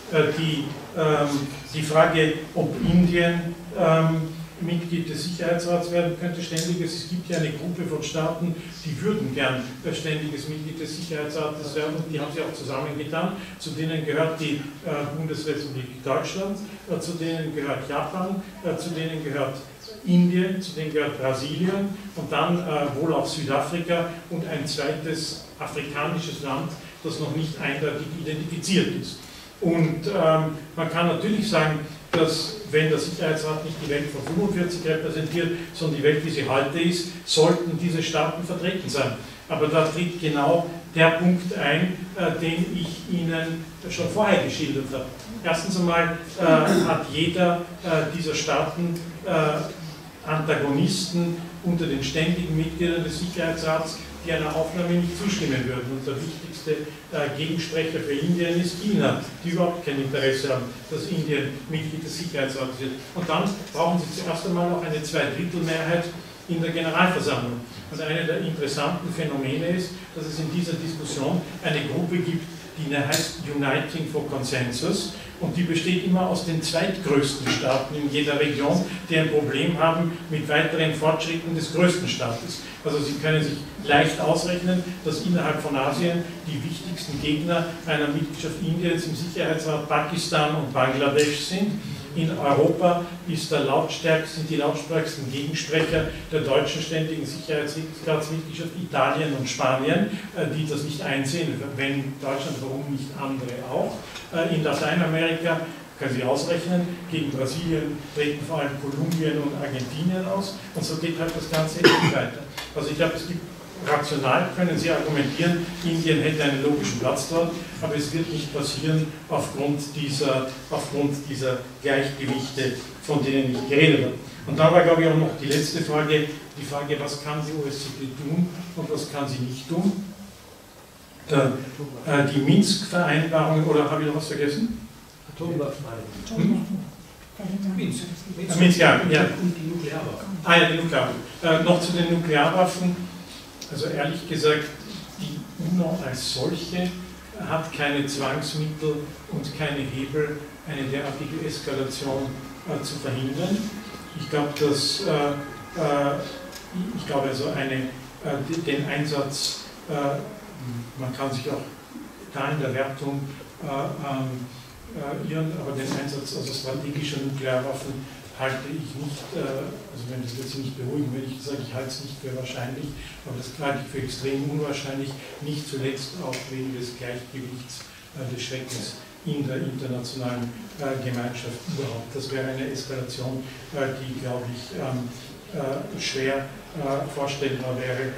Die Frage, ob Indien Mitglied des Sicherheitsrats werden könnte, ständiges. Es gibt ja eine Gruppe von Staaten, die würden gern ständiges Mitglied des Sicherheitsrates werden. Die haben sie auch zusammengetan. Zu denen gehört die Bundesrepublik Deutschland, zu denen gehört Japan, zu denen gehört Indien, zu denen gehört Brasilien und dann wohl auch Südafrika und ein zweites afrikanisches Land, das noch nicht eindeutig identifiziert ist. Und man kann natürlich sagen, dass, wenn der Sicherheitsrat nicht die Welt von 45 repräsentiert, sondern die Welt, wie sie heute ist, sollten diese Staaten vertreten sein. Aber da tritt genau der Punkt ein, den ich Ihnen schon vorher geschildert habe. Erstens einmal hat jeder dieser Staaten Antagonisten unter den ständigen Mitgliedern des Sicherheitsrats, die einer Aufnahme nicht zustimmen würden. Und der wichtigste Gegensprecher für Indien ist China, die überhaupt kein Interesse haben, dass Indien Mitglied des Sicherheitsrates wird. Und dann brauchen sie zuerst einmal noch eine Zweidrittelmehrheit in der Generalversammlung. Und eine der interessanten Phänomene ist, dass es in dieser Diskussion eine Gruppe gibt, die heißt Uniting for Consensus, und die besteht immer aus den zweitgrößten Staaten in jeder Region, die ein Problem haben mit weiteren Fortschritten des größten Staates. Also Sie können sich leicht ausrechnen, dass innerhalb von Asien die wichtigsten Gegner einer Mitgliedschaft Indiens im Sicherheitsrat Pakistan und Bangladesch sind. In Europa sind die lautstärksten Gegensprecher der deutschen ständigen Sicherheitsratsmitgliedschaft Italien und Spanien, die das nicht einsehen, wenn Deutschland, warum nicht andere auch. In Lateinamerika, können Sie ausrechnen, gegen Brasilien treten vor allem Kolumbien und Argentinien aus und so geht halt das Ganze eben weiter. Also ich glaube, es gibt rational, können Sie argumentieren, Indien hätte einen logischen Platz dort, aber es wird nicht passieren aufgrund dieser Gleichgewichte, von denen ich geredet habe. Und da war, glaube ich, auch noch die letzte Frage, die Frage, was kann die OSZE tun und was kann sie nicht tun. Die Minsk-Vereinbarung, oder habe ich noch was vergessen? Atomwaffen. Minsk, ja. Und die Nuklearwaffen. Ah ja, die Nuklearwaffen. Noch zu den Nuklearwaffen. Also ehrlich gesagt, die UNO als solche hat keine Zwangsmittel und keine Hebel, eine derartige Eskalation zu verhindern. Ich glaube, den Einsatz, man kann sich auch da in der Wertung irren, aber den Einsatz strategischer Nuklearwaffen halte ich nicht, also wenn das jetzt nicht beruhigen, wenn ich sage, ich halte es nicht für wahrscheinlich, aber das halte ich für extrem unwahrscheinlich, nicht zuletzt auch wegen des Gleichgewichts des Schreckens in der internationalen Gemeinschaft überhaupt. Das wäre eine Eskalation, die, glaube ich, schwer vorstellbar wäre,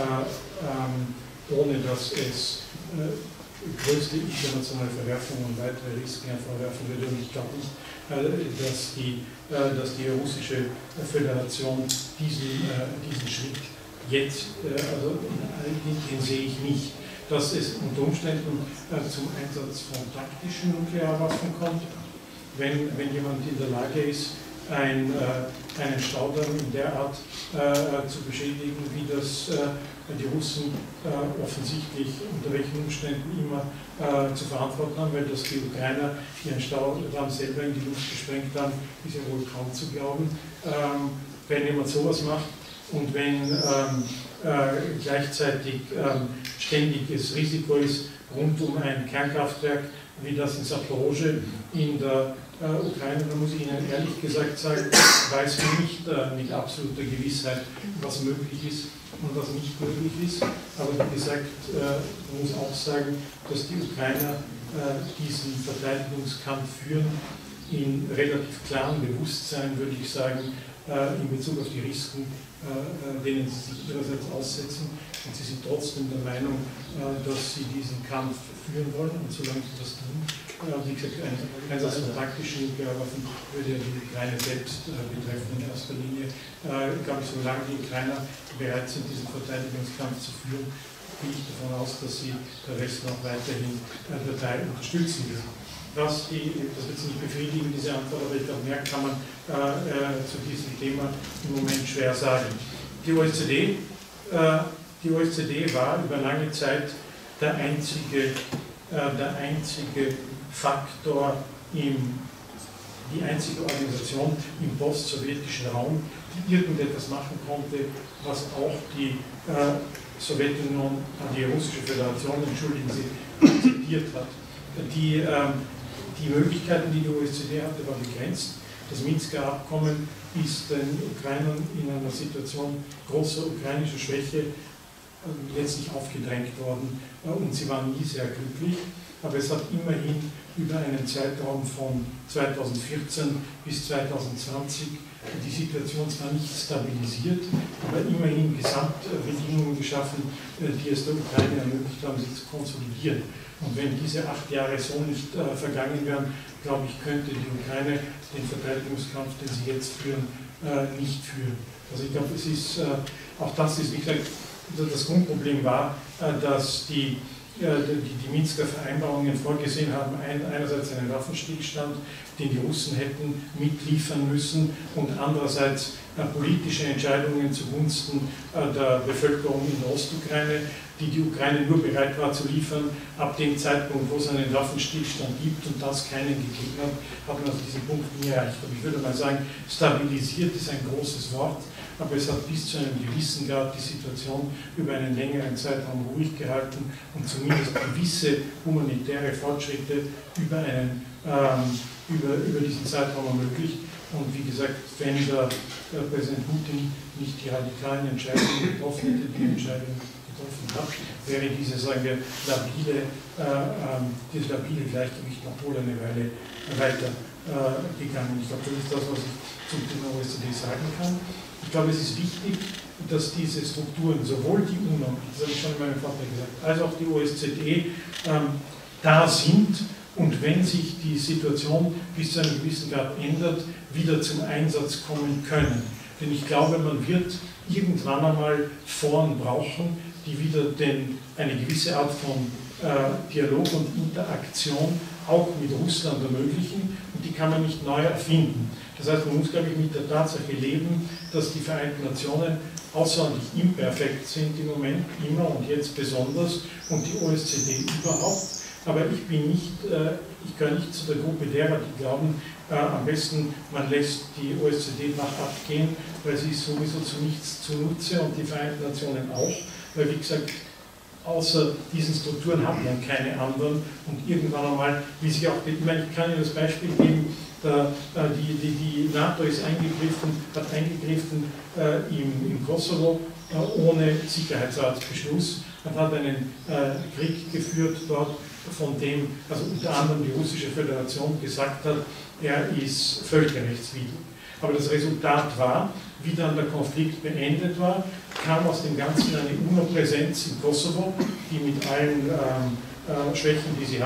ohne dass es größte internationale Verwerfungen und weitere Risiken hervorwerfen würde. Und ich glaube nicht, dass die russische Föderation diesen Schritt jetzt, also den sehe ich nicht. Dass es unter Umständen zum Einsatz von taktischen Nuklearwaffen kommt, wenn jemand in der Lage ist, einen Staudamm in der Art zu beschädigen, wie das die Russen offensichtlich unter welchen Umständen immer zu verantworten haben, weil dass die Ukrainer ihren Staudamm selber in die Luft gesprengt haben, ist ja wohl kaum zu glauben. Wenn jemand sowas macht und wenn gleichzeitig ständiges Risiko ist rund um ein Kernkraftwerk, wie das in Saporoschschja in der Ukraine, da muss ich Ihnen ehrlich gesagt sagen, weiß ich nicht mit absoluter Gewissheit, was möglich ist und was nicht möglich ist. Aber wie gesagt, man muss auch sagen, dass die Ukrainer diesen Verteidigungskampf führen, in relativ klarem Bewusstsein, würde ich sagen, in Bezug auf die Risiken, denen sie sich ihrerseits aussetzen. Und sie sind trotzdem der Meinung, dass sie diesen Kampf führen wollen. Und solange sie das tun, wie gesagt, ein Einsatz von taktischen Nuklearwaffen würde ja die Ukraine selbst betreffen in erster Linie. Glaube ich, solange die Ukrainer bereit sind, diesen Verteidigungskampf zu führen, gehe ich davon aus, dass sie der Rest noch weiterhin unterstützen wird. Das wird Sie nicht befriedigen, diese Antwort, aber ich glaube, mehr kann man zu diesem Thema im Moment schwer sagen. Die OECD war über lange Zeit der einzige Faktor, die einzige Organisation im post-sowjetischen Raum, die irgendetwas machen konnte, was auch die Sowjetunion, die russische Föderation, entschuldigen Sie, akzeptiert hat. Die Möglichkeiten, die die OECD hatte, waren begrenzt. Das Minsker Abkommen ist den Ukrainern in einer Situation großer ukrainischer Schwäche letztlich aufgedrängt worden und sie waren nie sehr glücklich. Aber es hat immerhin über einen Zeitraum von 2014 bis 2020 die Situation zwar nicht stabilisiert, aber immerhin Gesamtbedingungen geschaffen, die es der Ukraine ermöglicht haben, sich zu konsolidieren. Und wenn diese 8 Jahre so nicht vergangen wären, glaube ich, könnte die Ukraine den Verteidigungskampf, den sie jetzt führen, nicht führen. Also ich glaube, auch das ist, wie gesagt, das Grundproblem war, dass die Minsker Vereinbarungen vorgesehen haben, einerseits einen Waffenstillstand, den die Russen hätten mitliefern müssen, und andererseits politische Entscheidungen zugunsten der Bevölkerung in der Ostukraine, die Ukraine nur bereit war zu liefern, ab dem Zeitpunkt, wo es einen Waffenstillstand gibt und das keinen gegeben hat man diesen Punkt nie erreicht. Aber ich würde mal sagen, stabilisiert ist ein großes Wort, aber es hat bis zu einem gewissen Grad die Situation über einen längeren Zeitraum ruhig gehalten und zumindest gewisse humanitäre Fortschritte über diesen Zeitraum ermöglicht. Und wie gesagt, wenn der Präsident Putin nicht die radikalen Entscheidungen getroffen hätte, die Entscheidungen getroffen hat, wäre dieses, sagen wir, labile Gleichgewicht noch wohl eine Weile weiter gegangen. Ich glaube, das ist das, was ich zum Thema OECD sagen kann. Ich glaube, es ist wichtig, dass diese Strukturen, sowohl die UNO, das habe ich schon in meinem Vortrag gesagt, als auch die OECD da sind und wenn sich die Situation bis zu einem gewissen Grad ändert, wieder zum Einsatz kommen können. Denn ich glaube, man wird irgendwann einmal Foren brauchen, die wieder eine gewisse Art von Dialog und Interaktion auch mit Russland ermöglichen, und die kann man nicht neu erfinden. Das heißt, man muss, glaube ich, mit der Tatsache leben, dass die Vereinten Nationen außerordentlich imperfekt sind im Moment, immer und jetzt besonders, und die OSZE überhaupt. Aber ich gehöre nicht zu der Gruppe derer, die glauben, am besten man lässt die OSZE nach abgehen, weil sie ist sowieso zu nichts zunutze und die Vereinten Nationen auch, weil, wie gesagt, außer diesen Strukturen hat man keine anderen, und irgendwann einmal, wie sich auch, ich kann Ihnen das Beispiel geben, die NATO hat eingegriffen im Kosovo ohne Sicherheitsratsbeschluss und hat einen Krieg geführt dort, von dem also unter anderem die Russische Föderation gesagt hat, er ist völkerrechtswidrig. Aber das Resultat war, wie dann der Konflikt beendet war, kam aus dem Ganzen eine UNO-Präsenz im Kosovo, die mit allen Schwächen, die sie hat,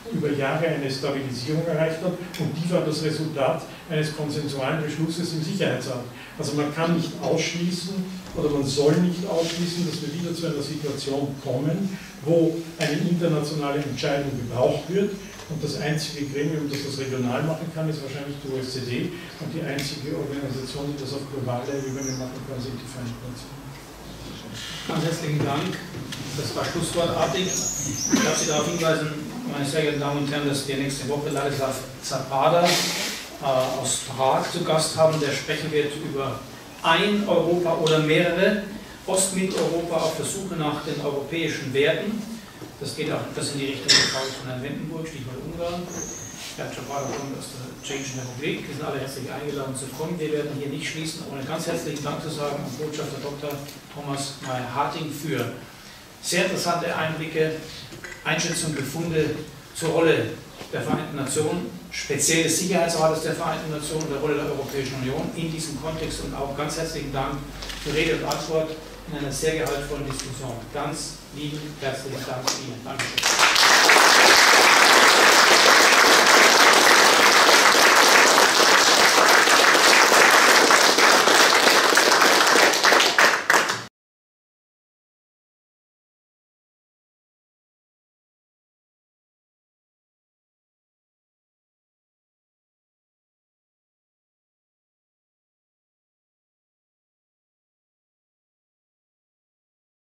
über Jahre eine Stabilisierung erreicht hat, und die war das Resultat eines konsensualen Beschlusses im Sicherheitsrat. Also man kann nicht ausschließen, oder man soll nicht ausschließen, dass wir wieder zu einer Situation kommen, wo eine internationale Entscheidung gebraucht wird, und das einzige Gremium, das das regional machen kann, ist wahrscheinlich die OECD, und die einzige Organisation, die das auf globaler Ebene machen kann, sind die Vereinten Nationen. Ganz herzlichen Dank. Das war schlusswortartig. Ich darf Sie darauf hinweisen, meine sehr geehrten Damen und Herren, dass wir nächste Woche Ladislav Zapata aus Prag zu Gast haben, der sprechen wird über ein Europa oder mehrere, Ostmitteleuropa auf der Suche nach den europäischen Werten. Das geht auch etwas in die Richtung der Frage von Herrn Wendenburg, Stichwort Ungarn. Herr Zapata kommt aus der Tschechischen Republik. Wir sind alle herzlich eingeladen zu kommen. Wir werden hier nicht schließen, ohne ganz herzlichen Dank zu sagen an Botschafter Dr. Thomas Meyer-Harting für sehr interessante Einblicke, Einschätzungen, Befunde zur Rolle der Vereinten Nationen, speziell des Sicherheitsrates der Vereinten Nationen und der Rolle der Europäischen Union in diesem Kontext, und auch ganz herzlichen Dank für Rede und Antwort in einer sehr gehaltvollen Diskussion. Ganz lieben herzlichen Dank Ihnen. Dankeschön.